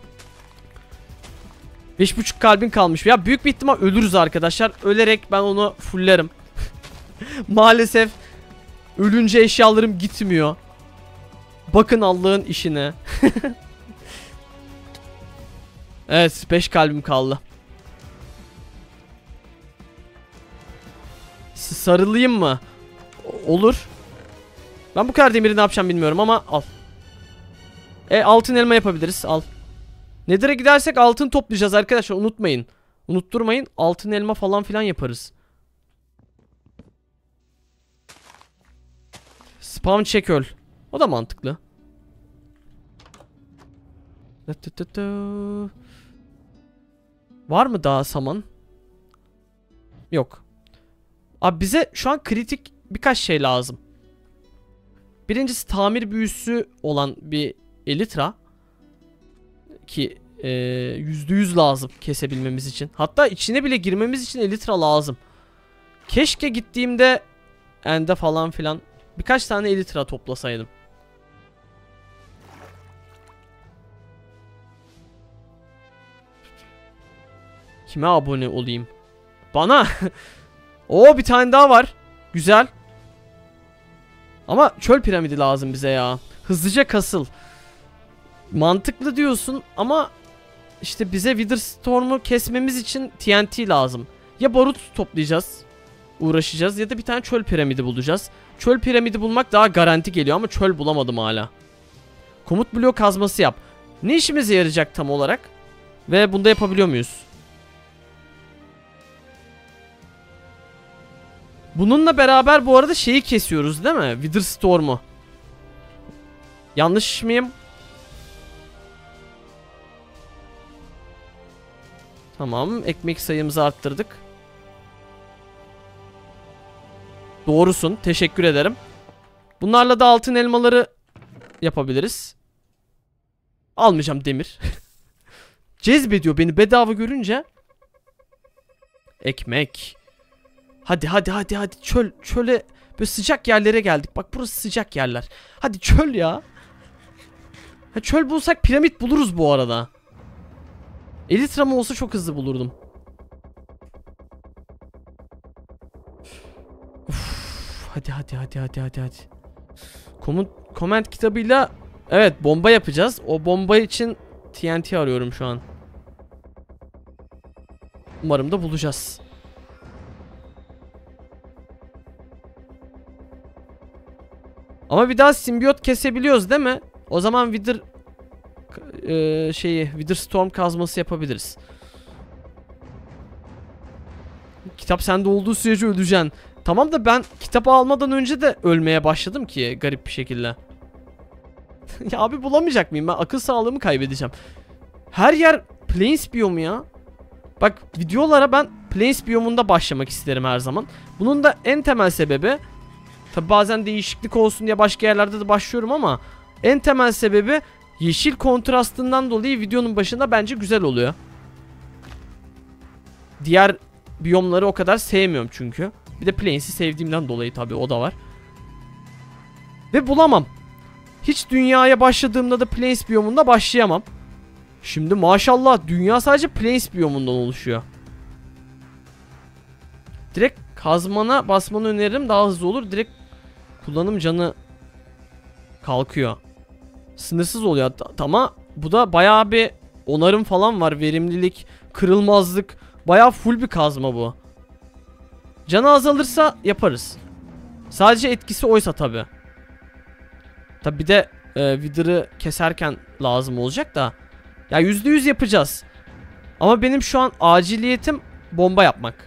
beş buçuk kalbin kalmış. Ya büyük bir ihtimal ölürüz arkadaşlar. Ölerek ben onu fullerim. Maalesef ölünce eşyalarım gitmiyor. Bakın Allah'ın işine. Evet beş kalbim kaldı. Sarılayım mı? Olur. Ben bu kadar demiri ne yapacağım bilmiyorum ama al. E altın elma yapabiliriz, al. Nether'a gidersek altın toplayacağız arkadaşlar, unutmayın. Unutturmayın, altın elma falan filan yaparız. Spawn check öl. O da mantıklı. Var mı daha saman? Yok. Abi bize şu an kritik birkaç şey lazım. Birincisi tamir büyüsü olan bir Elytra. Ki e, yüzde yüz lazım kesebilmemiz için. Hatta içine bile girmemiz için Elytra lazım. Keşke gittiğimde End'e falan filan birkaç tane Elytra toplasaydım. Kime abone olayım? Bana. Oo bir tane daha var. Güzel. Ama çöl piramidi lazım bize ya. Hızlıca kasıl. Mantıklı diyorsun ama işte bize Witherstorm'u kesmemiz için T N T lazım. Ya barut toplayacağız, uğraşacağız ya da bir tane çöl piramidi bulacağız. Çöl piramidi bulmak daha garanti geliyor ama çöl bulamadım hala. Komut bloğu kazması yap. Ne işimize yarayacak tam olarak? Ve bunda yapabiliyor muyuz? Bununla beraber bu arada şeyi kesiyoruz değil mi? Witherstorm'u. Yanlış mıyım? Tamam, ekmek sayımızı arttırdık. Doğrusun, teşekkür ederim. Bunlarla da altın elmaları yapabiliriz. Almayacağım demir. Cezbediyor beni bedava görünce. Ekmek. Hadi hadi hadi hadi çöl çöle böyle sıcak yerlere geldik. Bak burası sıcak yerler. Hadi çöl ya. Ha, çöl bulsak piramit buluruz bu arada. Elitram olsa çok hızlı bulurdum. Uf, hadi hadi hadi hadi hadi hadi. Komut, comment kitabıyla evet bomba yapacağız. O bomba için T N T arıyorum şu an. Umarım da bulacağız. Ama bir daha simbiyot kesebiliyoruz değil mi? O zaman Wither e, şeyi Wither Storm kazması yapabiliriz. Kitap sende olduğu sürece öleceksin. Tamam da ben kitabı almadan önce de ölmeye başladım ki garip bir şekilde. Ya abi bulamayacak mıyım? Ben akıl sağlığımı kaybedeceğim. Her yer Plains biyomu ya. Bak videolara ben Plains biyomunda başlamak isterim her zaman. Bunun da en temel sebebi, tabi bazen değişiklik olsun diye başka yerlerde de başlıyorum ama en temel sebebi yeşil kontrastından dolayı videonun başında bence güzel oluyor. Diğer biyomları o kadar sevmiyorum çünkü. Bir de Plains'i sevdiğimden dolayı tabi o da var. Ve bulamam. Hiç dünyaya başladığımda da Plains biyomunda başlayamam. Şimdi maşallah dünya sadece Plains biyomundan oluşuyor. Direkt kazmana basmanı öneririm, daha hızlı olur. Direkt kullanım canı kalkıyor. Sınırsız oluyor. Ama bu da bayağı bir onarım falan var. Verimlilik, kırılmazlık. Bayağı full bir kazma bu. Canı azalırsa yaparız. Sadece etkisi oysa tabi. Tabi bir de e, Wither'ı keserken lazım olacak da. Ya yüzde yüz yapacağız. Ama benim şu an aciliyetim bomba yapmak.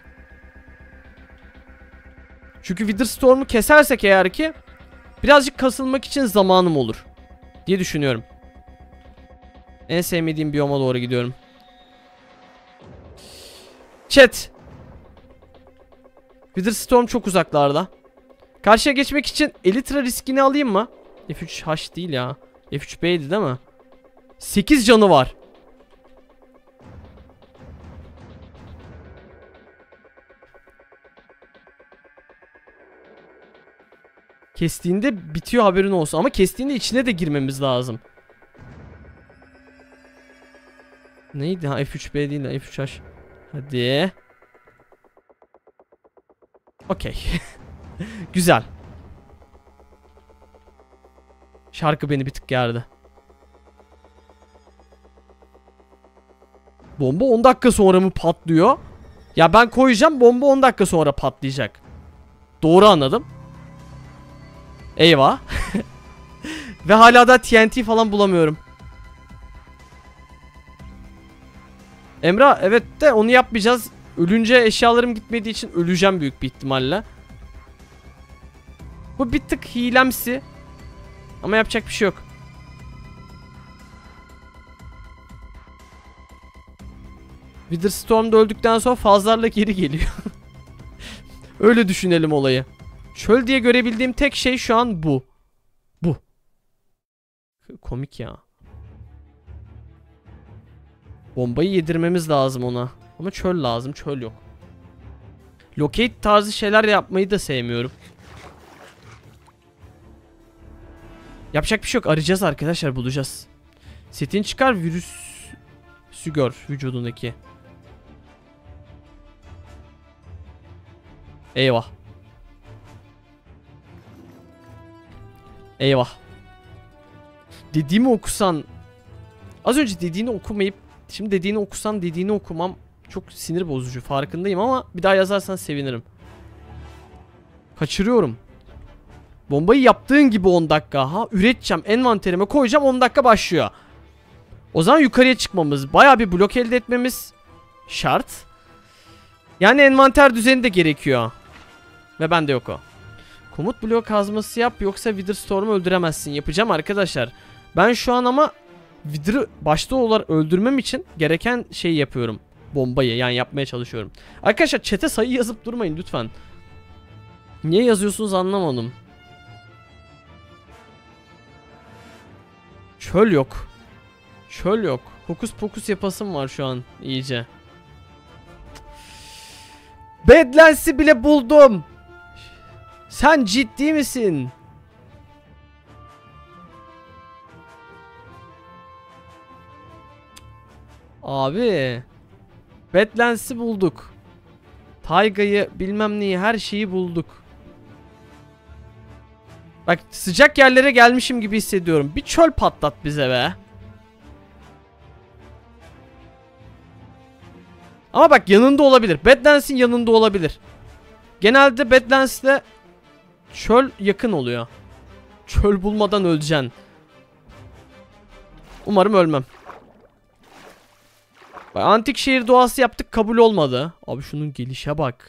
Çünkü Wither Storm'u kesersek eğer ki birazcık kasılmak için zamanım olur diye düşünüyorum. En sevmediğim biyoma doğru gidiyorum. Chat. Wither Storm çok uzaklarda. Karşıya geçmek için Elytra riskini alayım mı? F üç H değil ya. F üç B'ydi değil mi? sekiz canı var. Kestiğinde bitiyor, haberin olsun. Ama kestiğinde içine de girmemiz lazım. Neydi? Ha, F üç B değil de F üç H. Hadi. Okey. Güzel. Şarkı beni bir tık gerdi. Bomba on dakika sonra mı patlıyor? Ya ben koyacağım, bomba on dakika sonra patlayacak. Doğru anladım. Eyvah. Ve hala da T N T falan bulamıyorum. Emrah, evet de onu yapmayacağız. Ölünce eşyalarım gitmediği için öleceğim büyük bir ihtimalle. Bu bir tık hilemsi. Ama yapacak bir şey yok. Wither Storm'da öldükten sonra fazlarla geri geliyor. Öyle düşünelim olayı. Çöl diye görebildiğim tek şey şu an bu. Bu. Komik ya. Bombayı yedirmemiz lazım ona. Ama çöl lazım. Çöl yok. Locate tarzı şeyler yapmayı da sevmiyorum. Yapacak bir şey yok. Arayacağız arkadaşlar. Bulacağız. Setini çıkar. Virüs gör vücudundaki. Eyvah. Eyvah. Dediğimi okusan. Az önce dediğini okumayıp şimdi dediğini okusan dediğini okumam çok sinir bozucu, farkındayım ama bir daha yazarsan sevinirim. Kaçırıyorum. Bombayı yaptığın gibi on dakika. Ha, üreteceğim, envanterime koyacağım, on dakika başlıyor. O zaman yukarıya çıkmamız, bayağı bir blok elde etmemiz şart. Yani envanter düzeni de gerekiyor. Ve bende yok o. Komut bloğu kazması yap, yoksa Wither Storm'u öldüremezsin. Yapacağım arkadaşlar. Ben şu an ama Wither'ı başta olarak öldürmem için gereken şeyi yapıyorum. bombayı yani yapmaya çalışıyorum. Arkadaşlar chat'e sayı yazıp durmayın lütfen. Niye yazıyorsunuz anlamadım. Çöl yok. Çöl yok. Hokus pokus yapasım var şu an iyice. Badlands'i bile buldum. Sen ciddi misin? Abi. Badlands'i bulduk. Tayga'yı bilmem neyi her şeyi bulduk. Bak sıcak yerlere gelmişim gibi hissediyorum. Bir çöl patlat bize be. Ama bak yanında olabilir. Badlands'in yanında olabilir. Genelde Badlands'te çöl yakın oluyor. Çöl bulmadan öleceksin. Umarım ölmem. Bak, antik şehir doğası yaptık, kabul olmadı. Abi şunun gelişe bak.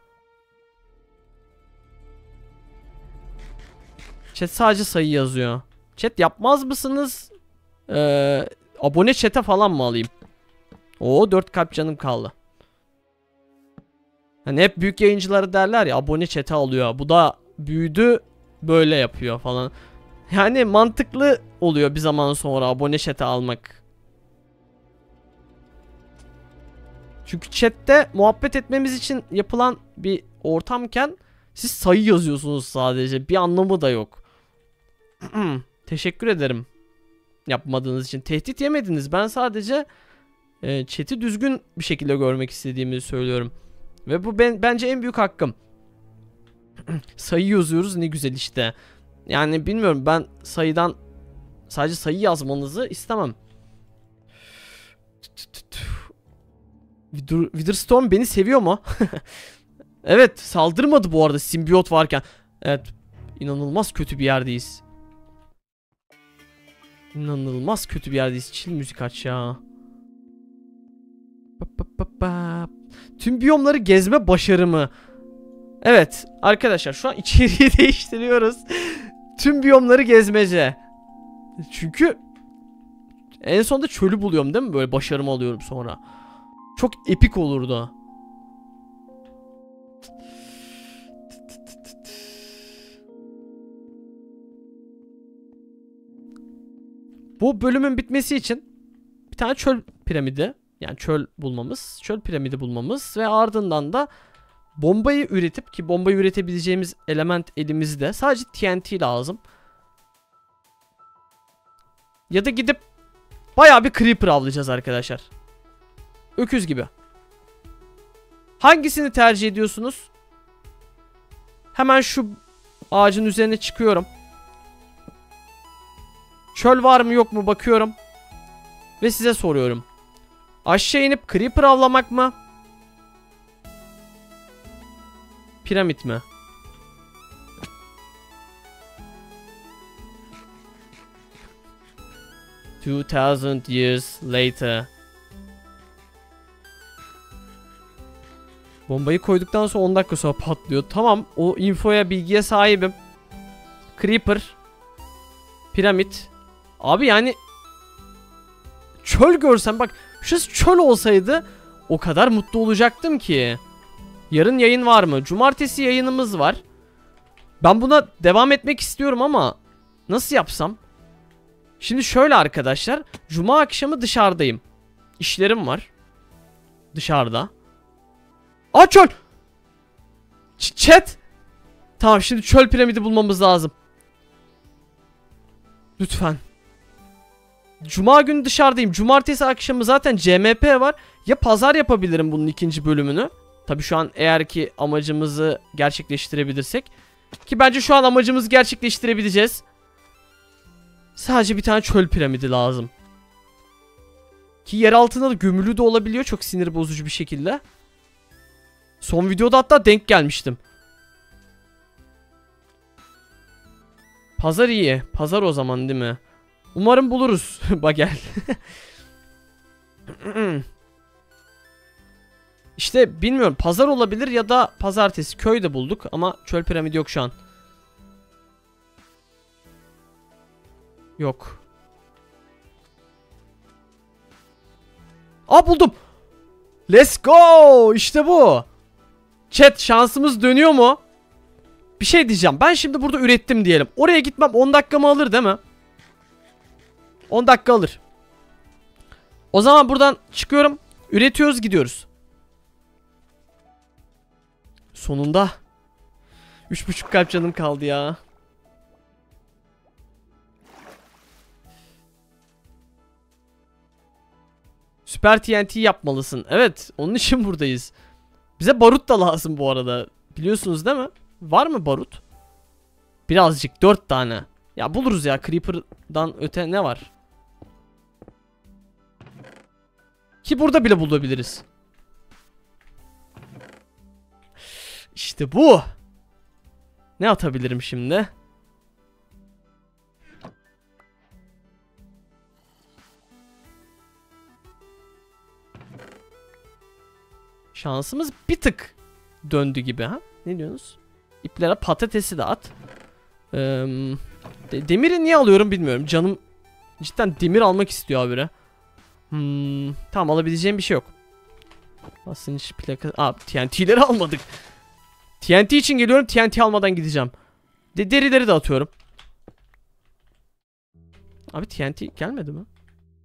Chat sadece sayı yazıyor. Chat yapmaz mısınız? Ee, abone chat'e falan mı alayım? Oo dört kalp canım kaldı. Hani hep büyük yayıncıları derler ya, abone chat'e alıyor. Bu da büyüdü böyle yapıyor falan. Yani mantıklı oluyor bir zaman sonra abone chat'e almak. Çünkü chatte muhabbet etmemiz için yapılan bir ortamken siz sayı yazıyorsunuz sadece. Bir anlamı da yok. Teşekkür ederim yapmadığınız için. Tehdit yemediniz. Ben sadece e, chat'i düzgün bir şekilde görmek istediğimi söylüyorum. Ve bu ben, bence en büyük hakkım. Sayı yazıyoruz, ne güzel işte. Yani bilmiyorum, ben sayıdan sadece sayı yazmanızı istemem. Witherstorm beni seviyor mu? Evet, saldırmadı bu arada simbiyot varken. Evet, inanılmaz kötü bir yerdeyiz. İnanılmaz kötü bir yerdeyiz. Chill müzik aç ya. Tüm biyomları gezme başarımı. Evet arkadaşlar, şu an içeriği değiştiriyoruz. Tüm biyomları gezmece. Çünkü en sonunda çölü buluyorum değil mi? Böyle başarımı alıyorum sonra. Çok epik olurdu. Bu bölümün bitmesi için bir tane çöl piramidi, yani çöl bulmamız, çöl piramidi bulmamız ve ardından da bombayı üretip, ki bombayı üretebileceğimiz element elimizde, sadece T N T lazım. Ya da gidip bayağı bir creeper avlayacağız arkadaşlar. Öküz gibi. Hangisini tercih ediyorsunuz? Hemen şu ağacın üzerine çıkıyorum. Çöl var mı yok mu bakıyorum. Ve size soruyorum. Aşağı inip creeper avlamak mı? Piramit mi? two thousand years later. Bombayı koyduktan sonra on dakika sonra patlıyor. Tamam, o infoya, bilgiye sahibim. Creeper. Piramit. Abi yani çöl görsem, bak şurası çöl olsaydı o kadar mutlu olacaktım ki. Yarın yayın var mı? Cumartesi yayınımız var. Ben buna devam etmek istiyorum ama nasıl yapsam? Şimdi şöyle arkadaşlar, cuma akşamı dışarıdayım. İşlerim var dışarıda. Aa çöl. Ç Chat. Tamam, şimdi çöl piramidi bulmamız lazım. Lütfen. Cuma günü dışarıdayım. Cumartesi akşamı zaten C M P var. Ya pazar yapabilirim bunun ikinci bölümünü. Tabii şu an eğer ki amacımızı gerçekleştirebilirsek. Ki bence şu an amacımızı gerçekleştirebileceğiz. Sadece bir tane çöl piramidi lazım. Ki yer altında da gömülü de olabiliyor. Çok sinir bozucu bir şekilde. Son videoda hatta denk gelmiştim. Pazar iyi. Pazar o zaman değil mi? Umarım buluruz. Bak gel. İşte bilmiyorum. Pazar olabilir ya da pazartesi. Köyde bulduk ama çöl piramidi yok şu an. Yok. Aa buldum. Let's go. İşte bu. Chat, şansımız dönüyor mu? Bir şey diyeceğim. Ben şimdi burada ürettim diyelim. Oraya gitmem on dakikamı alır değil mi? on dakika alır. O zaman buradan çıkıyorum. Üretiyoruz, gidiyoruz. Sonunda. üç buçuk kalp canım kaldı ya. Süper T N T yapmalısın. Evet, onun için buradayız. Bize barut da lazım bu arada. Biliyorsunuz değil mi? Var mı barut? Birazcık, dört tane. Ya buluruz ya, Creeper'dan öte ne var? Ki burada bile bulabiliriz. İşte bu. Ne atabilirim şimdi? Şansımız bir tık döndü gibi ha? Ne diyorsunuz? İplere patatesi de at. Ee, de demiri niye alıyorum bilmiyorum. Canım cidden demir almak istiyor habire. Hmm, tamam, alabileceğim bir şey yok. Basınç plaka... Aa, T N T'leri almadık. T N T için geliyorum. T N T almadan gideceğim. De derileri de atıyorum. Abi T N T gelmedi mi?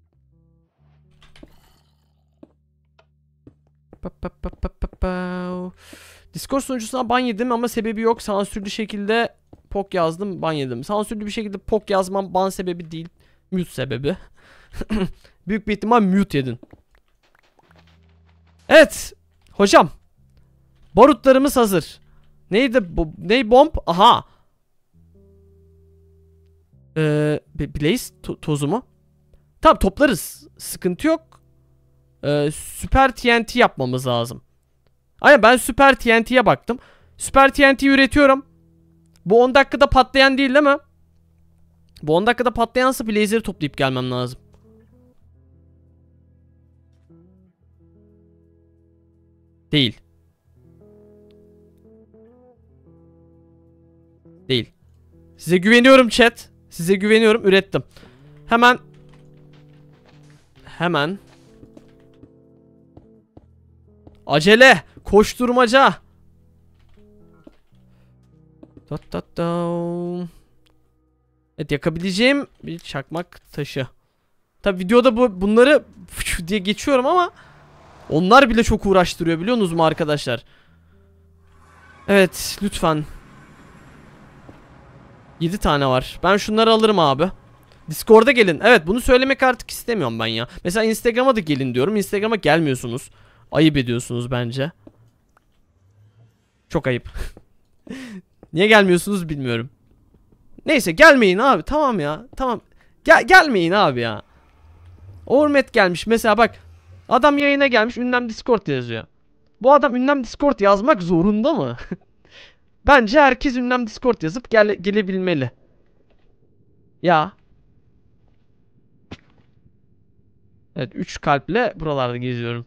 Discord sunucusuna ban yedim ama sebebi yok. Sansürlü şekilde pok yazdım, ban yedim. Sansürlü bir şekilde pok yazmam ban sebebi değil. Mute sebebi. Büyük bir ihtimal mute yedin. Evet. Hocam. Barutlarımız hazır. Neydi bu? Ney bomb? Aha. Ee, Blaze to tozu mu? Tamam, toplarız. Sıkıntı yok. Ee, süper T N T yapmamız lazım. Aynen, ben süper T N T'ye baktım. Süper T N T üretiyorum. Bu on dakikada patlayan değil değil mi? Bu on dakikada patlayansa Blazer'ı toplayıp gelmem lazım. Değil. Değil. Size güveniyorum chat. Size güveniyorum, ürettim. Hemen Hemen acele, koşturmaca. Evet, yakabileceğim bir çakmak taşı. Tabi videoda bu bunları diye geçiyorum ama onlar bile çok uğraştırıyor, biliyorsunuz mu arkadaşlar? Evet, lütfen. yedi tane var. Ben şunları alırım abi. Discord'a gelin. Evet, bunu söylemek artık istemiyorum ben ya. Mesela Instagram'a da gelin diyorum. Instagram'a gelmiyorsunuz. Ayıp ediyorsunuz bence. Çok ayıp. Niye gelmiyorsunuz bilmiyorum. Neyse, gelmeyin abi. Tamam ya. Tamam. Gel gelmeyin abi ya. Ormet gelmiş. Mesela bak. Adam yayına gelmiş. Ünlem Discord yazıyor. Bu adam ünlem Discord yazmak zorunda mı? Bence herkes ünlem Discord yazıp gele gelebilmeli. Ya. Evet, üç kalple buralarda geziyorum.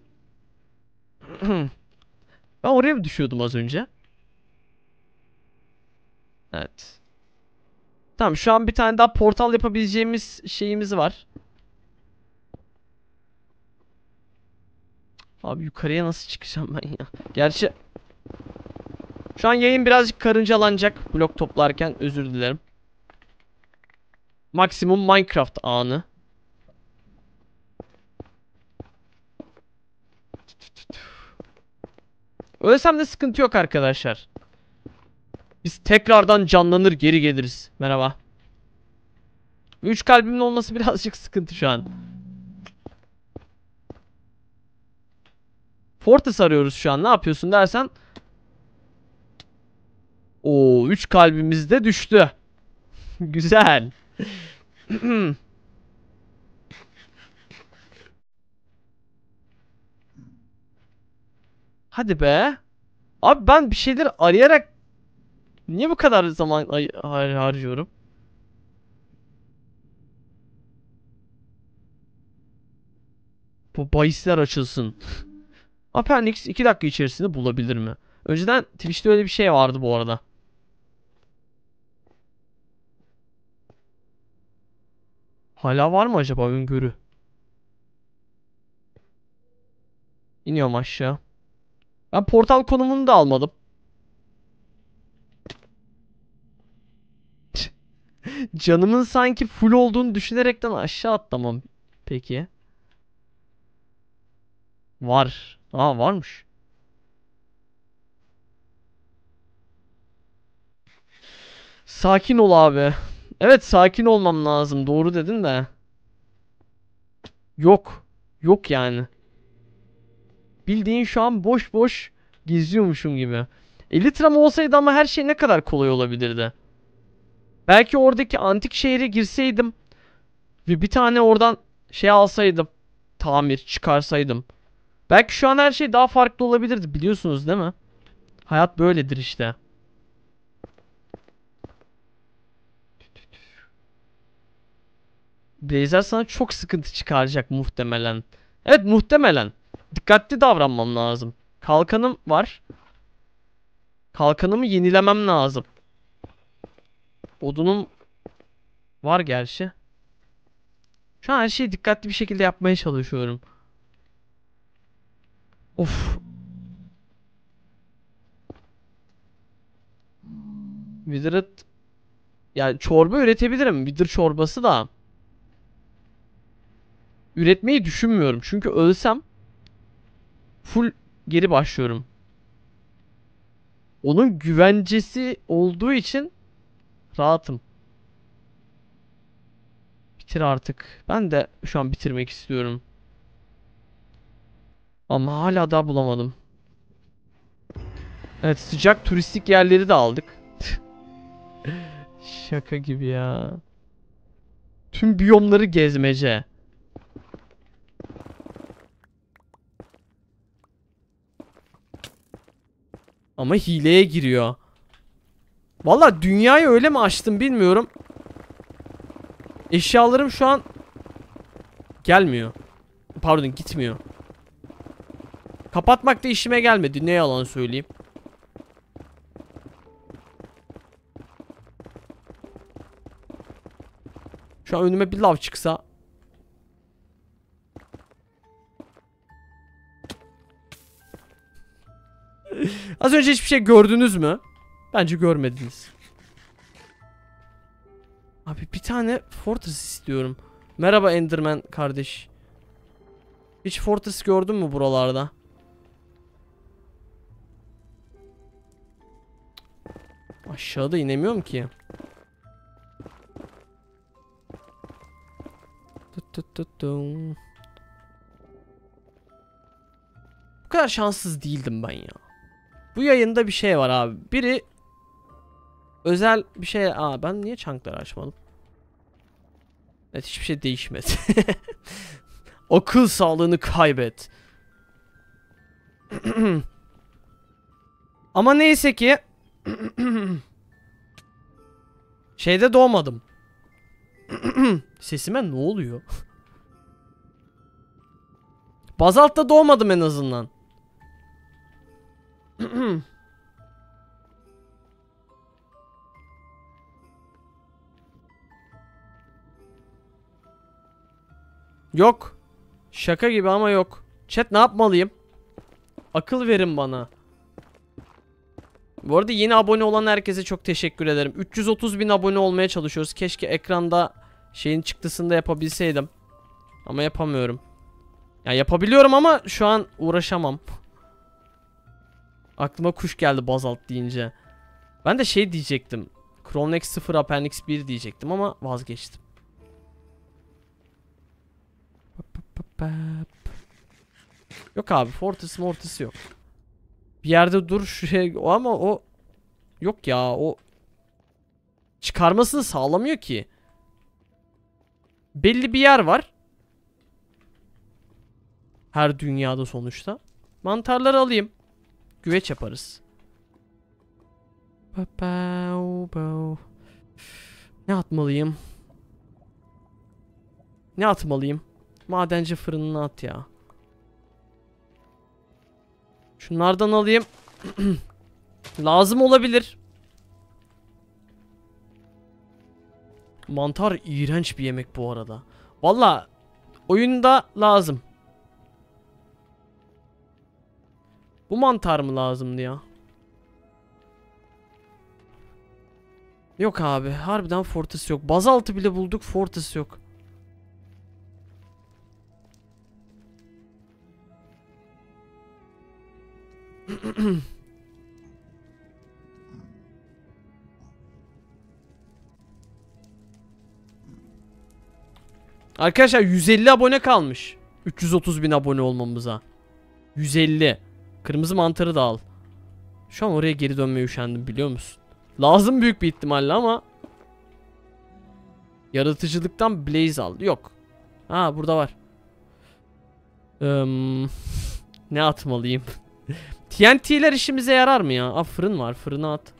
Ben oraya mı düşüyordum az önce? Evet. Tamam, şu an bir tane daha portal yapabileceğimiz şeyimiz var. Abi yukarıya nasıl çıkacağım ben ya? Gerçi şu an yayın birazcık karıncalanacak blok toplarken, özür dilerim. Maksimum Minecraft anı. Ölsem de sıkıntı yok arkadaşlar. Biz tekrardan canlanır geri geliriz. Merhaba. üç kalbimin olması birazcık sıkıntı şu an. Fortress arıyoruz şu an. Ne yapıyorsun dersen. Oo, üç kalbimiz de düştü. Güzel. Hadi be. Abi ben bir şeyler arayarak niye bu kadar zaman har harcıyorum? Bu bahisler açılsın. Appendix iki dakika içerisinde bulabilir mi? Önceden Twitch'te öyle bir şey vardı bu arada. Hala var mı acaba öngörü? İniyorum aşağı. Ben portal konumunu da almadım. Canımın sanki full olduğunu düşünerekten aşağı atlamam. Peki. Var. Aa, varmış. Sakin ol abi. Evet, sakin olmam lazım. Doğru dedin de. Yok. Yok yani. Bildiğin şu an boş boş geziyormuşum gibi. Elytram olsaydı ama her şey ne kadar kolay olabilirdi. Belki oradaki antik şehre girseydim ve bir tane oradan şey alsaydım. Tamir çıkarsaydım. Belki şu an her şey daha farklı olabilirdi, biliyorsunuz değil mi? Hayat böyledir işte. Blazer sana çok sıkıntı çıkaracak muhtemelen. Evet, muhtemelen. Dikkatli davranmam lazım. Kalkanım var. Kalkanımı yenilemem lazım. Odunum var gerçi. Şu an her şeyi dikkatli bir şekilde yapmaya çalışıyorum. Of. Withered. Yani çorba üretebilirim. Wither çorbası da. Üretmeyi düşünmüyorum. Çünkü ölsem full geri başlıyorum. Onun güvencesi olduğu için rahatım. Bitir artık. Ben de şu an bitirmek istiyorum. Ama hala daha bulamadım. Evet, sıcak turistik yerleri de aldık. Şaka gibi ya. Tüm biyomları gezmece. Ama hileye giriyor. Valla dünyayı öyle mi açtım bilmiyorum. Eşyalarım şu an gelmiyor. Pardon, gitmiyor. Kapatmak da işime gelmedi. Ne yalan söyleyeyim. Şu an önüme bir lav çıksa. Az önce hiçbir şey gördünüz mü? Bence görmediniz. Abi bir tane fortress istiyorum. Merhaba Enderman kardeş. Hiç fortress gördün mü buralarda? Aşağıda inemiyorum ki. Tut tut tut tum. Bu kadar şanssız değildim ben ya. Bu yayında bir şey var abi. Biri özel bir şey. Aa, ben niye çankları açmadım? Evet, hiçbir şey değişmedi. Akıl sağlığını kaybet. Ama neyse ki şeyde doğmadım. Sesime ne oluyor? Bazaltta doğmadım en azından. Yok. Şaka gibi ama yok. Chat, ne yapmalıyım? Akıl verin bana. Bu arada yeni abone olan herkese çok teşekkür ederim. üç yüz otuz bin abone olmaya çalışıyoruz. Keşke ekranda şeyin çıktısını da yapabilseydim. Ama yapamıyorum. Ya yapabiliyorum ama şu an uğraşamam. Aklıma kuş geldi bazalt deyince. Ben de şey diyecektim. Chronex sıfır Appendix bir diyecektim ama vazgeçtim. Yok abi, Fortress Mortis yok. Bir yerde dur şuraya, ama o yok ya, o çıkarmasını sağlamıyor ki. Belli bir yer var. Her dünyada sonuçta. Mantarları alayım. Güveç yaparız. Ne atmalıyım? Ne atmalıyım? Madenci fırınına at ya. Şunlardan alayım. Lazım olabilir. Mantar iğrenç bir yemek bu arada. Valla oyunda lazım. Bu mantar mı lazımdı ya? Yok abi. Harbiden Fortress yok. Bazaltı bile bulduk. Fortress yok. Arkadaşlar yüz elli abone kalmış. üç yüz otuz bin abone olmamıza. yüz elli. Kırmızı mantarı da al. Şu an oraya geri dönmeye üşendim, biliyor musun? Lazım büyük bir ihtimalle ama. Yaratıcılıktan Blaze al. Yok. Ha, burada var. Ee, ne atmalıyım? T N T'ler işimize yarar mı ya? Aa, fırın var. Fırına at.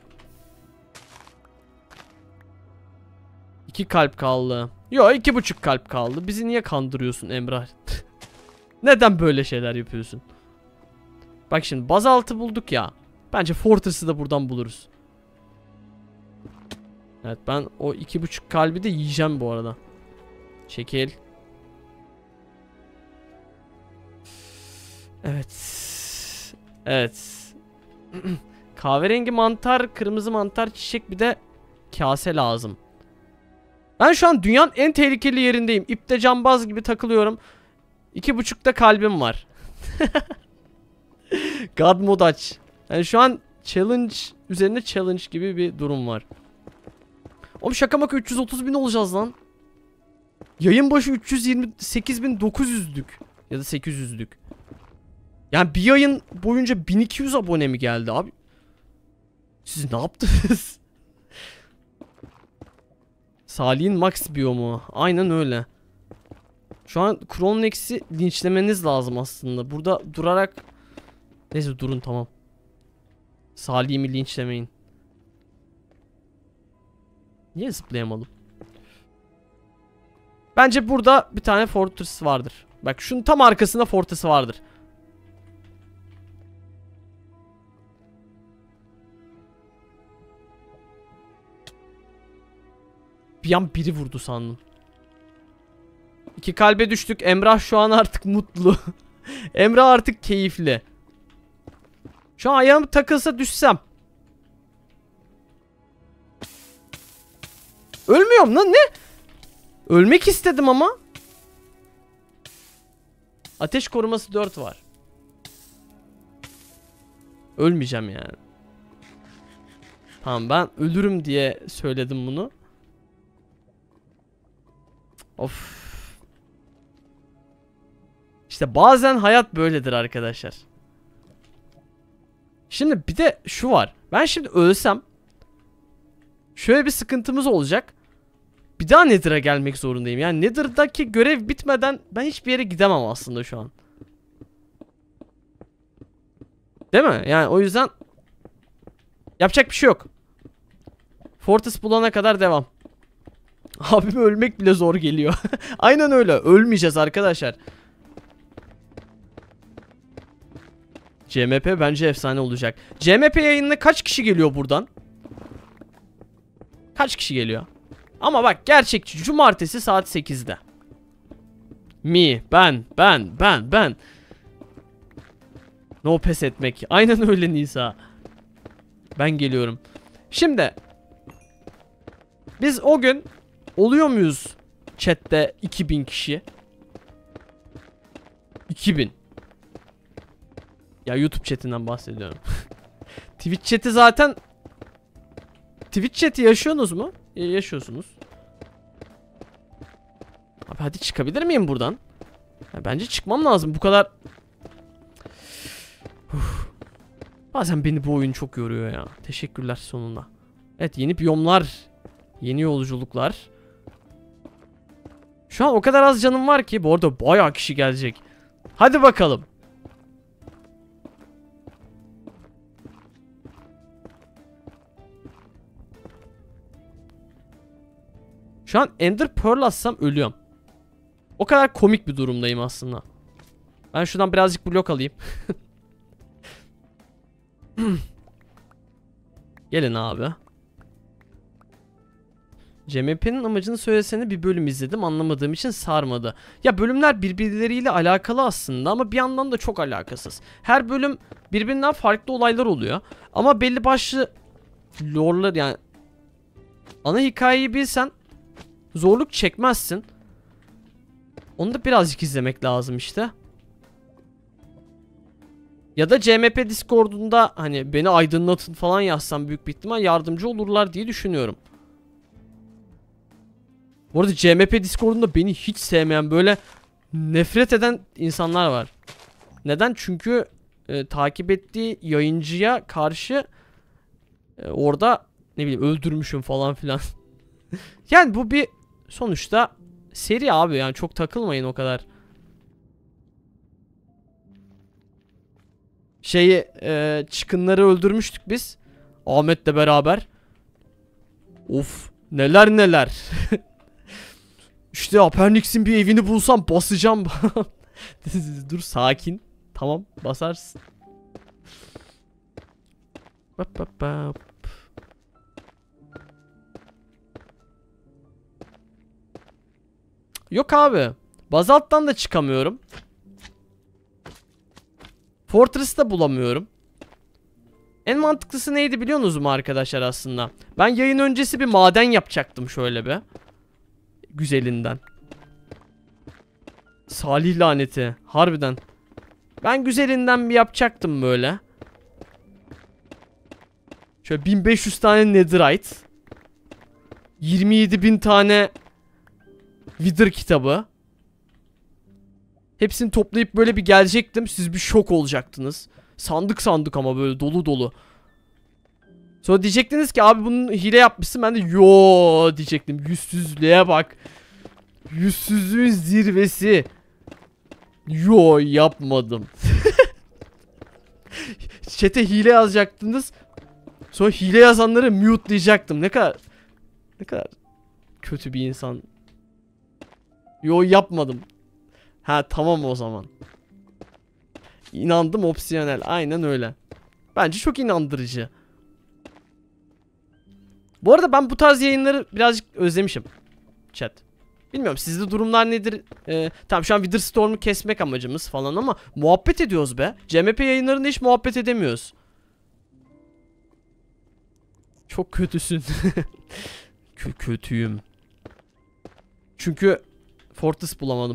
İki kalp kaldı. Yok, iki buçuk kalp kaldı. Bizi niye kandırıyorsun Emrah? Neden böyle şeyler yapıyorsun? Bak şimdi bazaltı bulduk ya. Bence Fortress'ı da buradan buluruz. Evet, ben o iki buçuk kalbi de yiyeceğim bu arada. Çekil. Evet. Evet. Kahverengi mantar, kırmızı mantar, çiçek, bir de kase lazım. Ben şu an dünyanın en tehlikeli yerindeyim. İpte cambaz gibi takılıyorum. İki buçukta kalbim var. God mod aç. Yani şu an challenge üzerine challenge gibi bir durum var. Oğlum şaka maka üç yüz otuz bin olacağız lan. Yayın başı üç yüz yirmi sekiz bin dokuz yüzlük. Ya da sekiz yüzlük. Yani bir yayın boyunca bin iki yüz abone mi geldi abi? Siz ne yaptınız? Salih'in Max biyomu. Aynen öyle. Şu an Cronex'i linçlemeniz lazım aslında. Burada durarak... Neyse durun, tamam. Salih'imi linçlemeyin. Niye zıplayamadım? Bence burada bir tane Fortress vardır. Bak şunun tam arkasında Fortress vardır. Bir an biri vurdu sandım. İki kalbe düştük. Emrah şu an artık mutlu. Emrah artık keyifli. Şu an ayağım takılsa düşsem. Ölmüyorum lan, ne? Ölmek istedim ama. Ateş koruması dört var. Ölmeyeceğim yani. Tamam, ben ölürüm diye söyledim bunu. Of. İşte bazen hayat böyledir arkadaşlar. Şimdi bir de şu var. Ben şimdi ölsem şöyle bir sıkıntımız olacak. Bir daha Nether'a gelmek zorundayım. Yani Nether'daki görev bitmeden ben hiçbir yere gidemem aslında şu an. Değil mi? Yani o yüzden yapacak bir şey yok. Fortress bulana kadar devam. Abime ölmek bile zor geliyor. Aynen öyle. Ölmeyeceğiz arkadaşlar. C M P bence efsane olacak. C M P yayınına kaç kişi geliyor buradan? Kaç kişi geliyor? Ama bak, gerçekçi. Cumartesi saat sekizde. Mi, ben, ben, ben, ben. No pes etmek. Aynen öyle Nisa. Ben geliyorum. Şimdi biz o gün oluyor muyuz chatte iki bin kişi? iki bin. Ya YouTube chatinden bahsediyorum. Twitch chati zaten. Twitch chati yaşıyorsunuz mu? E, yaşıyorsunuz. Abi hadi çıkabilir miyim buradan? Ya bence çıkmam lazım bu kadar. Uf. Bazen beni bu oyun çok yoruyor ya. Teşekkürler sonunda. Evet, yeni biyomlar. Yeni yolculuklar. Şu an o kadar az canım var ki. Bu arada bayağı kişi gelecek. Hadi bakalım. Şu an Ender Pearl atsam ölüyorum. O kadar komik bir durumdayım aslında. Ben şuradan birazcık blok alayım. Gelin abi. C M P'nin amacını söylesene, bir bölüm izledim, anlamadığım için sarmadı. Ya bölümler birbirleriyle alakalı aslında ama bir yandan da çok alakasız. Her bölüm birbirinden farklı olaylar oluyor. Ama belli başlı lore'lar, yani ana hikayeyi bilsen zorluk çekmezsin. Onu da birazcık izlemek lazım işte. Ya da C M P Discord'unda hani beni aydınlatın falan yazsam büyük bir ihtimal yardımcı olurlar diye düşünüyorum. Bu arada C M P Discord'unda beni hiç sevmeyen, böyle nefret eden insanlar var. Neden? Çünkü e, takip ettiği yayıncıya karşı e, orada ne bileyim öldürmüşüm falan filan. Yani bu bir sonuçta seri abi, yani çok takılmayın o kadar. Şeyi e, çıkınları öldürmüştük biz Ahmet'le beraber. Of, neler neler. İşte Apernix'in bir evini bulsam basacağım. Dur sakin. Tamam, basarsın. Bap bap bap. Yok abi. Bazalt'tan da çıkamıyorum. Fortress'ta bulamıyorum. En mantıklısı neydi biliyorsunuz mu arkadaşlar aslında? Ben yayın öncesi bir maden yapacaktım şöyle bir. Güzelinden. Salih laneti. Harbiden. Ben güzelinden bir yapacaktım böyle. Şöyle bin beş yüz tane netherite. yirmi yedi bin tane Wither kitabı. Hepsini toplayıp böyle bir gelecektim. Siz bir şok olacaktınız. Sandık sandık ama böyle dolu dolu. Sonra diyecektiniz ki abi bunun hile yapmışsın. Ben de yo diyecektim. Yüzsüzlüğe bak. Yüzsüzlüğün zirvesi. Yo yapmadım. Chat'e hile yazacaktınız. Sonra hile yazanları mute'layacaktım. Ne kadar ne kadar kötü bir insan. Yo yapmadım. Ha tamam o zaman. İnandım opsiyonel. Aynen öyle. Bence çok inandırıcı. Bu arada ben bu tarz yayınları birazcık özlemişim. Chat. Bilmiyorum sizde durumlar nedir? Ee, tamam şu an Witherstorm'u kesmek amacımız falan ama muhabbet ediyoruz be. C M P yayınlarında hiç muhabbet edemiyoruz. Çok kötüsün. Kö kötüyüm. Çünkü Fortress bulamadım.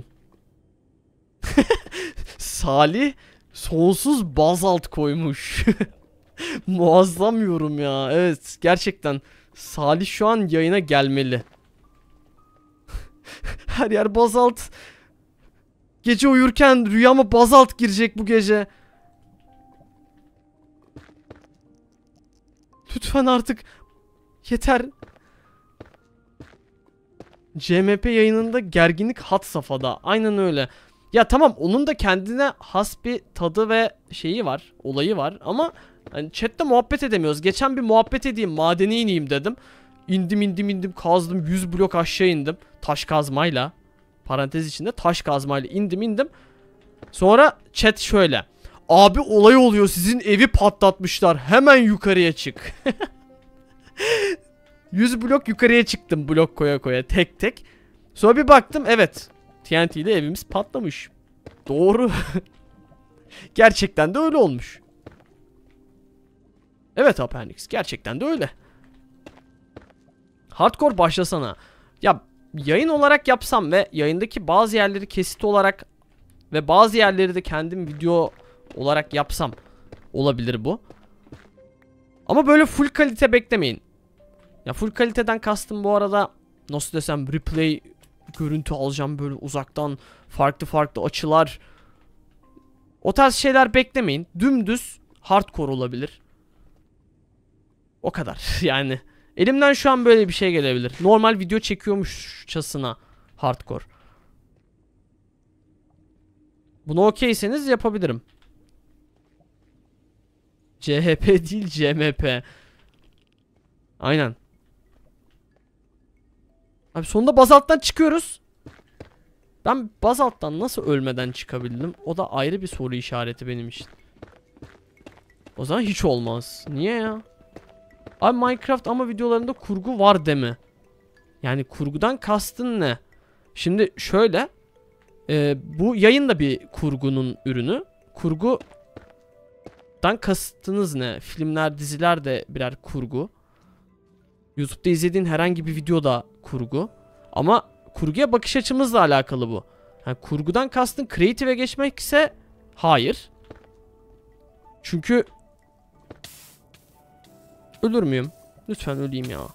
Salih sonsuz bazalt koymuş. Muazzam yorum ya. Evet gerçekten Salih şu an yayına gelmeli. Her yer bazalt. Gece uyurken rüyama bazalt girecek bu gece. Lütfen artık yeter. C M P yayınında gerginlik had safhada. Aynen öyle. Ya tamam onun da kendine has bir tadı ve şeyi var. Olayı var ama hani chatte muhabbet edemiyoruz. Geçen bir muhabbet edeyim, madene ineyim dedim. İndim indim indim kazdım, yüz blok aşağı indim. Taş kazmayla. Parantez içinde taş kazmayla indim indim. Sonra chat şöyle. Abi olay oluyor, sizin evi patlatmışlar. Hemen yukarıya çık. yüz blok yukarıya çıktım blok koya koya tek tek. Sonra bir baktım evet. T N T ile evimiz patlamış. Doğru. Gerçekten de öyle olmuş. Evet Apernix gerçekten de öyle. Hardcore başlasana. Ya yayın olarak yapsam ve yayındaki bazı yerleri kesit olarak ve bazı yerleri de kendim video olarak yapsam olabilir bu. Ama böyle full kalite beklemeyin. Ya full kaliteden kastım bu arada nasıl desem replay görüntü alacağım böyle uzaktan farklı farklı açılar. O tarz şeyler beklemeyin. Dümdüz hardcore olabilir. O kadar yani. Elimden şu an böyle bir şey gelebilir. Normal video çekiyormuşçasına hardcore. Bunu okeyseniz yapabilirim. C H P değil C M P. Aynen. Abi sonunda bazalttan çıkıyoruz. Ben bazalttan nasıl ölmeden çıkabildim? O da ayrı bir soru işareti benim için. O zaman hiç olmaz. Niye ya? Abi Minecraft ama videolarında kurgu var deme. Yani kurgudan kastın ne? Şimdi şöyle. E, bu yayın da bir kurgunun ürünü. Kurgudan kastınız ne? Filmler, diziler de birer kurgu. YouTube'da izlediğin herhangi bir video da kurgu. Ama kurguya bakış açımızla alakalı bu. Yani kurgudan kastın creative'e geçmekse hayır. Çünkü ölür müyüm? Lütfen öleyim ya.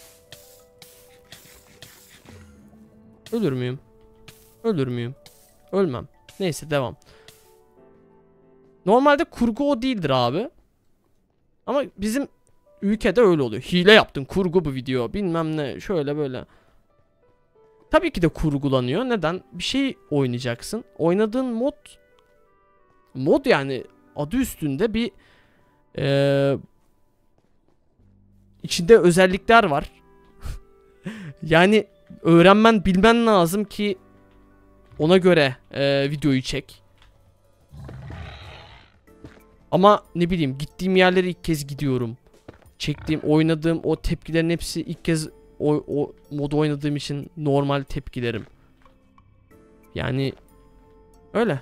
Ölür müyüm? Ölür müyüm? Ölmem. Neyse devam. Normalde kurgu o değildir abi. Ama bizim ülkede öyle oluyor. Hile yaptın, kurgu bu video, bilmem ne, şöyle böyle. Tabii ki de kurgulanıyor. Neden? Bir şey oynayacaksın. Oynadığın mod mod yani adı üstünde bir ee, içinde özellikler var. Yani öğrenmen, bilmen lazım ki ona göre ee, videoyu çek. Ama ne bileyim, gittiğim yerlere ilk kez gidiyorum. Çektiğim, oynadığım o tepkilerin hepsi ilk kez o, o modu oynadığım için normal tepkilerim. Yani öyle.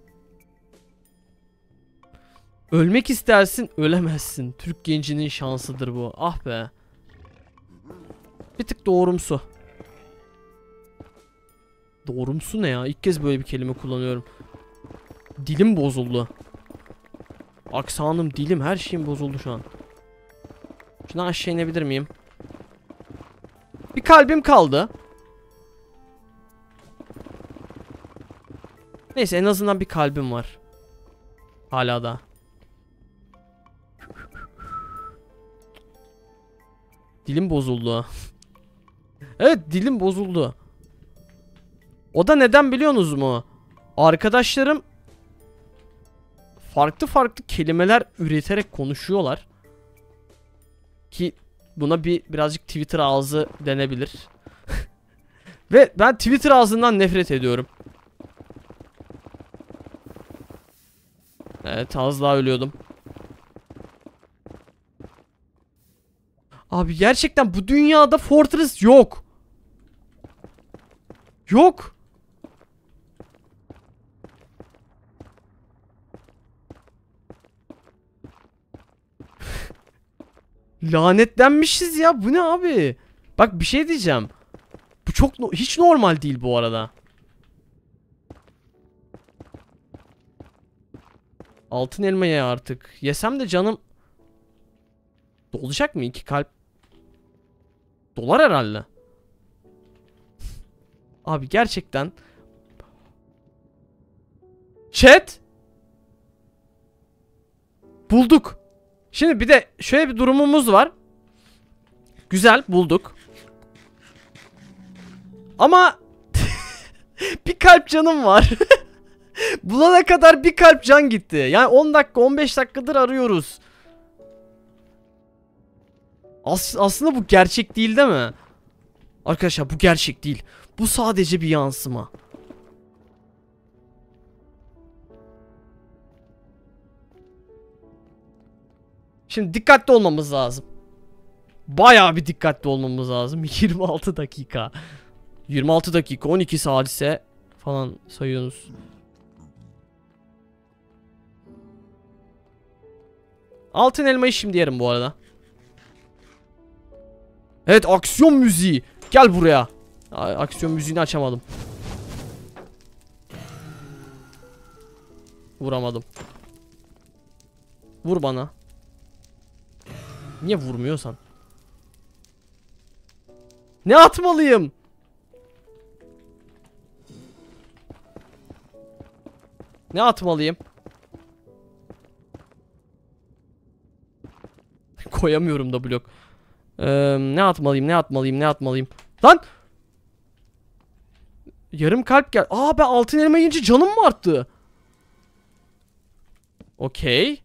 Ölmek istersin, ölemezsin. Türk gencinin şansıdır bu. Ah be. Bir tık doğrumsu. Doğrumsu ne ya? İlk kez böyle bir kelime kullanıyorum. Dilim bozuldu. Aksanım, dilim, her şeyim bozuldu şu an. Şuna aşağı inebilir miyim? Bir kalbim kaldı. Neyse, en azından bir kalbim var. Hala da. Dilim bozuldu. Evet, dilim bozuldu. O da neden biliyorsunuz mu? Arkadaşlarım farklı farklı kelimeler üreterek konuşuyorlar. Ki buna bir birazcık Twitter ağzı denebilir. Ve ben Twitter ağzından nefret ediyorum. Evet, az daha ölüyordum. Abi gerçekten bu dünyada Fortress yok. Yok. Lanetlenmişiz ya. Bu ne abi? Bak bir şey diyeceğim. Bu çok no hiç normal değil bu arada. Altın elmayı artık. Yesem de canım dolacak mı? İki kalp dolar herhalde. Abi gerçekten. Chat. Bulduk. Şimdi bir de şöyle bir durumumuz var. Güzel, bulduk. Ama bir kalp canım var. Bulana kadar bir kalp can gitti. Yani on dakika on beş dakikadır arıyoruz. As aslında bu gerçek değil, değil mi? Arkadaşlar bu gerçek değil. Bu sadece bir yansıma. Şimdi dikkatli olmamız lazım. Bayağı bir dikkatli olmamız lazım. yirmi altı dakika. yirmi altı dakika, on iki salise falan sayıyorsunuz. Altın elmayı şimdi yerim bu arada. Evet, aksiyon müziği. Gel buraya. Aksiyon müziğini açamadım. Vuramadım. Vur bana. Niye vurmuyorsan? Ne atmalıyım? Ne atmalıyım? Koyamıyorum da blok. Ee, ne atmalıyım? Ne atmalıyım? Ne atmalıyım? Lan! Yarım kalp gel. Aa, ben altın elma yiyince canım mı arttı? Okey.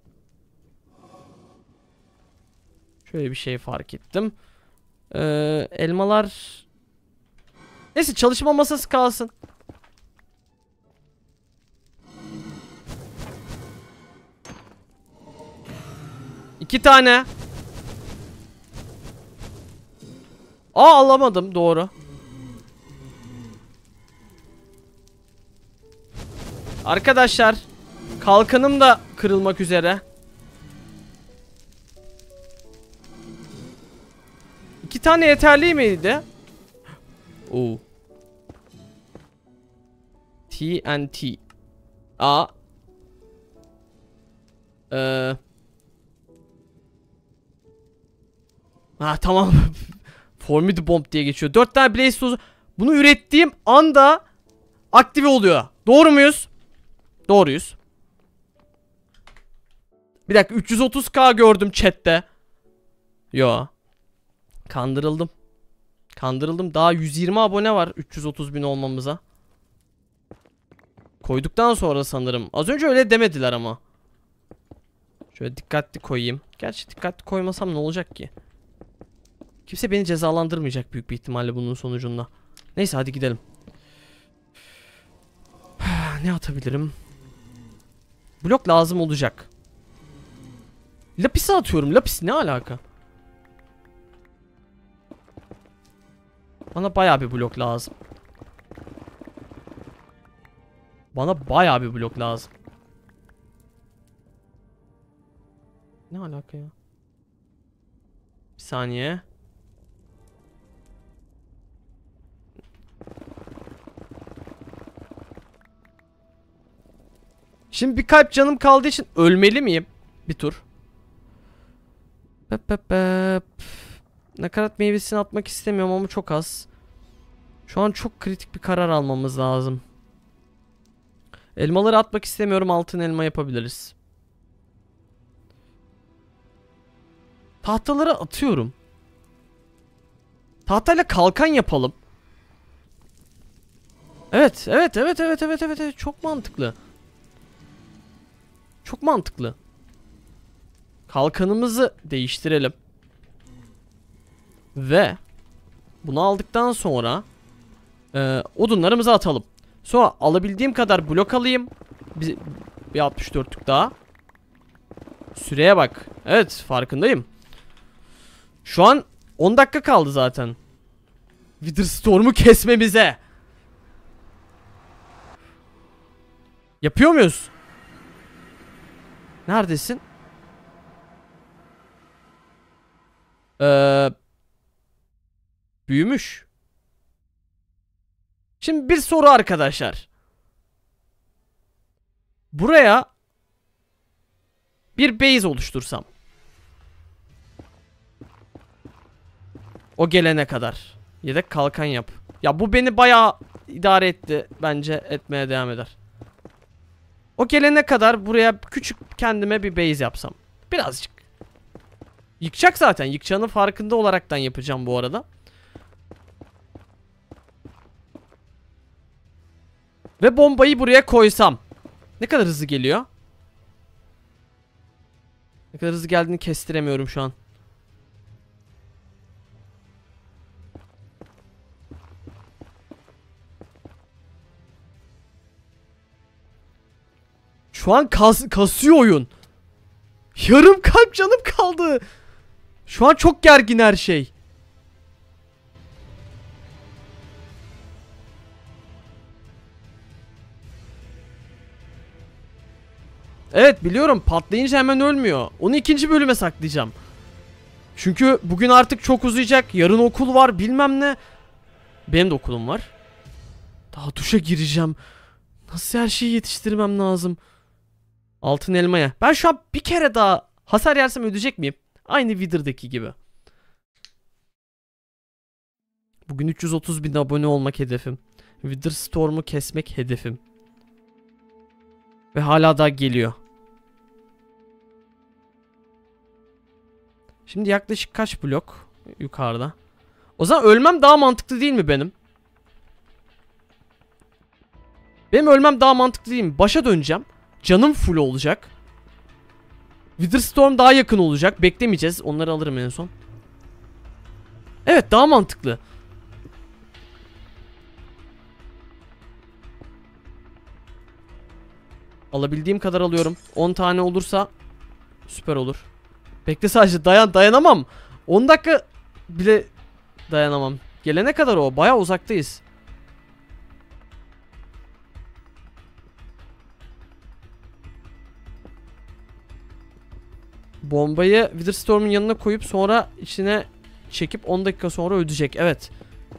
Şöyle bir şey fark ettim. Ee, elmalar... Neyse, çalışma masası kalsın. İki tane. Aa, alamadım, doğru. Arkadaşlar, kalkanım da kırılmak üzere. İki tane yeterli miydi? Oo. T N T. A. Ee. Ha, tamam. Formid Bomb diye geçiyor. Dört tane Blaze tozu. Bunu ürettiğim anda aktive oluyor. Doğru muyuz? Doğruyuz. Bir dakika, üç yüz otuz K gördüm chatte. Yo. Kandırıldım. Kandırıldım. Daha yüz yirmi abone var üç yüz otuz bin olmamıza. Koyduktan sonra sanırım. Az önce öyle demediler ama. Şöyle dikkatli koyayım. Gerçi dikkatli koymasam ne olacak ki? Kimse beni cezalandırmayacak büyük bir ihtimalle bunun sonucunda. Neyse, hadi gidelim. Ne atabilirim? Blok lazım olacak. Lapis'i atıyorum. Lapis ne alaka? Bana bayağı bir blok lazım. Bana bayağı bir blok lazım. Ne alaka ya? Bir saniye. Şimdi bir kalp canım kaldığı için ölmeli miyim? Bir tur. Pep pep pep. Nakarat meyvesini atmak istemiyorum ama çok az. Şu an çok kritik bir karar almamız lazım. Elmaları atmak istemiyorum. Altın elma yapabiliriz. Tahtaları atıyorum. Tahtayla kalkan yapalım. Evet, evet, evet, evet, evet, evet, evet. Çok mantıklı. Çok mantıklı. Kalkanımızı değiştirelim. Ve bunu aldıktan sonra e, odunlarımızı atalım. Sonra alabildiğim kadar blok alayım. Bir, bir altmış dörtlük daha. Süreye bak. Evet, farkındayım. Şu an on dakika kaldı zaten. Wither Storm'u kesmemize. Yapıyor muyuz? Neredesin? Ee, büyümüş. Şimdi bir soru arkadaşlar. Buraya bir base oluştursam. O gelene kadar. Yedek kalkan yap. Ya bu beni bayağı idare etti. Bence etmeye devam eder. O gelene kadar buraya küçük kendime bir base yapsam. Birazcık. Yıkacak zaten. Yıkacağının farkında olaraktan yapacağım bu arada. Ve bombayı buraya koysam. Ne kadar hızlı geliyor? Ne kadar hızlı geldiğini kestiremiyorum şu an. Şu an kas kasıyor oyun. Yarım kalp canım kaldı. Şu an çok gergin her şey. Evet, biliyorum, patlayınca hemen ölmüyor. Onu ikinci bölüme saklayacağım. Çünkü bugün artık çok uzayacak. Yarın okul var, bilmem ne. Benim de okulum var. Daha duşa gireceğim. Nasıl her şeyi yetiştirmem lazım? Altın elmaya. Ben şu an bir kere daha hasar yersem ödeyecek miyim? Aynı Wither'daki gibi. Bugün üç yüz otuz bin abone olmak hedefim. Wither Storm'u kesmek hedefim. Ve hala daha geliyor. Şimdi yaklaşık kaç blok yukarıda? O zaman ölmem daha mantıklı değil mi benim? Benim ölmem daha mantıklı değil mi? Başa döneceğim. Canım full olacak. Wither Storm daha yakın olacak. Beklemeyeceğiz. Onları alırım en son. Evet, daha mantıklı. Alabildiğim kadar alıyorum. on tane olursa süper olur. Bekle, sadece dayan dayanamam. on dakika bile dayanamam. Gelene kadar o. Bayağı uzaktayız. Bombayı Witherstorm'un yanına koyup sonra içine çekip on dakika sonra ödeyecek. Evet.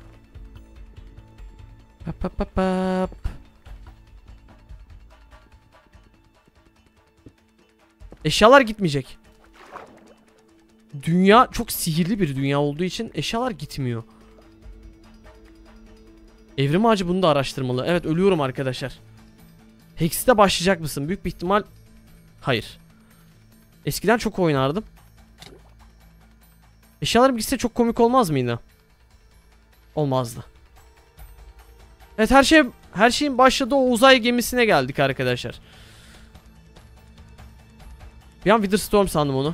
Pap pap pap pap. Eşyalar gitmeyecek. Dünya çok sihirli bir dünya olduğu için eşyalar gitmiyor. Evrim ağacı bunu da araştırmalı. Evet, ölüyorum arkadaşlar. Hex'te başlayacak mısın? Büyük bir ihtimal hayır. Eskiden çok oynardım. Eşyalarım gitse çok komik olmaz mıydı? Olmazdı. Evet, her şey her şeyin başladığı o uzay gemisine geldik arkadaşlar. Bir an Witherstorm sandım onu.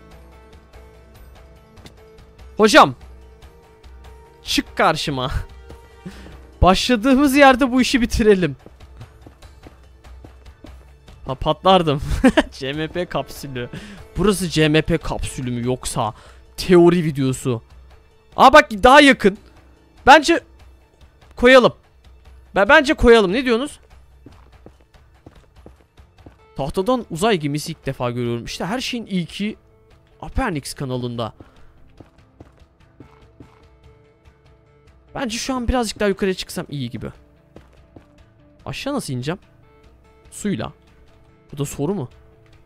Hocam, çık karşıma. Başladığımız yerde bu işi bitirelim. Ha, patlardım. C M P kapsülü. Burası C M P kapsülü mü yoksa teori videosu? Aa bak, daha yakın. Bence koyalım. Ben bence koyalım. Ne diyorsunuz? Tahtadan uzay gemisi ilk defa görüyorum. İşte her şeyin ilki Apernix kanalında. Bence şu an birazcık daha yukarıya çıksam iyi gibi. Aşağı nasıl ineceğim? Suyla. Bu da soru mu?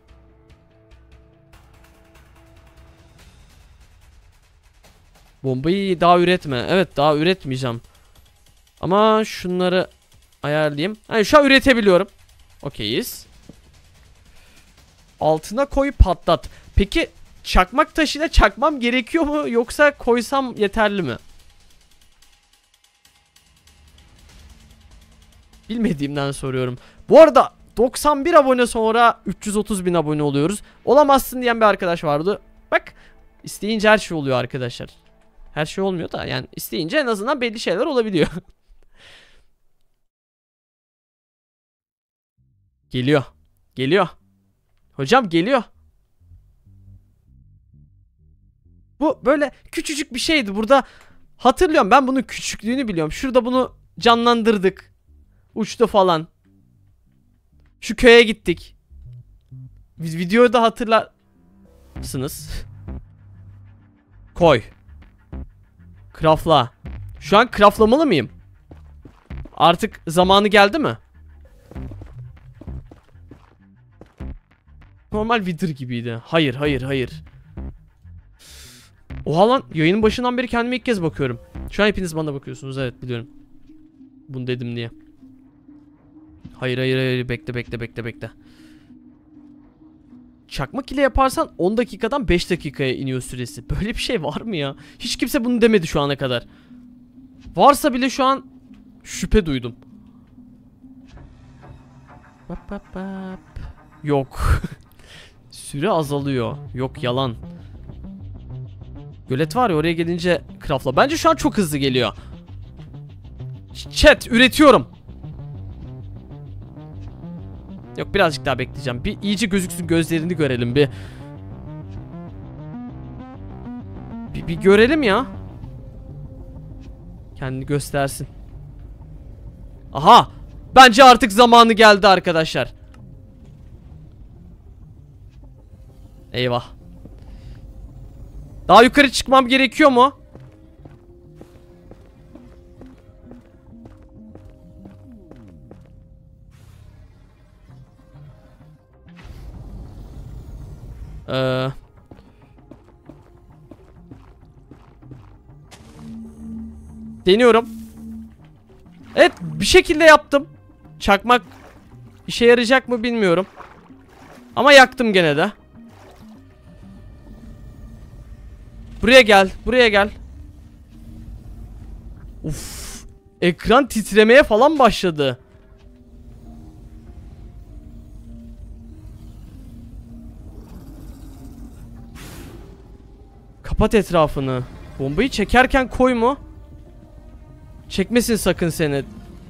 Bombayı daha üretme. Evet, daha üretmeyeceğim. Ama şunları ayarlayayım. Yani şu an üretebiliyorum. Okeyiz. Altına koy, patlat. Peki çakmak taşıyla çakmam gerekiyor mu? Yoksa koysam yeterli mi? Bilmediğimden soruyorum. Bu arada doksan bir abone sonra üç yüz otuz bin abone oluyoruz. Olamazsın diyen bir arkadaş vardı. Bak, isteyince her şey oluyor arkadaşlar. Her şey olmuyor da yani isteyince en azından belli şeyler olabiliyor. Geliyor. Geliyor. Hocam geliyor. Bu böyle küçücük bir şeydi. Burada hatırlıyorum, ben bunun küçüklüğünü biliyorum. Şurada bunu canlandırdık. Uçtu falan. Şu köye gittik. Biz videoyu da hatırlarsınız. Koy. Craftla. Şu an craftlamalı mıyım? Artık zamanı geldi mi? Normal Wither gibiydi. Hayır, hayır, hayır. Oha lan, yayının başından beri kendime ilk kez bakıyorum. Şu an hepiniz bana bakıyorsunuz, evet biliyorum. Bunu dedim diye. Hayır, hayır, hayır, bekle, bekle, bekle, bekle. Çakmak ile yaparsan on dakikadan beş dakikaya iniyor süresi. Böyle bir şey var mı ya? Hiç kimse bunu demedi şu ana kadar. Varsa bile şu an şüphe duydum. Bap, bap, bap. Yok. Süre azalıyor. Yok, yalan. Gölet var ya, oraya gelince craftla. Bence şu an çok hızlı geliyor. Chat, üretiyorum. Yok, birazcık daha bekleyeceğim. Bir iyice gözüksün, gözlerini görelim bir. Bir, bir görelim ya. Kendini göstersin. Aha! Bence artık zamanı geldi arkadaşlar. Eyvah. Daha yukarı çıkmam gerekiyor mu? Ee, deniyorum. Evet, bir şekilde yaptım. Çakmak işe yarayacak mı bilmiyorum. Ama yaktım gene de. Buraya gel, buraya gel. Uf, ekran titremeye falan başladı. Kapat etrafını. Bombayı çekerken koy mu? Çekmesin sakın seni.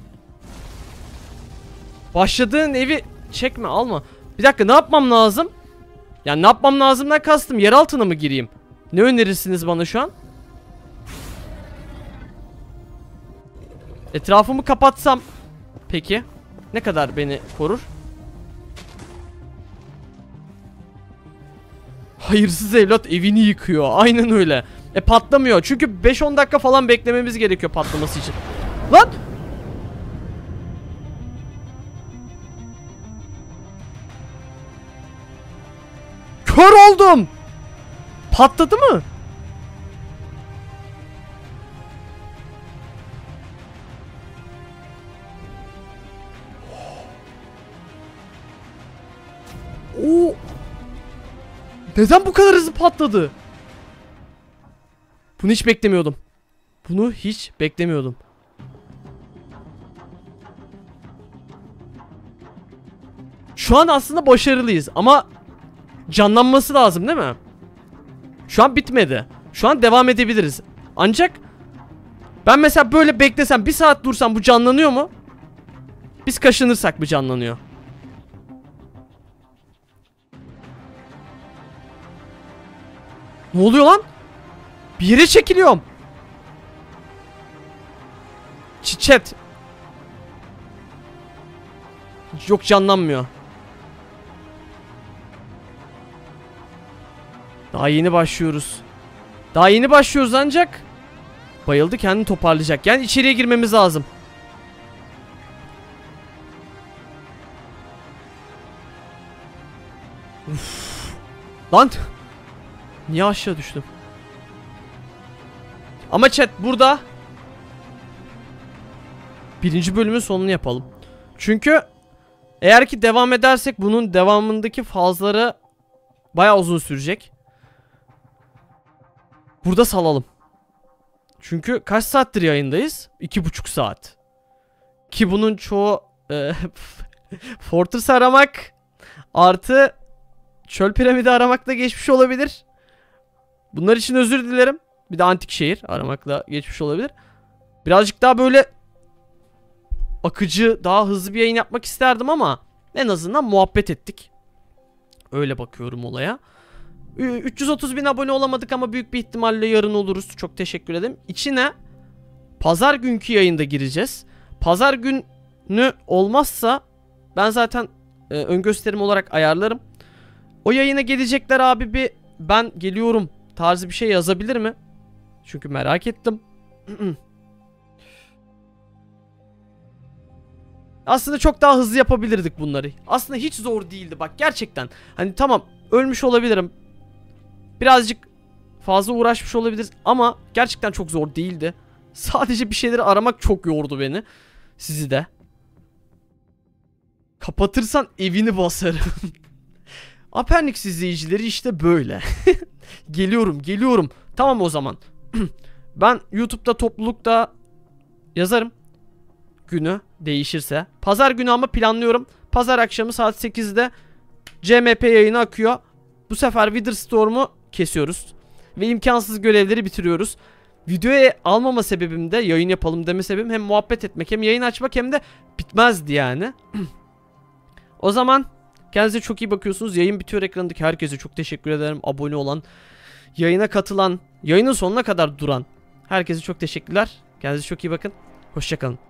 Başladığın evi çekme, alma. Bir dakika, ne yapmam lazım? Yani ne yapmam lazımdan kastım, yer altına mı gireyim? Ne önerirsiniz bana şu an? Etrafımı kapatsam peki ne kadar beni korur? Hayırsız evlat evini yıkıyor. Aynen öyle. E patlamıyor. Çünkü beş on dakika falan beklememiz gerekiyor patlaması için. Lan! Kör oldum. Patladı mı? Oo. Neden bu kadar hızlı patladı? Bunu hiç beklemiyordum. Bunu hiç beklemiyordum. Şu an aslında başarılıyız ama canlanması lazım değil mi? Şu an bitmedi. Şu an devam edebiliriz. Ancak ben mesela böyle beklesem, bir saat dursam bu canlanıyor mu? Biz kaşınırsak mı canlanıyor? Ne oluyor lan? Bir yere çekiliyorum. Çiçet. Yok, canlanmıyor. Daha yeni başlıyoruz. Daha yeni başlıyoruz ancak bayıldı, kendini toparlayacak. Yani içeriye girmemiz lazım. Uf. Lan. Niye aşağı düştüm? Ama chat burada birinci bölümün sonunu yapalım. Çünkü eğer ki devam edersek bunun devamındaki fazları bayağı uzun sürecek. Burada salalım. Çünkü kaç saattir yayındayız? İki buçuk saat. Ki bunun çoğu e, Fortress aramak artı çöl piramidi aramakla geçmiş olabilir. Bunlar için özür dilerim. Bir de antik şehir aramakla geçmiş olabilir. Birazcık daha böyle akıcı, daha hızlı bir yayın yapmak isterdim ama en azından muhabbet ettik. Öyle bakıyorum olaya. üç yüz otuz bin abone olamadık ama büyük bir ihtimalle yarın oluruz. Çok teşekkür ederim. İçine pazar günkü yayında gireceğiz. Pazar günü olmazsa ben zaten e, ön gösterim olarak ayarlarım. O yayına gelecekler abi, bir ben geliyorum tarzı bir şey yazabilir mi? Çünkü merak ettim. Aslında çok daha hızlı yapabilirdik bunları. Aslında hiç zor değildi bak, gerçekten. Hani tamam, ölmüş olabilirim. Birazcık fazla uğraşmış olabiliriz ama gerçekten çok zor değildi. Sadece bir şeyleri aramak çok yordu beni. Sizi de. Kapatırsan evini basarım. Apernix izleyicileri işte böyle. Geliyorum geliyorum. Tamam o zaman. Ben YouTube'da, toplulukta yazarım. Günü değişirse. Pazar günü ama planlıyorum. Pazar akşamı saat sekizde C M P yayını akıyor. Bu sefer Wither Storm'u kesiyoruz. Ve imkansız görevleri bitiriyoruz. Videoya almama sebebim de, yayın yapalım deme sebebim hem muhabbet etmek, hem yayın açmak, hem de bitmezdi yani. O zaman kendinize çok iyi bakıyorsunuz. Yayın bitiyor ekranındaki herkese çok teşekkür ederim. Abone olan, yayına katılan, yayının sonuna kadar duran herkese çok teşekkürler. Kendinize çok iyi bakın. Hoşça kalın.